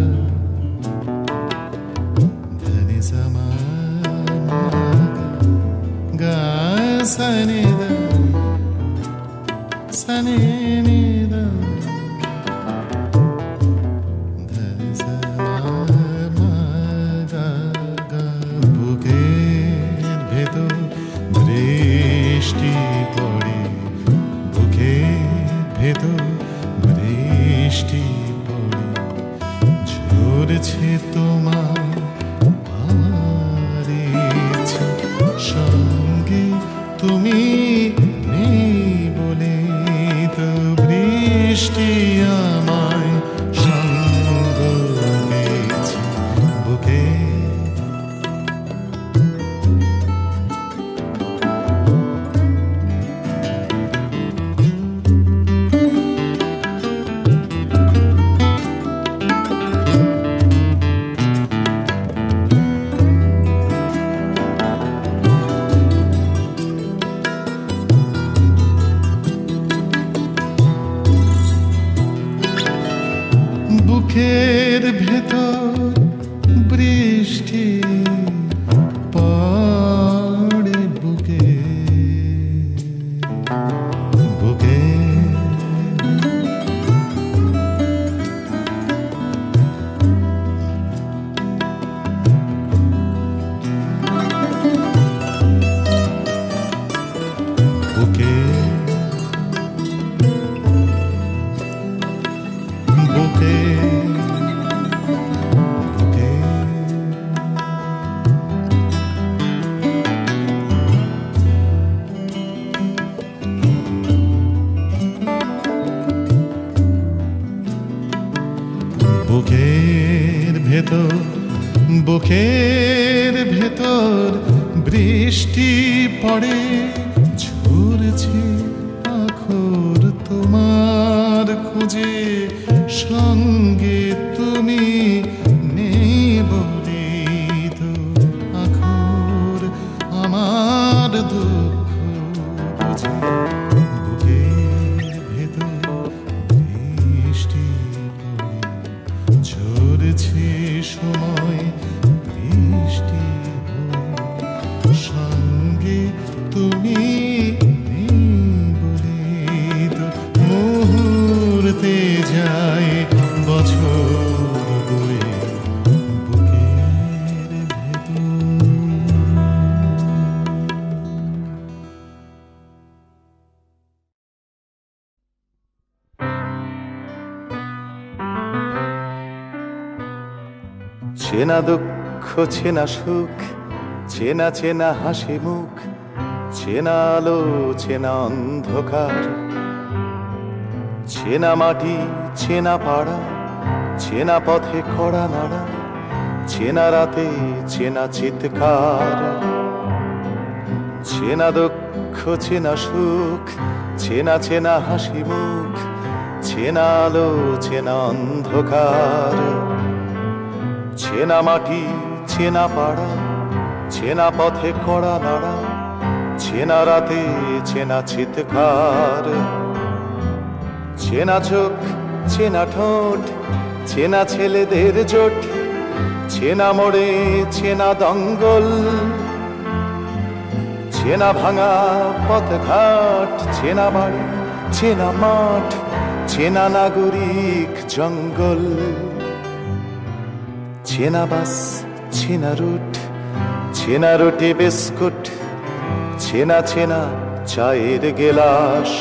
dhani sama ga sani da sani ni da dhani sama ga ga buker bhetor brishti pore ভেতর বৃষ্টি পড়ে ঝরছে তোমার আমার ইচ্ছে, সঙ্গে তুমি নেই বলে তো বৃষ্টি আমায় সঙ্গ দিয়েছে বুকে। বুকের ভেতর বৃষ্টি পড়ে বুকে বুকে। বুকে বুকে বুকের ভেতর বুকের ভেতর বৃষ্টি পড়ে ঝরছে আখর তোমার খুঁজে, সঙ্গে তুমি নেই বলে তো আখর আমার দুঃখ বুঝে। বুকের ভেতর বৃষ্টি পড়ে ঝরছে সময় বৃষ্টি হয়ে, সঙ্গে
চেনা দুঃখ চেনা সুখ, চেনা চেনা হাসি মুখ, চেনা আলো চেনা অন্ধকার, চেনা মাটি চেনা পাড়া, চেনা পথে কড়া নাড়া, চেনা রাতে চেনা চিৎকার। চেনা দুঃখ চেনা সুখ, চেনা চেনা হাসি মুখ, চেনা আলো চেনা অন্ধকার, চেনা মাটি চেনা পাড়া, চেনা পথে কড়া নাড়া, চেনা রাতে চেনা চিৎকার। চেনা চোখ চেনা ঠোঁট, চেনা ছেলেদের জোট, চেনা মোড়ে চেনা দঙ্গল, চেনা ভাঙা পথঘাট, চেনা বাড়ি চেনা মাঠ, চেনা নাগরিক জঙ্গল। চেনা বাস চেনা রুট, চেনা রুটি বিস্কুট, চেনা চেনা চায়ের গেলাস,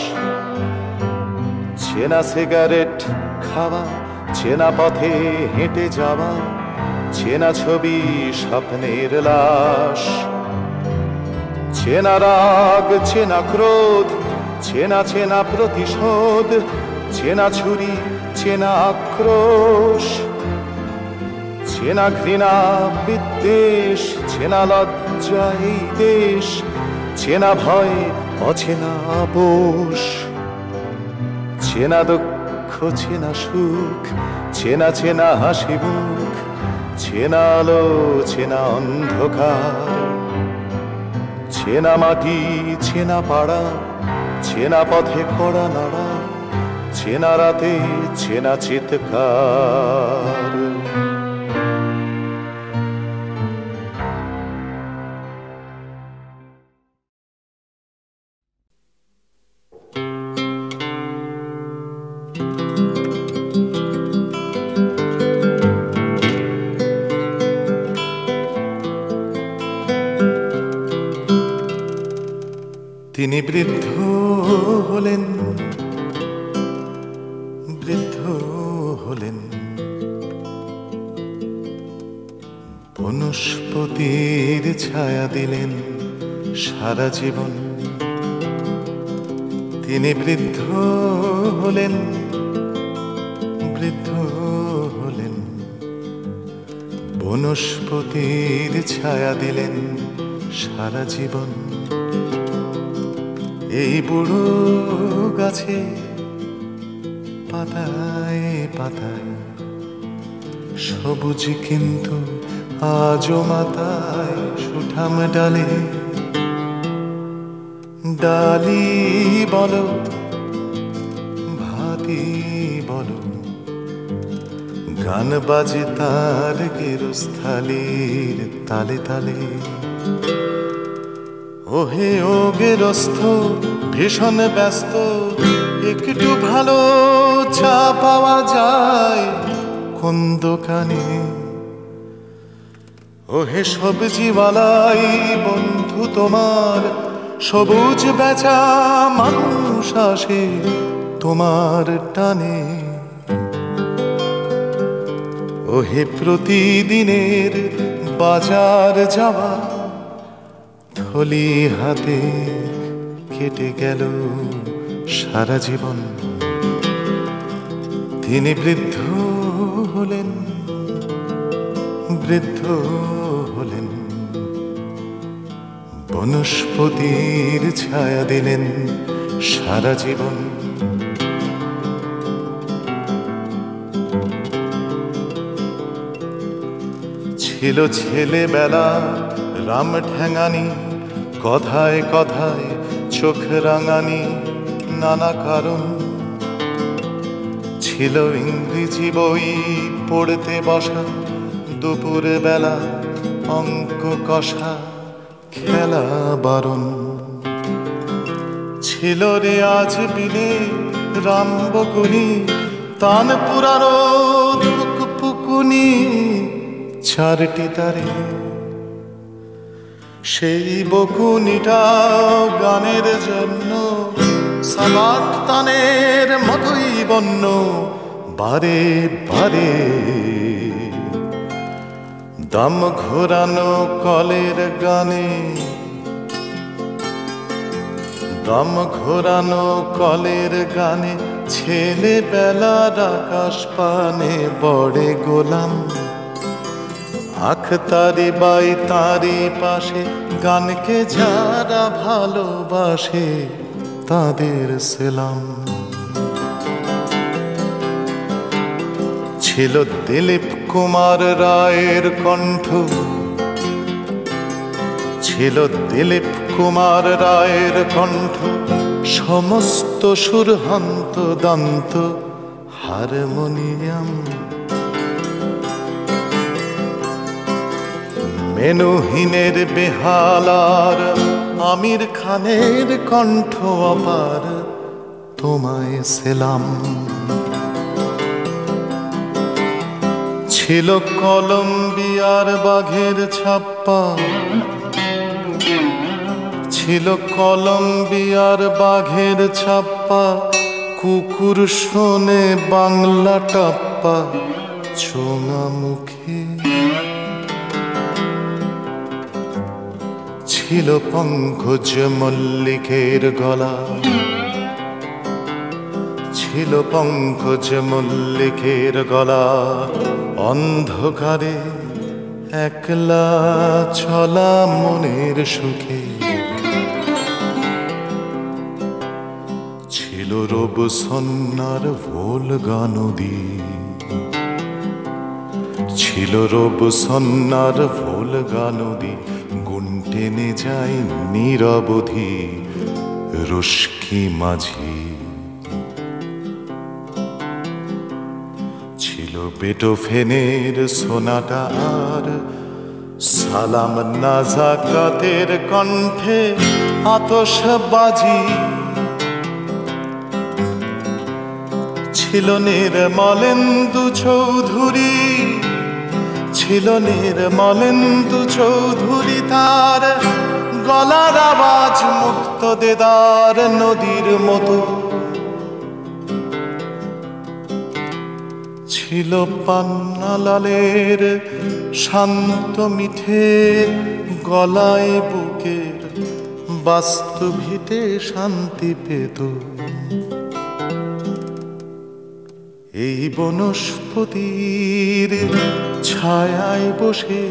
চেনা সিগারেট খাওয়া, চেনা পথে হেঁটে যাওয়া, চেনা ছবি স্বপ্নের লাশ। চেনা রাগ চেনা ক্রোধ, চেনা চেনা প্রতিশোধ, চেনা ছুরি চেনা আক্রোশ, চেনা ঘৃণা বিদ্বেষ, চেনা লজ্জা এই দেশ, চেনা ভয় অচেনা আপোষ। চেনা দুঃখ চেনা সুখ, চেনা চেনা হাসি মুখ, চেনা আলো চেনা অন্ধকার, চেনা মাটি চেনা পাড়া, চেনা পথে কড়া নাড়া, চেনা রাতে চেনা চিৎকার। তিনি বৃদ্ধ হলেন, বৃদ্ধ হলেন, বনস্পতির ছায়া দিলেন সারা জীবন। তিনি বৃদ্ধ হলেন, বৃদ্ধ হলেন, বনস্পতির ছায়া দিলেন সারা জীবন। এই বুড়ো গাছে পাতায় পাতায় সবুজ, কিন্তু আজও মাথায় সুঠাম ডালে। ডালি বলো ভাতি বলো, গান বাজে তার গেরস্থালির তালে তালে। ওহে ও গেরস্থ ভীষণ ব্যস্ত, একটু ভালো চা পাওয়া যায় কোন দোকানে? ওহে সবজিওয়ালাই বন্ধু তোমার, সবুজ বেচা মানুষ আসে তোমার টানে। ওহে প্রতিদিনের বাজার যাওয়া, থলি হাতে কেটে গেল সারা জীবন। তিনি বৃদ্ধ হলেন, বৃদ্ধ হলেন, বনস্পতির ছায়া দিলেন সারা জীবন। ছিল ছেলেবেলা রাম ঠ্যাঙানি, কথায় কথায় চোখ রাঙানি নানা কারণ। ছিল ইংরেজি বই পড়তে বসা, দুপুর বেলা অঙ্ক কষা, খেলা বারণ। ছিল রে আজ বিলে রাম বকুনি, তান পুরারো পুকুনি, চারটি তারে। সেই বকুনিটা গানের জন্য সাবাট তানের মতোই বন্য, বারে বারে দম ঘোরানো কলের গানে, দম ঘোরানো কলের গানে, ছেলেবেলার আকাশ পানে বড়ে গোলাম। আখ তারি বাই তারি পাশে, গানকে যারা ভালোবাসে তাদের সেলাম। ছিল দিলীপ কুমার রায়ের কণ্ঠ, ছিল দিলীপ কুমার রায়ের কণ্ঠ, সমস্ত সুরহন্ত দন্ত হারমোনিয়াম। মেনুহীনের বেহালার আমির খানের কণ্ঠ অপার, তোমায় সেলাম। ছিল কলম্বিয়ার বাঘের ছাপ্পা, ছিল কলম্বিয়ার বাঘের ছাপ্পা, কুকুর শোনে বাংলা টাপ্পা চোঙা মুখে। ছিল পঙ্কজ মল্লিকের গলা, ছিল পঙ্কজ মল্লিকের গলা, অন্ধকারে একলা চলা মনের সুখে। ছিল রবসন্নার ভোলগা নদী, ছিল রবসন্নার ভোলগা নদী, গুণ টেনে যায় নিরবধি রুস্কি মাঝি। ছিল বেটোফেনের সোনাটা আর সালাম নাজাকাতের কণ্ঠে আতশবাজি। ছিল নির্মলেন্দু চৌধুরী, ছিল নির্মলেন্দু চৌধুরী, তার গলার আওয়াজ মুক্ত দেদার নদীর মতো। ছিল পান্নালালের শান্ত মিঠে গলায় বুকের বাস্তবিতে শান্তি পেত। এই বনস্পতির ছায়ায় বসে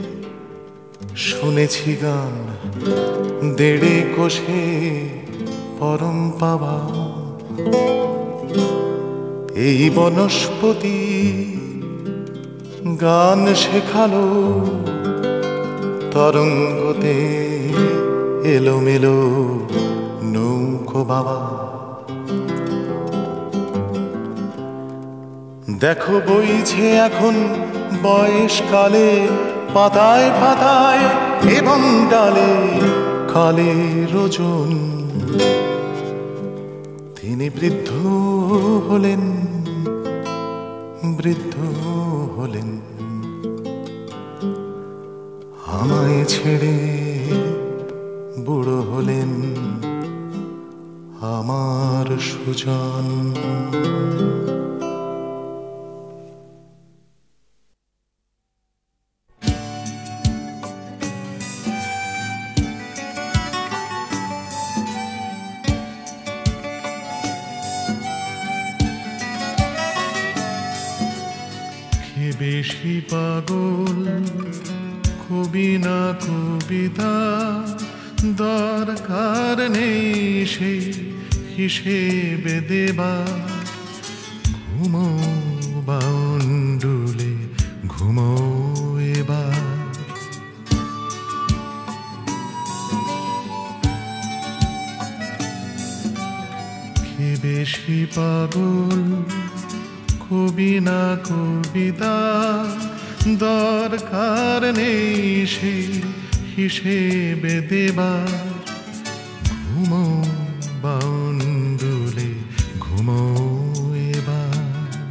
শুনেছি গান দেড়ে কোষে পরম পাওয়া। এই বনস্পতি গান শেখালো তরঙ্গতে এলোমেলো নৌকো বাবা। দেখো বইছে এখন বয়সকালে পাতায় পাতায় এবং ডালে কালে রোজন। তিনি বৃদ্ধ হলেন, বৃদ্ধ হলেন, আমায় ছেড়ে বুড়ো হলেন আমার সুজন।
বেশি পাগল কবি না কবিতা, দরকার নেই সেই হিসেবে দেবা। ঘুমো বাউন্ডুলে ঘুমো এবার। কে বেশি পাগল কবি না কবিতা, দরকার নেই সেই হিসেবে দেবার। ঘুমো বাউন্ডুলে ঘুমো এবার।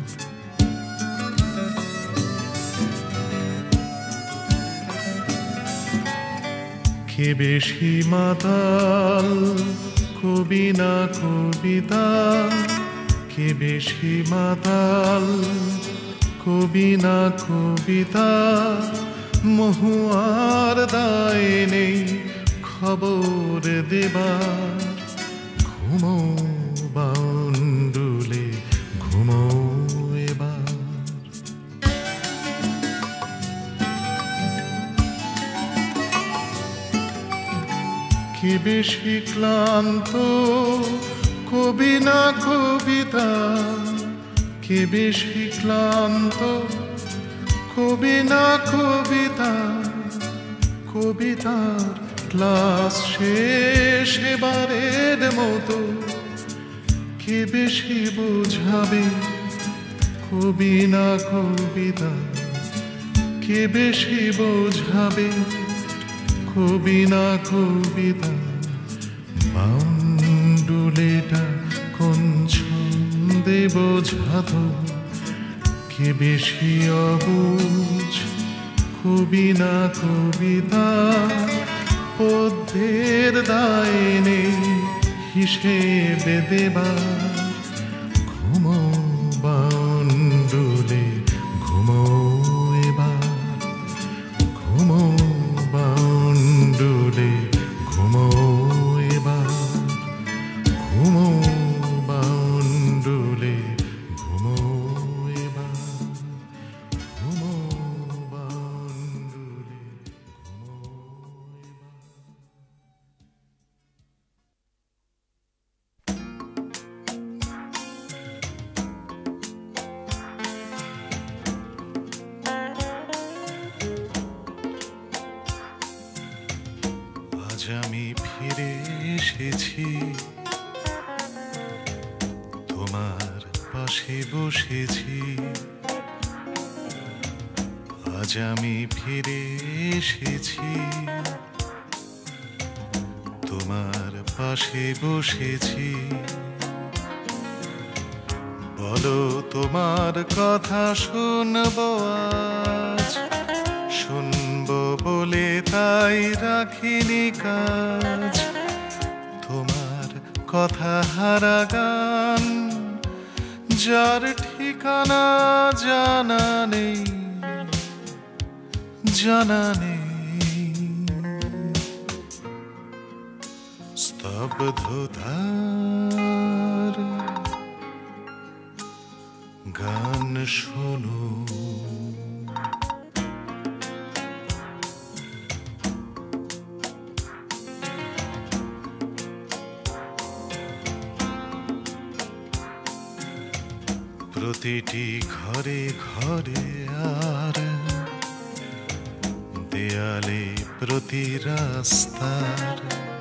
কে বেশি মাতাল কবি না কবিতা, কে বেশি মাতাল কবি না কবিতা, মহুয়ার দায় নেই খবর দেবার। ঘুমো বাউন্ডুলে ঘুমো এবার। কি বেশি ক্লান্ত কবি না কবিতা, কি বেশি ক্লান্ত কবি না কবিতা। কবিতার ক্লাস শেষ এবারের মতো। কে বেশি বোঝাবে কবি না কবিতা, কে বেশি বোঝাবে কবি না কবিতা। বাউন্ডুলেটা কোন ছন্দে বোঝাতো, কে বেশি অবুঝ কবি না কবিতা। পদ্যের দায় নেই হিসেবে দেবার। ঘুমো বাউন্ডুলে ঘুমো এবার। ঘুমো বাউন্ডুলে ঘুমো এবার। ঘুমো বাউন্ডুলে ঘুমো এবার। ঘুমো বাউন্ডুলে ঘুমো এবার। আজ আমি ফিরে এসেছি, তোমার পাশে বসেছি। আজ আমি ফিরে এসেছি, তোমার পাশে বসেছি। বলো তোমার কথা শুনবো আজ, শুনবো বলে তাই রাখিনি কাজ। তোমার কথা হারা গান, যার ঠিকানা জানা নেই, জানা নেই। স্তব্ধতার গান শোনো, প্রতিটি ঘরে ঘরে আর দেয়ালে প্রতি রাস্তার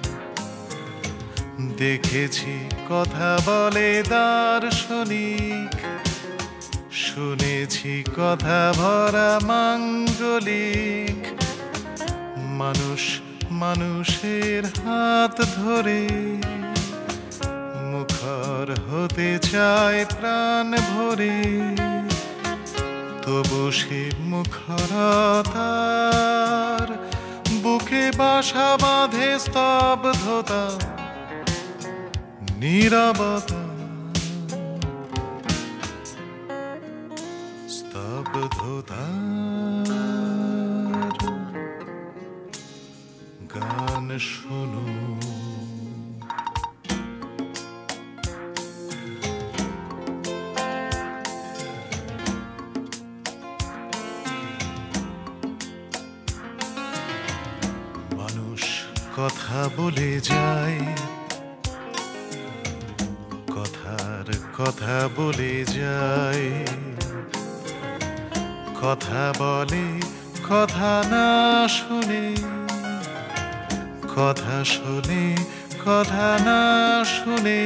দেখেছি কথা বলে দার্শনিক, শুনেছি কথা ভরা মাঙ্গলিক। মানুষ মানুষের হাত ধরে মুখর হতে চায় প্রাণ ভরে, তবু সে মুখরতার বুকে বাসা বাঁধে স্তব্ধতা, নীরবতা। স্তব্ধতার গান শোনো, কথা বলে যায়, কথার কথা বলে যায়। কথা বলে কথা না শুনে, কথা শুনে কথা না শুনে।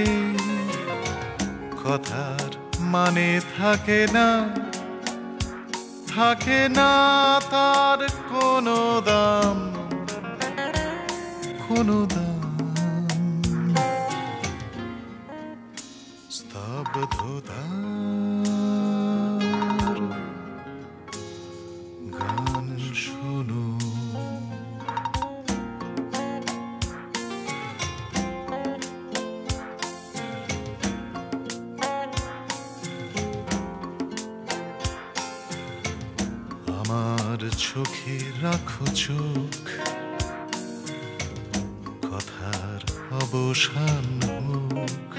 কথার মানে থাকে না, থাকে না তার কোনো দাম, কোনো দাম। স্তব্ধতার গান শোনো, আমার চোখে রাখো চোখ, কথার অবসান হোক।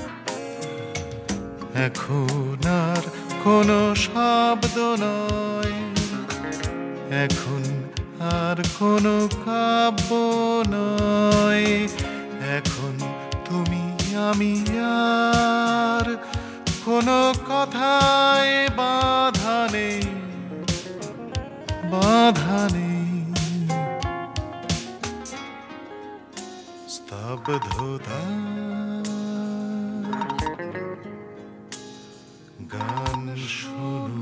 এখন আর কোনো শব্দ নয়, এখন আর কোনো কাব্য নয়, এখন তুমি আমি আর কোনো কথায় বাধা নেই, বাধা নেই। স্তব্ধতা গান শোনো,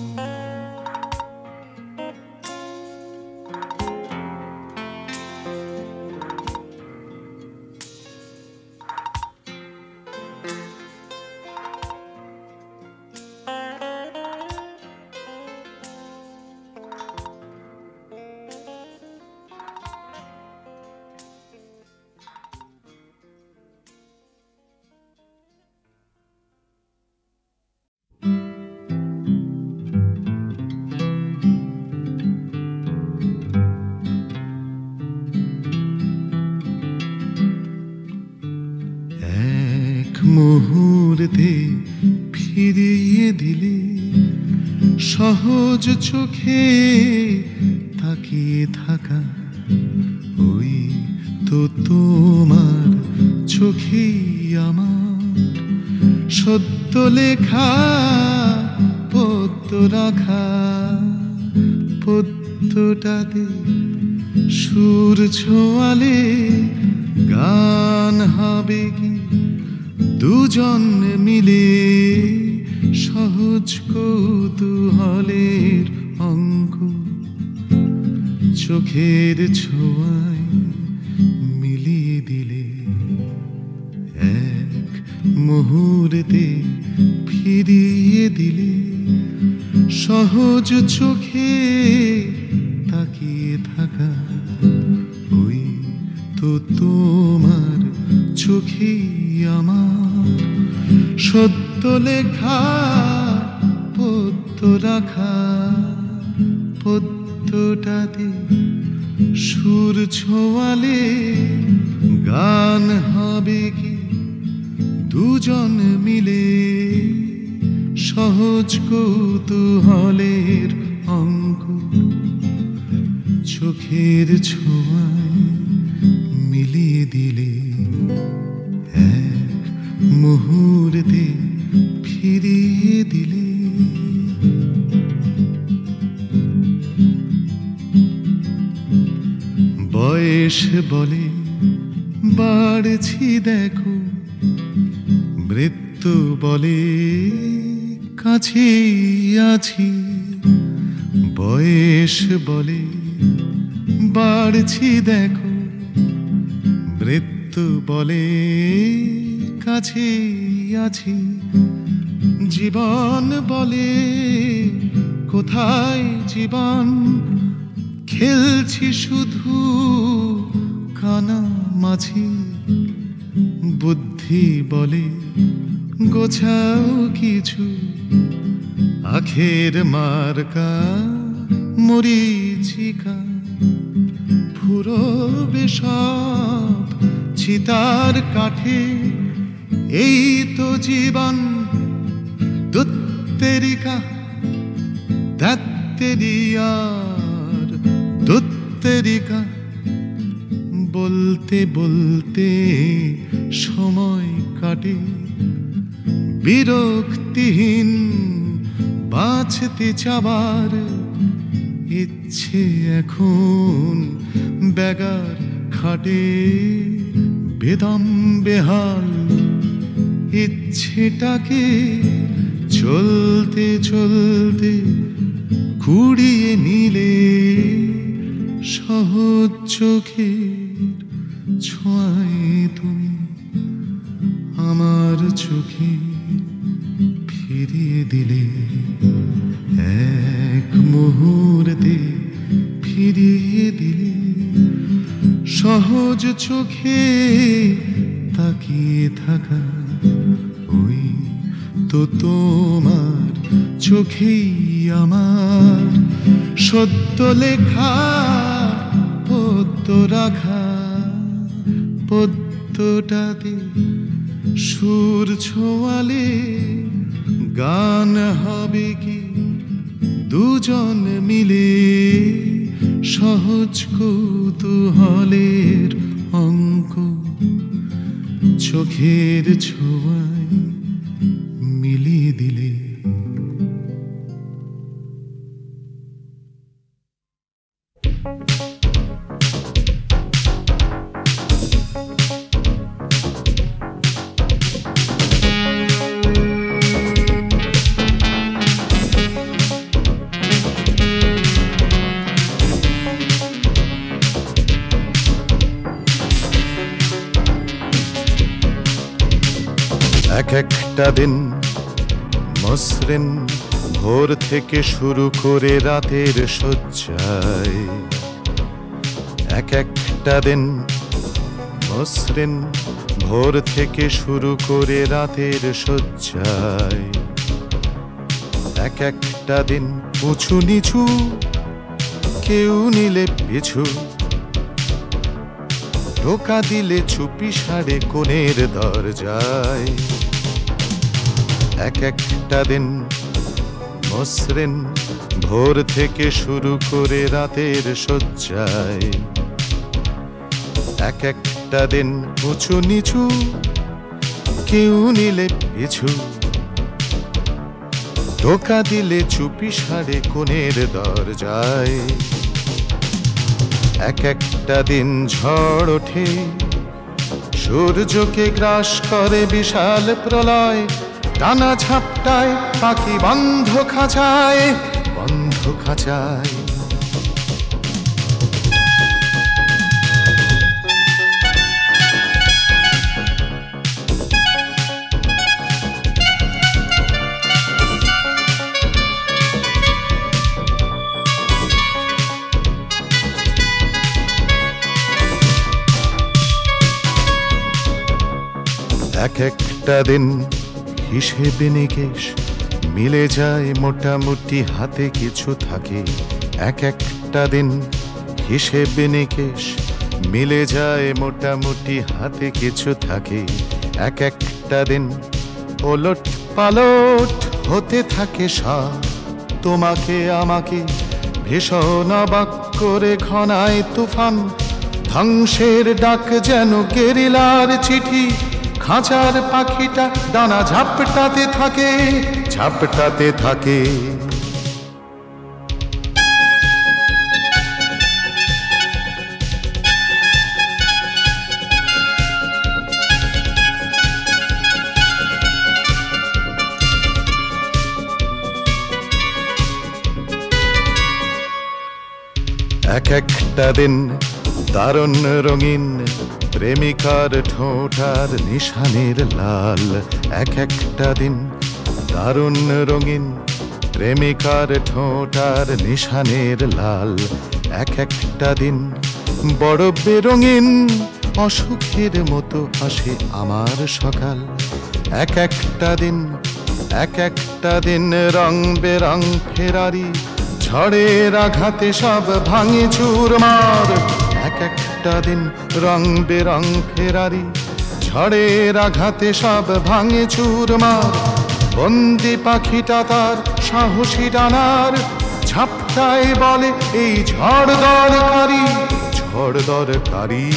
মুহূর্তে ফিরিয়ে দিলে সহজ চোখে তাকিয়ে থাকা, ওই তো তোমার চোখেই আমার সত্য লেখা পদ্য রাখা। পদ্যটাতে সুর ছোঁয়ালে গান হবে কি দুজন মিলে, সহজ কৌতূহলের অঙ্ক চোখের ছোঁয়ায় মিলিয়ে দিলে। এক মুহূর্তে ফিরিয়ে দিলে সহজ চোখে তাকিয়ে থাকা, ওই তো তোমার চোখেই আমার সত্য লেখা পদ্য রাখা। পদ্যটাতে সুর ছোঁয়ালে গান হবে কি দুজন মিলে, সহজ কৌতূহলের অঙ্ক চোখের ছোঁয়ায় মিলিয়ে দিলে। এক মুহূর্তে ফিরিয়ে দিলে। বয়স বলে বাড়ছি দেখো, মৃত্যু বলে কাছে আছি। বয়স বলে বাড়ছি দেখো, মৃত্যু বলে কাছে আছি। জীবন বলে কোথায় জীবন, খেলছি শুধু কানামাছি। বুদ্ধি বলে গোছাও কিছু, আখের মার্কা মরীচিকা। ফুরবে সব চিতার কাঠে, এই তো জীবন দুত্তেরিকা। দাত্তেরিয়ার দুত্তেরিকা। বলতে বলতে সময় কাটে, বিরক্তিহীন বাঁচতে চাবার ইচ্ছে এখন বেগার খাটে। বেদম বেহাল ইচ্ছেটাকে চলতে চলতে কুড়িয়ে নিলে, সহজ চোখের ছোঁয়ায় তুমি আমার চোখে ফিরিয়ে দিলে। এক মুহূর্তে ফিরিয়ে দিলে সহজ চোখে তাকিয়ে থাকা, ওই তো তোমার চোখেই আমার সত্য লেখা পদ্য রাখা, পদ্যটাতে সুর ছোঁয়ালে গান হবে কি দুজন মিলে, সহজ কৌতূহলের অঙ্ক চোখের ছোঁয়ায় মিলিয়ে দিলে। এক একটা দিন মসৃণ ভোর থেকে শুরু করে রাতের শয্যায়, এক একটা দিন মসৃণ ভোর থেকে শুরু করে রাতের শয্যায়, এক একটা দিন উঁচু নিচু কেউ নিলে পিছু, ঢোকা দিলে চুপি সাড়ে কোণের দরজায়, এক একটা দিন মসৃণ ভোর থেকে শুরু করে রাতের শয্যায়, এক একটা দিন উঁচু নিচু কেউ নিলে পিছু, ঢোকা দিলে চুপি সাড়ে কোণের দরজায়, এক একটা দিন ঝড় ওঠে সূর্যকে গ্রাস করে বিশাল প্রলয়, টানা ঝাপটায় পাখি বন্ধ খাঁচায়, বন্ধ খাঁচায়। এক একটা দিন হিসেবে নিকেশ মিলে যায় মোটামুটি হাতে কিছু থাকে, এক একটা দিন হিসেবে নিকেশ মিলে যায় মোটামুটি হাতে কিছু থাকে, এক একটা দিন ওলট পালট হতে থাকে সব, তোমাকে আমাকে ভীষণ অবাক করে ঘনায় তুফান, ধ্বংসের ডাক যেন গেরিলার চিঠি, খাঁচার পাখিটা ডানা ঝাপটাতে থাকে, ঝাপটাতে থাকে। এক একটা দিন দারুণ রঙিন প্রেমিকার ঠোঁটার নিশানের লাল, এক একটা দিন দারুণ রঙিন প্রেমিকার ঠোঁটার নিশানের লাল, এক একটা দিন বড় বেরঙিন অসুখের মতো আসে আমার সকাল, এক একটা দিন এক একটা দিন রং বেরং ফেরারি, ঝড়ের আঘাতে সব ভাঙে চুরমার, এক একটা দিন রং বেরং ফেরারি, ঝড়ের আঘাতে সব ভাঙে চুরমার, বন্দি পাখিটা তার সাহসী ডানার ঝাপটায় বলে এই ঝড় দরকারি, ঝড় দরকারি,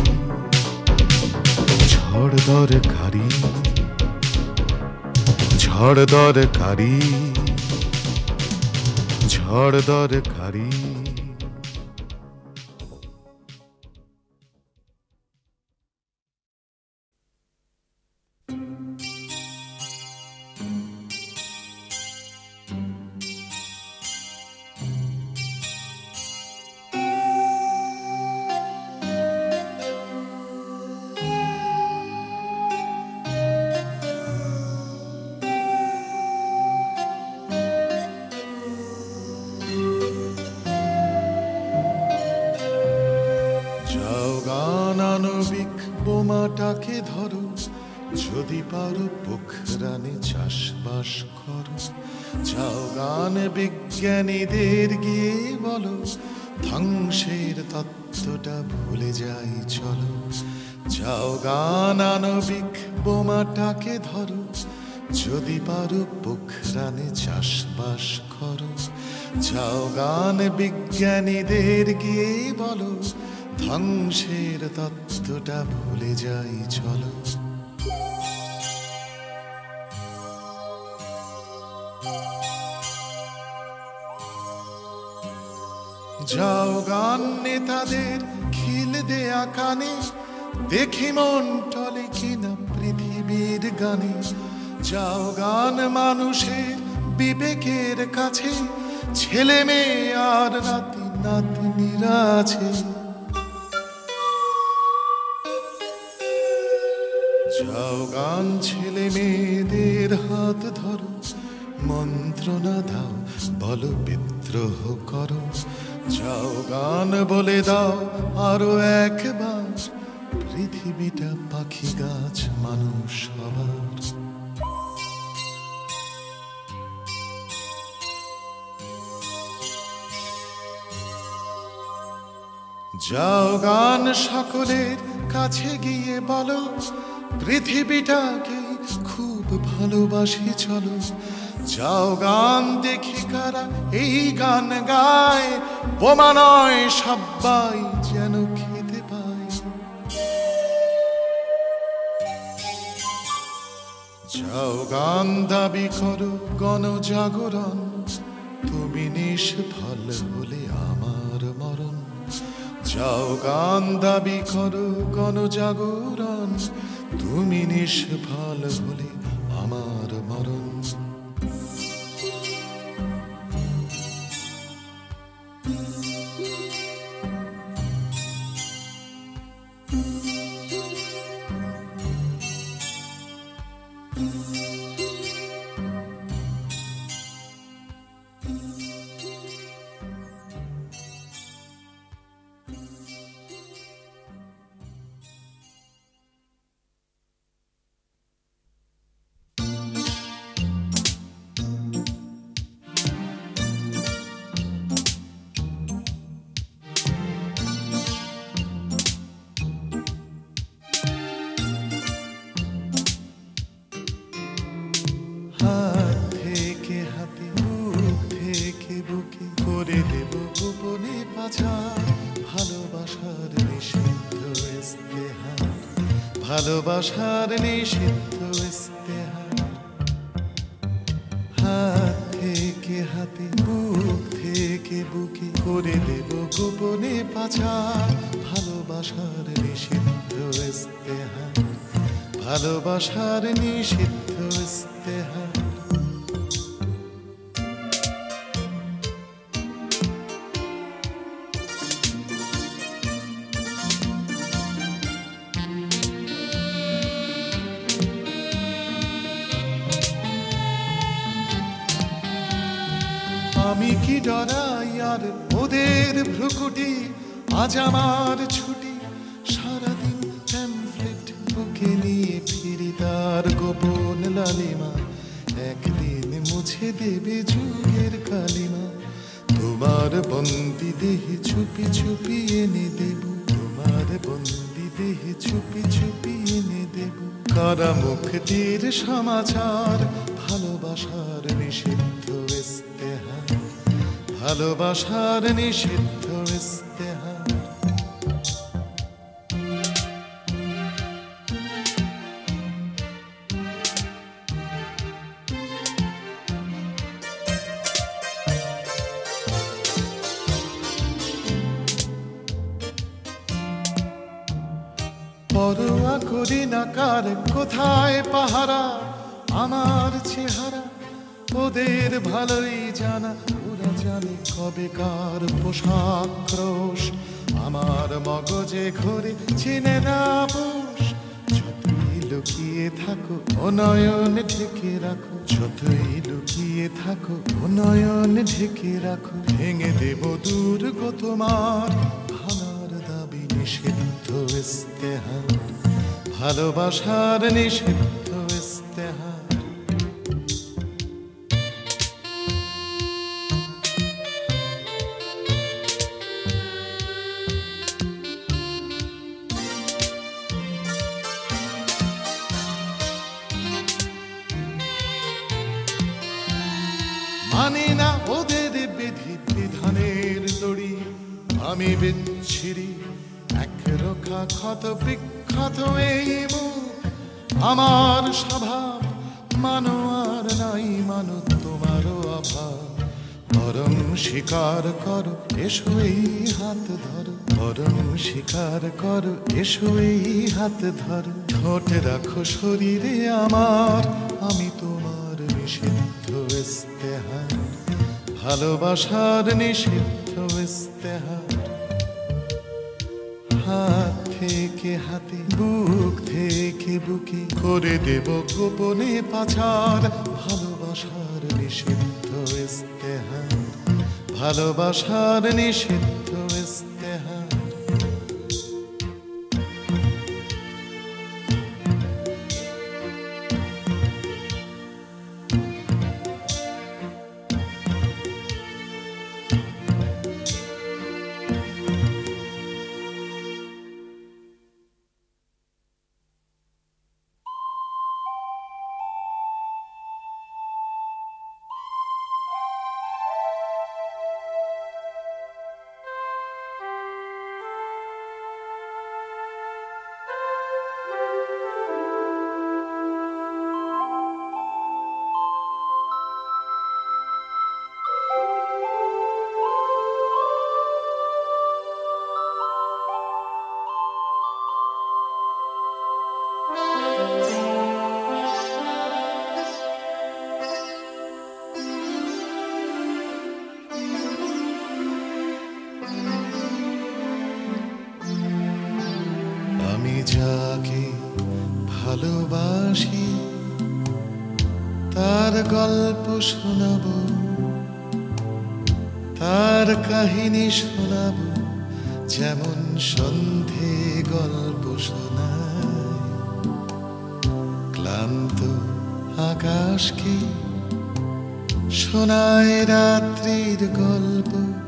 ঝড় দরকারি, ঝড় দরকারি, ঝড় দরকারি। যদি পারো পোখরানে চাষবাস করো, যাও গান বিজ্ঞানীদের গিয়ে বলো, ধ্বংসের তত্ত্বটা ভুলে যাই চলো। যাও গান আণবিক বোমাটাকে ধরো, যদি পারো পোখরানে চাষবাস করো। যাও গান বিজ্ঞানীদের গিয়ে বলো, ধ্বংসের তত্ত্বটা ভুলে যাই চলো। যাও গান নেতাদের খিল দেয়া কানে, দেখি মন টলে কিনা পৃথিবীর গানে। যাও গান মানুষের বিবেকের কাছে, ছেলে মেয়ে আর নাতি নাতনিরা আছে। যাও গান ছেলে মেয়েদের হাত ধরো, মন্ত্রণা দাও বলো বিদ্রোহ করো। যাও গান বলে দাও আরো একবার, পৃথিবীটা পাখি গাছ মানুষ সবার। যাও গান সকলের কাছে গিয়ে বলো, পৃথিবীটাকে খুব ভালোবাসি চলো। যাও গান দেখি কারা এই গান গায়, বোমা নয় সবাই যেন খেতে পায়। যাও গান দাবি করো গণজাগরণ, তুমি নিষ্ফল হলে আমার মরণ। যাও গান দাবি করো গণজাগরণ, তুমি নিষ্ফল হলে আমার মরণ। ভালোবাসার নিষিদ্ধ ইস্তেহার, হাত থেকে হাতে বুক থেকে বুকে করে দেব গোপনে পাচার। ভালোবাসার নিষিদ্ধ ইস্তেহার, ভালোবাসার নিষিদ্ধ ইস্তেহার। আমি কি ডরাই আর ওদের ভ্রুকুটি, আজ আমার ছুটি সারাদিন প্যামফ্লেট বুকে নিয়ে ফিরি তার গোপন লালিমা। একদিন মুছে দেবে যুগের কালিমা, তোমার বন্দি দেহে চুপি চুপি এনে দেব। তোমার বন্দি দেহে চুপি চুপি এনে দেব। কারা মুক্তির সমাচার, ভালোবাসার নিষিদ্ধ ইস্তেহার, ভালোবাসার নিষিদ্ধ ইস্তেহার। পরোয়া করি না কার কোথায় পাহারা, আমার চেহারা ওদের ভালোই জানা। ওরা জানে কবে কার পোশাক ক্রোশ, আমার মগজে ঘরে চিনে না পোষ। যতই লুকিয়ে থাকো অনয়ন ঢেকে রাখো, যতই লুকিয়ে থাকো অনয়ন ঢেকে রাখো। ভেঙে দেব দুর্গ তোমার, ভাঙার দাবি নিষিদ্ধ ইস্তেহার, ভালোবাসার নিষিদ্ধ ইস্তেহার। মানি না ওদের বিধি বিধানের দড়ি, আমি বিচ্ছিরি একরোখা ক্ষত বিখ্যাত এই মুখ। আমার স্বভাব মানো আর নাই মানো তোমারও অভাব, বরং স্বীকার করো এসো এই হাত ধরো, বরং স্বীকার করো এসো এই হাত ধরো। ঠোঁটে রাখো শরীরে আমার, আমি তোমার নিষিদ্ধ ইস্তেহার, ভালোবাসার নিষিদ্ধ ইস্তেহার। হাত থেকে হাতে বুক থেকে বুকে করে দেব গোপনে পাচার, ভালোবাসার নিষিদ্ধ ইস্তেহার, ভালোবাসার নিষিদ্ধ ইস্তেহার। আমি যাকে ভালোবাসি তার গল্প শোনাবো, তার কাহিনী শোনাবো, যেমন সন্ধে গল্প শোনায়। ক্লান্ত আকাশকে শোনায় রাত্রির গল্প,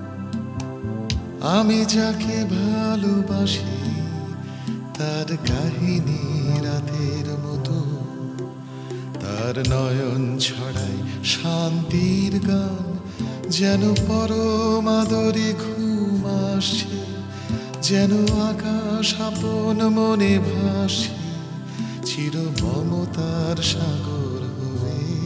আমি যাকে ভালোবাসি তার কাহিনী রাতের মতো। তার নয়ন ছড়ায় শান্তির গান, যেন পরম আদরে ঘুম আসে, যেন আকাশ আপন মনে ভাসে চির মমতার সাগর হয়ে।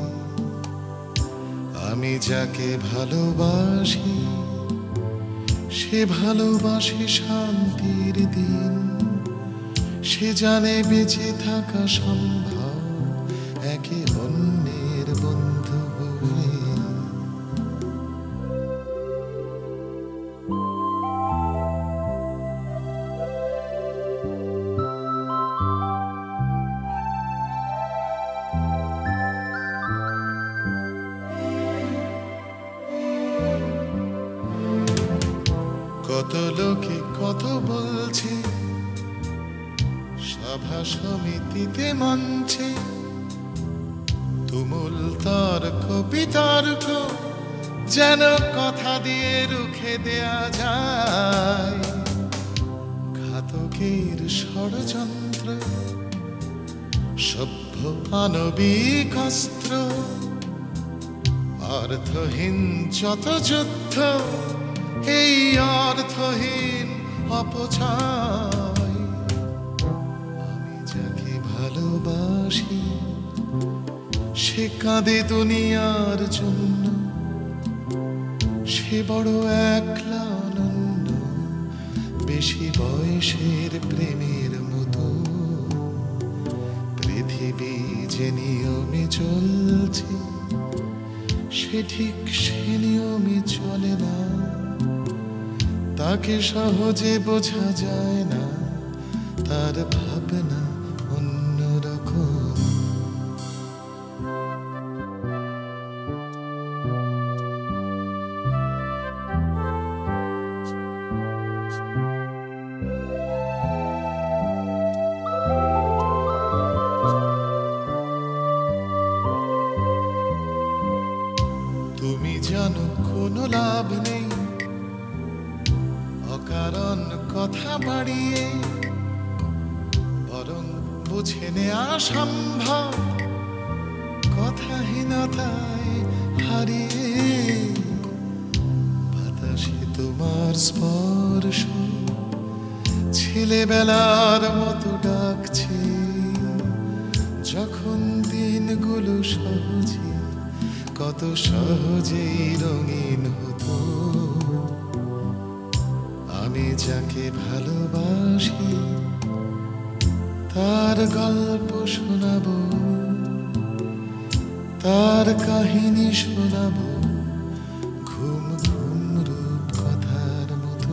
আমি যাকে ভালোবাসি সে ভালোবাসে শান্তির দিন, সে জানে বেঁচে থাকা সম্ভব একে অন্যের বন্ধু হয়ে। কত লোকে কত বলছে, সভা সমিতিতে মঞ্চে তুমুল তর্ক বিতর্ক, যেন কথা দিয়ে রুখে দেয়া যায়। ঘাতকের ষড়যন্ত্র সভ্য আণবিক অস্ত্র, অর্থহীন যত যুদ্ধ এই অর্থহীন অপচয়। আমি যাকে ভালোবাসি সে কাঁদে দুনিয়ার জন্য, সে বড় একলা অনন্য, বেশি বয়সের প্রেমের মতো। পৃথিবী যে নিয়মে চলছে সে ঠিক সে নিয়মে চলে না, তাকে সহজে বোঝা যায় না, তার ভাবনা অন্যরকম। লাভ নেই অকারণ কথা বাড়িয়ে, বরং বুঝে নেয়া সম্ভব কথাহীনতায় হারিয়ে। বাতাসে তোমার স্পর্শ ছেলেবেলার মতো ডাকছে, যখন দিনগুলো সহজে কত সহজেই রঙিন হতো। আমি যাকে ভালোবাসি তার গল্প শোনাবো, তার কাহিনী শোনাবো ঘুম ঘুম রূপ কথার মতো।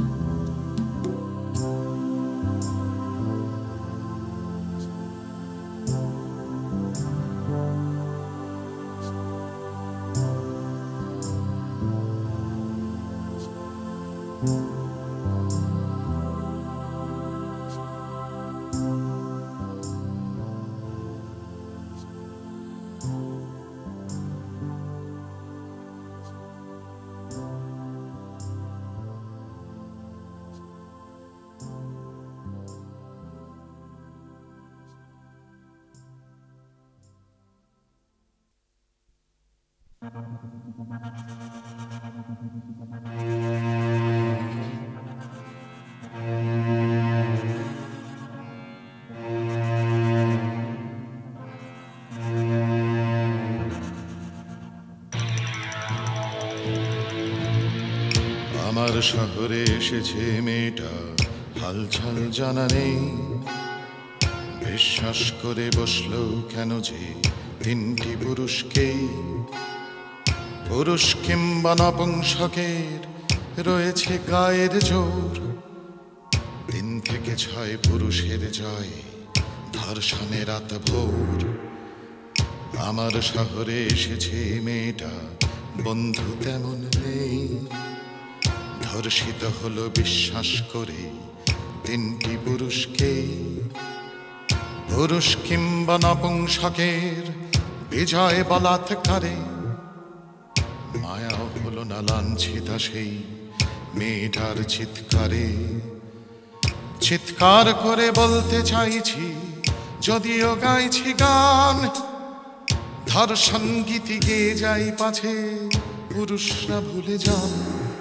আমার শহরে এসেছে মেয়েটা, হালচাল জানা নেই, বিশ্বাস করে বসলো কেন যে তিনটি পুরুষকেই। পুরুষ কিংবা নপুংসকের রয়েছে গায়ের জোর, 3 থেকে 6 পুরুষের জয় ধর্ষণে রাত ভোর। আমার শহরে এসেছে মেয়েটা, বন্ধু তেমন নেই, ধর্ষিত হলো বিশ্বাস করে 3টি পুরুষকেই। পুরুষ কিংবা নপুংসকের বিজয় বলাৎকারে মায়াও হলো না লাঞ্ছিতা সেই মেয়েটার চিৎকারে। চিৎকার করে বলতে চাইছি, যদিও গাইছি গান, ধর্ষণ গীতি গেয়ে যাই পাছে পুরুষরা ভুলে যান।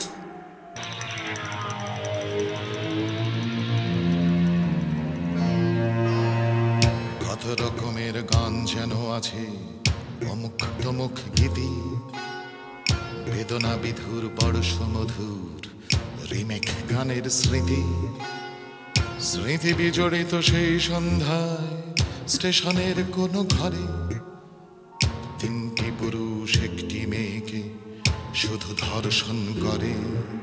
কত রকমের গান যেন আছে, অমুক তমুক গীতি, বেদনা বিধুর বড় সুমধুর রিমেক গানের স্মৃতি। স্মৃতি বিজড়িত সেই সন্ধ্যায় স্টেশনের কোন ঘরে, 3টি পুরুষ 1টি মেয়েকে শুধু ধর্ষণ করে।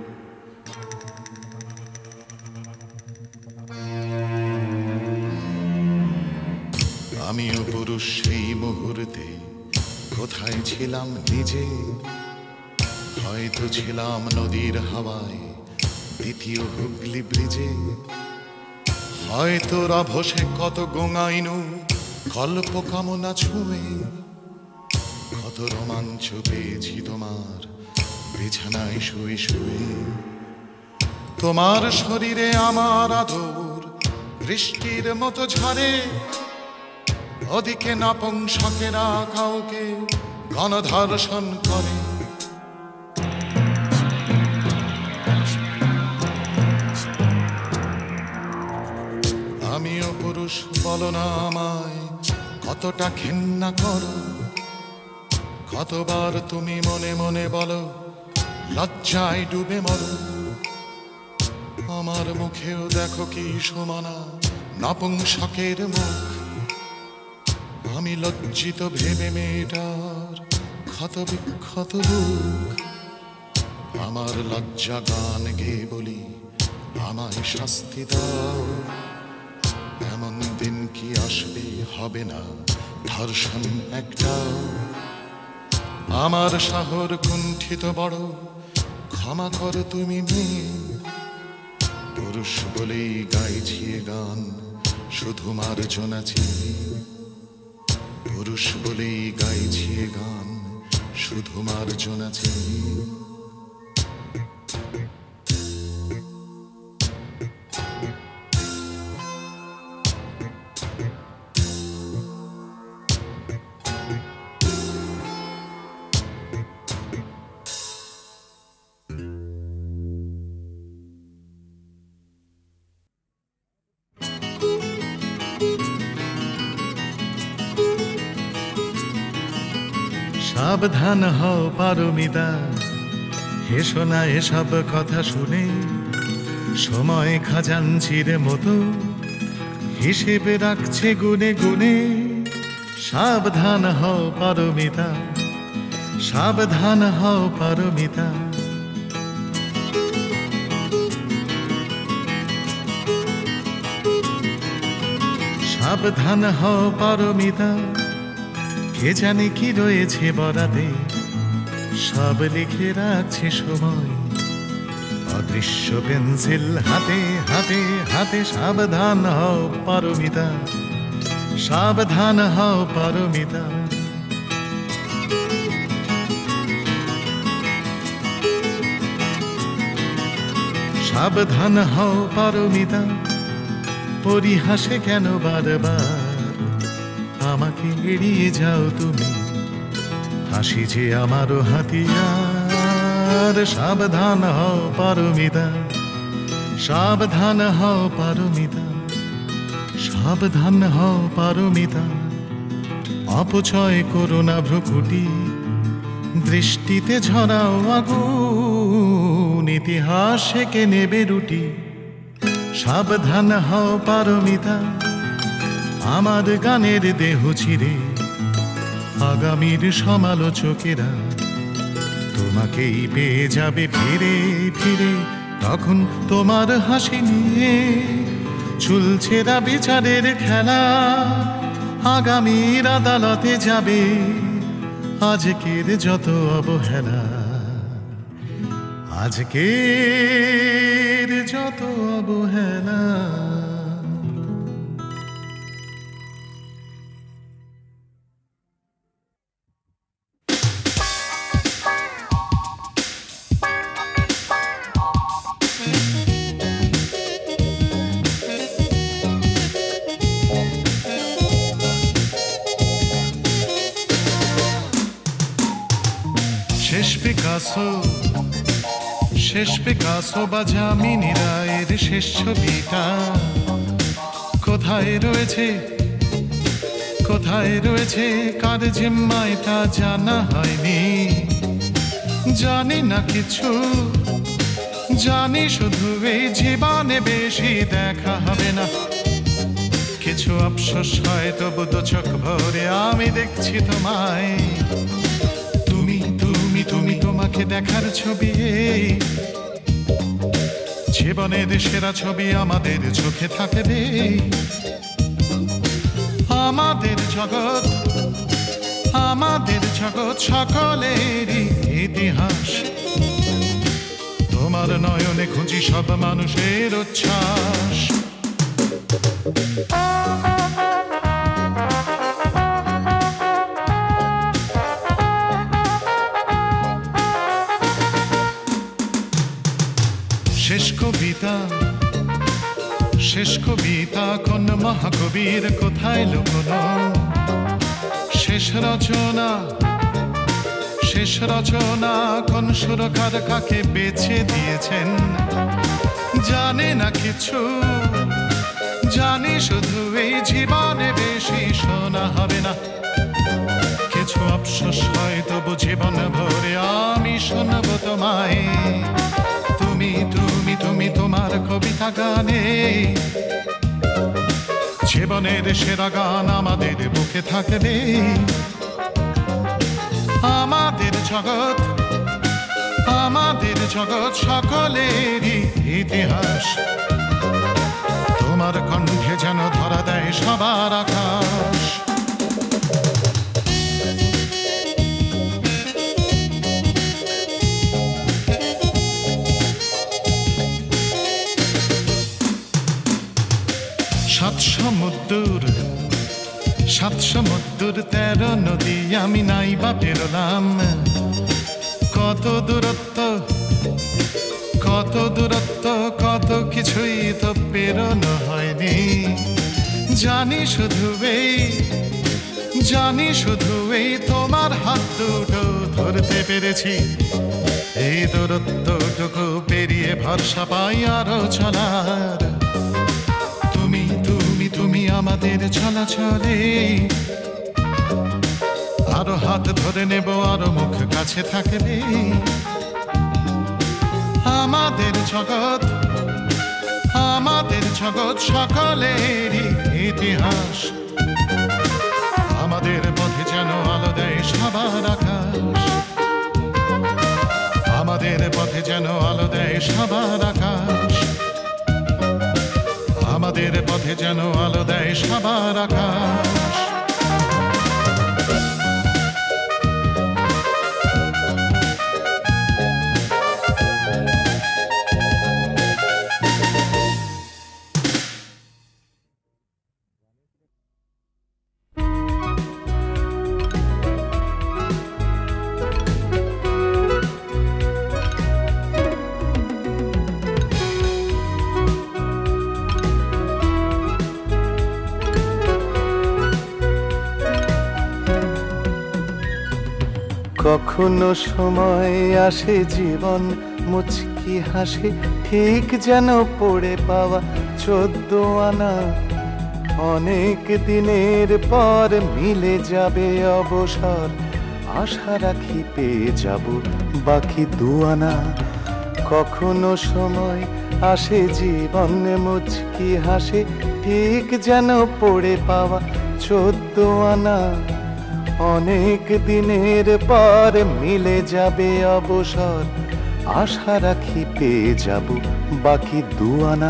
আমিও পুরুষ সেই মুহূর্তে কোথায় ছিলাম নিজে, হয়তো ছিলাম নদীর হাওয়ায় 2য় হুগলি ব্রিজে, হয়তো রাভসে কত গোঙাইনু কল্প কামনা ছুঁয়ে। কত রোমাঞ্চ পেয়েছি তোমার বিছানায় শুয়ে শুয়ে, তোমার শরীরে আমার আদর বৃষ্টির মতো ঝরে। ওদিকে নপুংসকেরা কাউকে গণধর্ষণ করে। আমিও পুরুষ, বলো না আমায় কতটা ঘেন্না করো। কতবার তুমি মনে মনে বলো লজ্জায় ডুবে মরো। আমার মুখেও দেখো কি সমানা নপুংসকের মুখ। আমি লজ্জিত ভেবে মেয়েটার ক্ষত বিক্ষত বুক। আমার লজ্জা গান গেয়ে বলি, আমায় শাস্তি দাও। এমন দিন কি আসবে, হবে না ধর্ষণ একটাও। আমার শহর কুণ্ঠিত বড়, ক্ষমা করো তুমি মেয়ে। পুরুষ বলেই গাইছি গান শুধু মার্জনা চেয়ে। পুরুষ বলেই গাইছি গান শুধু মার্জনা চেয়ে। সাবধান হও পারমিতা, হেসো না এসব কথা শুনে, সময় খাজাঞ্চির মতো হিসেবে রাখছে গুনে গুনে। সাবধান হও পারমিতা, সাবধান হও পারমিতা। সাবধান হও পারমিতা, কে জানে কি রয়েছে বরাতে, সব লিখে রাখছে সময় অদৃশ্য পেন্সিল হাতে হাতে হাতে। সাবধান হও পারমিতা, সাবধান হও পারমিতা। সাবধান হও পারমিতা, পরিহাসে কেন বারবার আমাকে এড়িয়ে যাও তুমি, হাসি যে আমারও হাতিয়ার। সাবধান হও পারমিতা, সাবধান হও পারমিতা, সাবধান হও পারমিতা। অপচয় করো না ভ্রুকুটি, দৃষ্টিতে ঝরাও আগুন, ইতিহাসে কে নেবে রুটি। সাবধান হও পারমিতা, আমার গানের দেহ ছিঁড়ে আগামীর সমালোচকেরা তোমাকেই পেয়ে যাবে ফিরে ফিরে। তখন তোমার হাসি নিয়ে চুলছেরা বিচারের খেলা, আগামীর আদালতে যাবে আজকের যত অবহেলা, আজকের যত অবহেলা। শেষ পিকাসো বা যামিনী রায়ের শেষ ছবিটা কোথায় রয়েছে, কোথায় রয়েছে, কার জিম্মায় তা জানা হয়নি। জানি না কিছু, জানি শুধু এই জীবনে বেশি দেখা হবে না। কিছু আফসোস হয় তবু দু চোখ ভরে আমি দেখছি তোমায়। তুমি তুমি তুমি তোমাকে দেখার ছবি, জীবনের সেরা ছবি আমাদের চোখে থাকবে। আমাদের জগৎ, আমাদের জগৎ সকলেরই ইতিহাস। তোমার নয়নে খুঁজি সব মানুষের উচ্ছ্বাস। শেষ কবিতা কোন মহাকবির কোথায় লুকোনো? শেষ রচনা কোন সুরকার কাকে বেছে দিয়েছেন? জানি না কিছু, জানি শুধু এই জীবনে বেশি শোনা হবে না। কিছু আফসোস হয় তবু জীবন ভরে আমি শুনবো তোমায়। তুমি তুমি তুমি তোমার কবিতা গানে, জীবনের সেরা গান আমাদের বুকে থাকবে। আমাদের জগৎ, আমাদের জগৎ সকলেরই ইতিহাস। তোমার কণ্ঠে যেন ধরা দেয় সবার আকাশ। সাত সমুদ্র 13 নদী আমি নাই বা পেরোলাম। কত দূরত্ব, কত দূরত্ব, কত কিছুই তো পেরোনো হয়নি। জানি শুধু এই তোমার হাত দুটো ধরতে পেরেছি। এই দূরত্বটুকু পেরিয়ে ভরসা পাই আরো চলার। তুমি তুমি তুমি আমাদের চলাচলে আরো হাত ধরে নেব, আরো মুখ কাছে থাকবে। আমাদের জগৎ, আমাদের জগৎ সকলেরই ইতিহাস। আমাদের পথে যেন আলো দেয় সবার আকাশ, আমাদের পথে যেন আলো দেয় সবার আকাশ, আমাদের পথে যেন আলো দেয় সবার আকাশ।
কখনো সময় আসে জীবন মুচকি হাসে, ঠিক যেন পড়ে পাওয়া 14 আনা। অনেক দিনের পর মিলে যাবে অবসর, আশা রাখি পেয়ে যাব বাকি 2 আনা। কখনো সময় আসে জীবন মুচকি হাসে, ঠিক যেন পড়ে পাওয়া 14 আনা। অনেক দিনের পর মিলে যাবে অবসর, আশা রাখি পেয়ে যাব বাকি 2 আনা।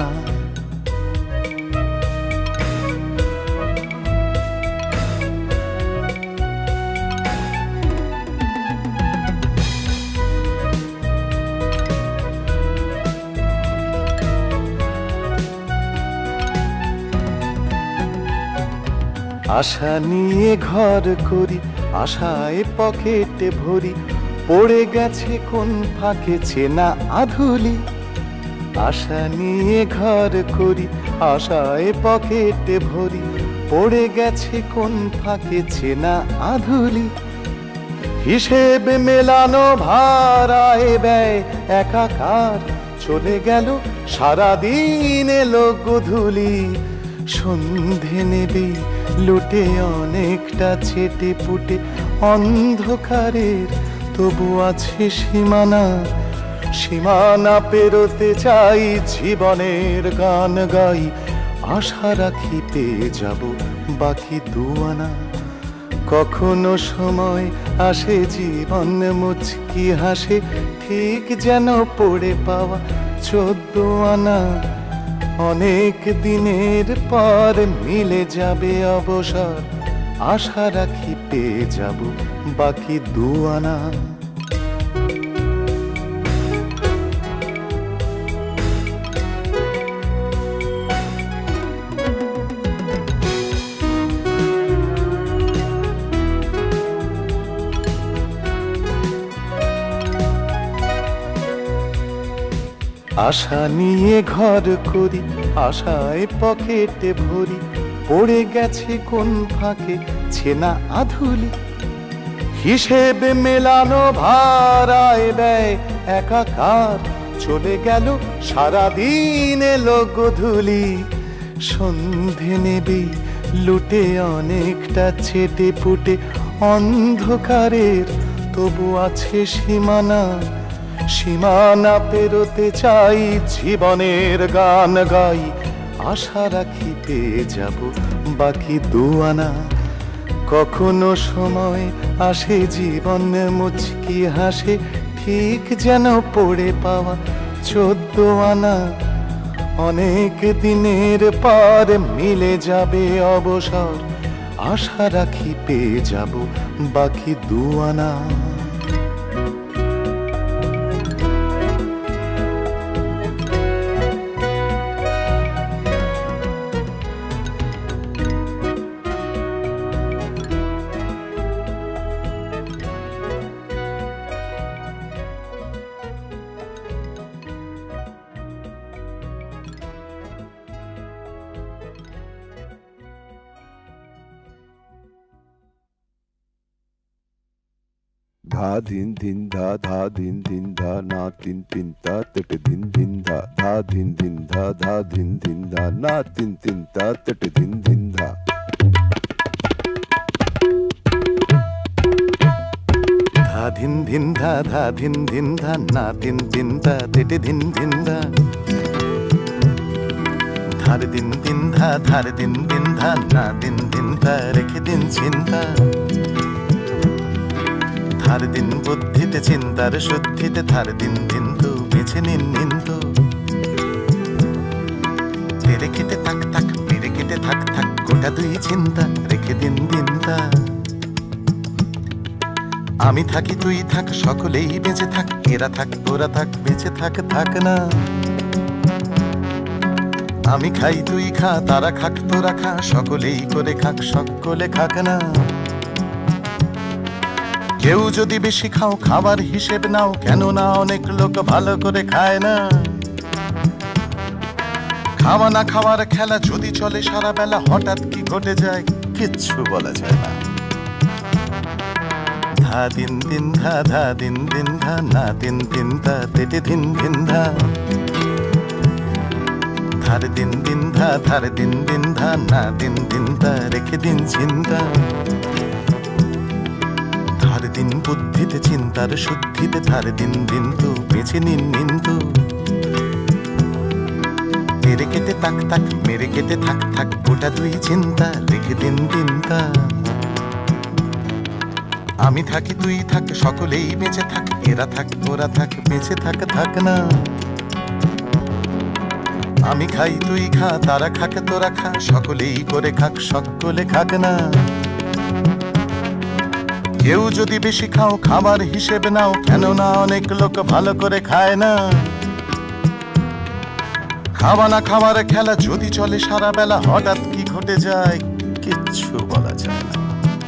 আশা নিয়ে ঘর করি, আশায় পকেটে ভরি, পড়ে গেছে কোন ফাঁকে চেনা আধুলি। আশা নিয়ে ঘর করি, আশায় পকেটে ভরি, পড়ে গেছে কোন ফাঁকে চেনা আধুলি। হিসেব মেলানো ভাড়ায় ব্যয় একাকার, চলে গেল সারাদিন এলো গধূলি। সন্ধে নেবে লুটে অনেকটা ছেটে পুটে অন্ধকারের, তবু আছে সীমানা। সীমানা পেরোতে চাই, জীবনের গান গাই, আশা রাখি পেয়ে যাব বাকি 2 আনা। কখনো সময় আসে জীবন মুচকি হাসে, ঠিক যেন পড়ে পাওয়া 14 আনা। অনেক দিনের পর মিলে যাবে অবসর, আশা রাখি পেয়ে যাব বাকি 2 আনা। আশা নিয়ে ঘর করি, আশায় পকেটে ভরি, পড়ে গেছে কোন ফাঁকে চেনা আধুলি। হিসেব মেলানো ভাড়ায় ব্যয় একাকার, চলে গেল সারাদিন এলো গধূলি। সন্ধে নেবে লুটে অনেকটা ছেটে পুটে অন্ধকারের, তবু আছে সীমানা। সীমানা পেরোতে চাই, জীবনের গান গাই, আশা রাখি পেয়ে যাব বাকি 2 আনা। কখনো সময় আসে জীবন মুচকি হাসে, ঠিক যেন পড়ে পাওয়া 14 আনা। অনেক দিনের পর মিলে যাবে অবসর, আশা রাখি পেয়ে যাব বাকি 2 আনা।
धा धिन धिन धा धा धिन धिन धा ना तिन तिन ता तट धिन धिन धा धा धिन धिन धा धा धिन धिन धा ना तिन तिन ता तट धिन धिन धा।
ধিন ধিন ধা ধা ধিন ধিন ধা না ধিন ধিন ধা তেটে ধিন ধিন ধা ধার দিন দিন ধা ধার দিন দিন ধা না দিন দিন ধা রেখে দিন চিন্তা ধার দিন বুদ্ধিতে চিন্তার শুদ্ধিতে ধার দিন কিন্তু বেছে নিন নিন্তু তেরে কেটে থাক থাক মেরে কেটে থাক থাক গোটা দুই চিন্তা রেখে দিন দিনটা আমি থাকি তুই থাক সকলেই বেঁচে থাক এরা থাক ওরা থাক বেঁচে থাক থাক না আমি খাই তুই খা তারা খাক তোরা খা সকলেই করে খাক সকলে খাক না কেউ যদি বেশি খাও খাবার হিসেব নাও কেননা অনেক লোক ভালো করে খায় না খাওয়া না খাওয়ার খেলা যদি চলে সারা বেলা হঠাৎ কি ঘটে যায় কিচ্ছু বলা যায় না ধা দিন দিন ধা ধা দিন দিন ধা না দিন দিন ধা তেটে দিন দিন ধা ধার দিন দিন ধা ধার দিন দিন ধা না দিন দিন ধা রেখে দিন চিন্তা ধার দিন বুদ্ধিতে চিন্তার শুদ্ধিতে ধার দিন দিন তো বেছে নিন নিন্তু তেরে কেটে তাক তাক মেরে কেটে থাক থাক গোটা দুই চিন্তা রেখে দিন দিনটা আমি থাকি তুই থাক সকলেই বেঁচে থাক এরা থাক ওরা থাক বেঁচে থাক থাক না আমি খাই তুই খা তারা খাক তোরা খা সকলেই করে খাক সকলে খাক না কেউ যদি বেশি খাও খাবার হিসেব নাও কেননা অনেক লোক ভালো করে খায় না খাওয়া না খাওয়ার খেলা যদি চলে সারা বেলা হঠাৎ কি ঘটে যায় কিচ্ছু বলা যায় না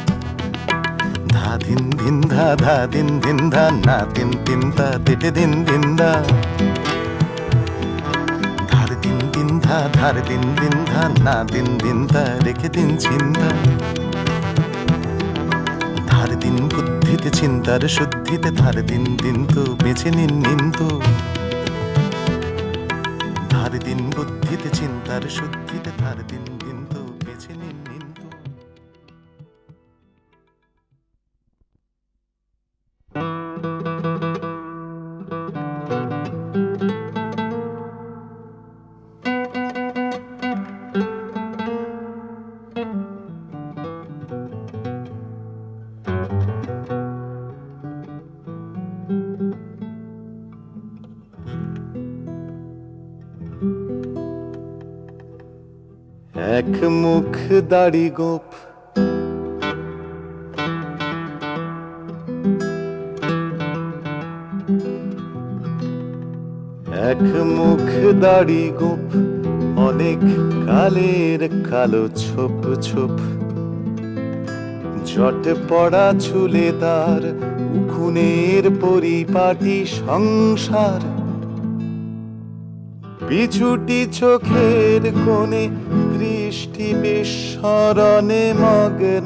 ধা দিন দিন ধা ধা দিন দিন ধা না দিন দিন ধা তেটে দিন দিন ধা ধার দিন দিন ধা ধার দিন দিন ধা না দিন দিন ধা রেখে দিন চিন্তা ধার দিন বুদ্ধিতে চিন্তার শুদ্ধিতে ধার দিন দিন তো বেছে নিন নিন্তু ধার দিন বুদ্ধিতে চিন্তার শুদ্ধিতে ধার দিন দিন তো বেছে নিন নিন্তু এক মুখ দাড়ি গোপ এক মুখ দাড়ি গোপ অনেক কালের কালো ছোপ ছোপ জট পড়া চুলে তার উখুনের পরিপাটি সংসার পিছুটি চোখের কোণে দৃষ্টি বিস্মরণে মগ্ন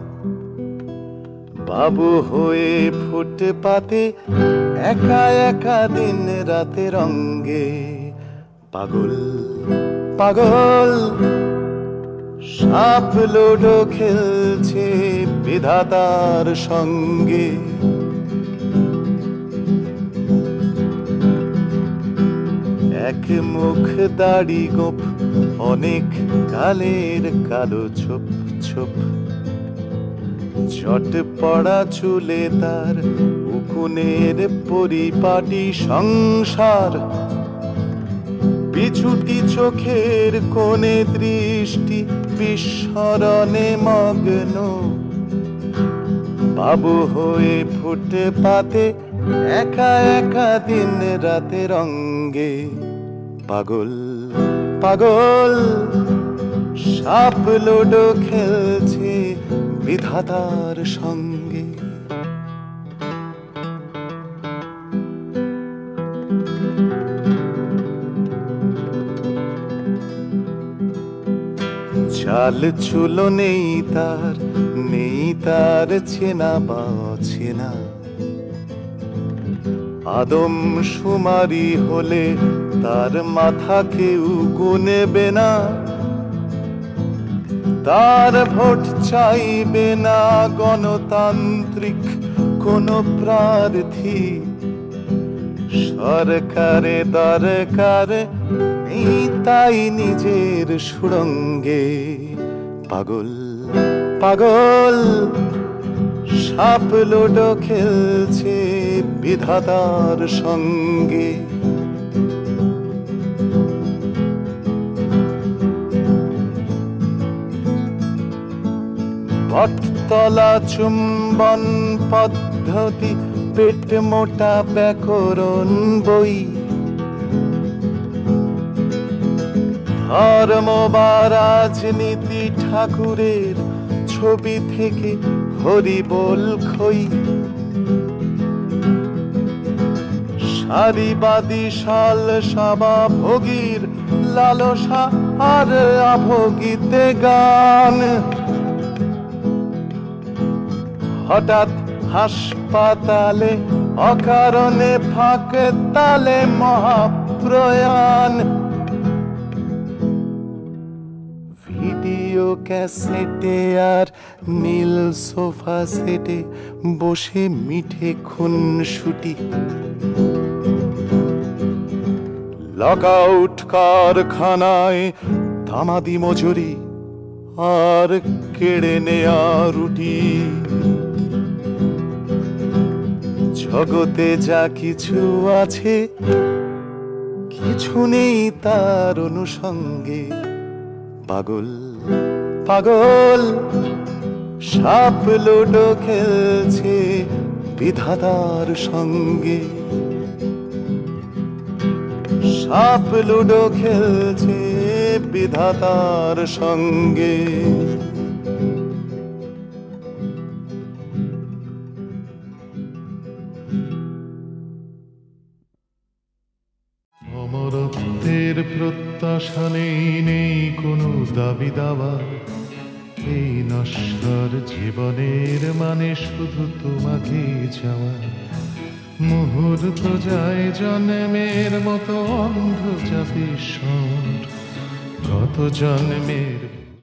বাবু হয়ে ফুটপাতে একা একা দিন রাতে রঙ্গে পাগল পাগল সাপ লুডো খেলছে বিধাতার সঙ্গে এক মুখ দাড়ি গোপ অনেক কালের কালো ছোপ ছোপ জট পড়া চুলে তার উকুনের পরিপাটি সংসার পিছুটি চোখের কোণে দৃষ্টি বিস্মরণে মগ্ন বাবু হয়ে ফুটপাতে একা একা দিন রাতে রঙ্গে পাগল পাগল সাপ লুডো খেলছে বিধাতার সঙ্গে চাল চুলো নেই তার চেনা বা অচেনা আদম শুমারি হলে তার মাথা কেউ গুনেবে না তার ভোট চাইবে না গণতান্ত্রিক কোন প্রার্থী সরকারে দরকার নেই তাই নিজের সুড়ঙ্গে পাগল পাগল সাপ লুডো খেলছে বিধাতার সঙ্গে বটতলা চুম্বন পদ্ধতি পেট মোটা ব্যাকরণ বই ধর্ম বা রাজনীতি ঠাকুরের ছবি থেকে হরিবোল খই সারিবাদী শাল সাবা ভোগীর লালসা আর আভোগীতে গান হঠাৎ হাসপাতালে অকারণে ফাঁকে তালে মহাপ্রয়াণ ভিডিও ক্যাসেটে আর নীল সোফা সেটে বসে মিঠে খুনসুটি লকআউট কারখানায় তামাদি মজুরি আর কেড়ে নেয়া রুটি জগতে যা কিছু আছে কিছু নেই তার অনুষঙ্গে পাগল পাগল সাপ লুডো খেলছে বিধাতার সঙ্গে সাপ লুডো খেলছে বিধাতার সঙ্গে অমরত্বের প্রত্যাশা নেই কোনো দাবি দাওয়া এই নশ্বর জীবনের মানে শুধু তোমাকে চাওয়া মুহূর্ত যায় জন্মের মতো অন্ধ চাপে কত জন্মের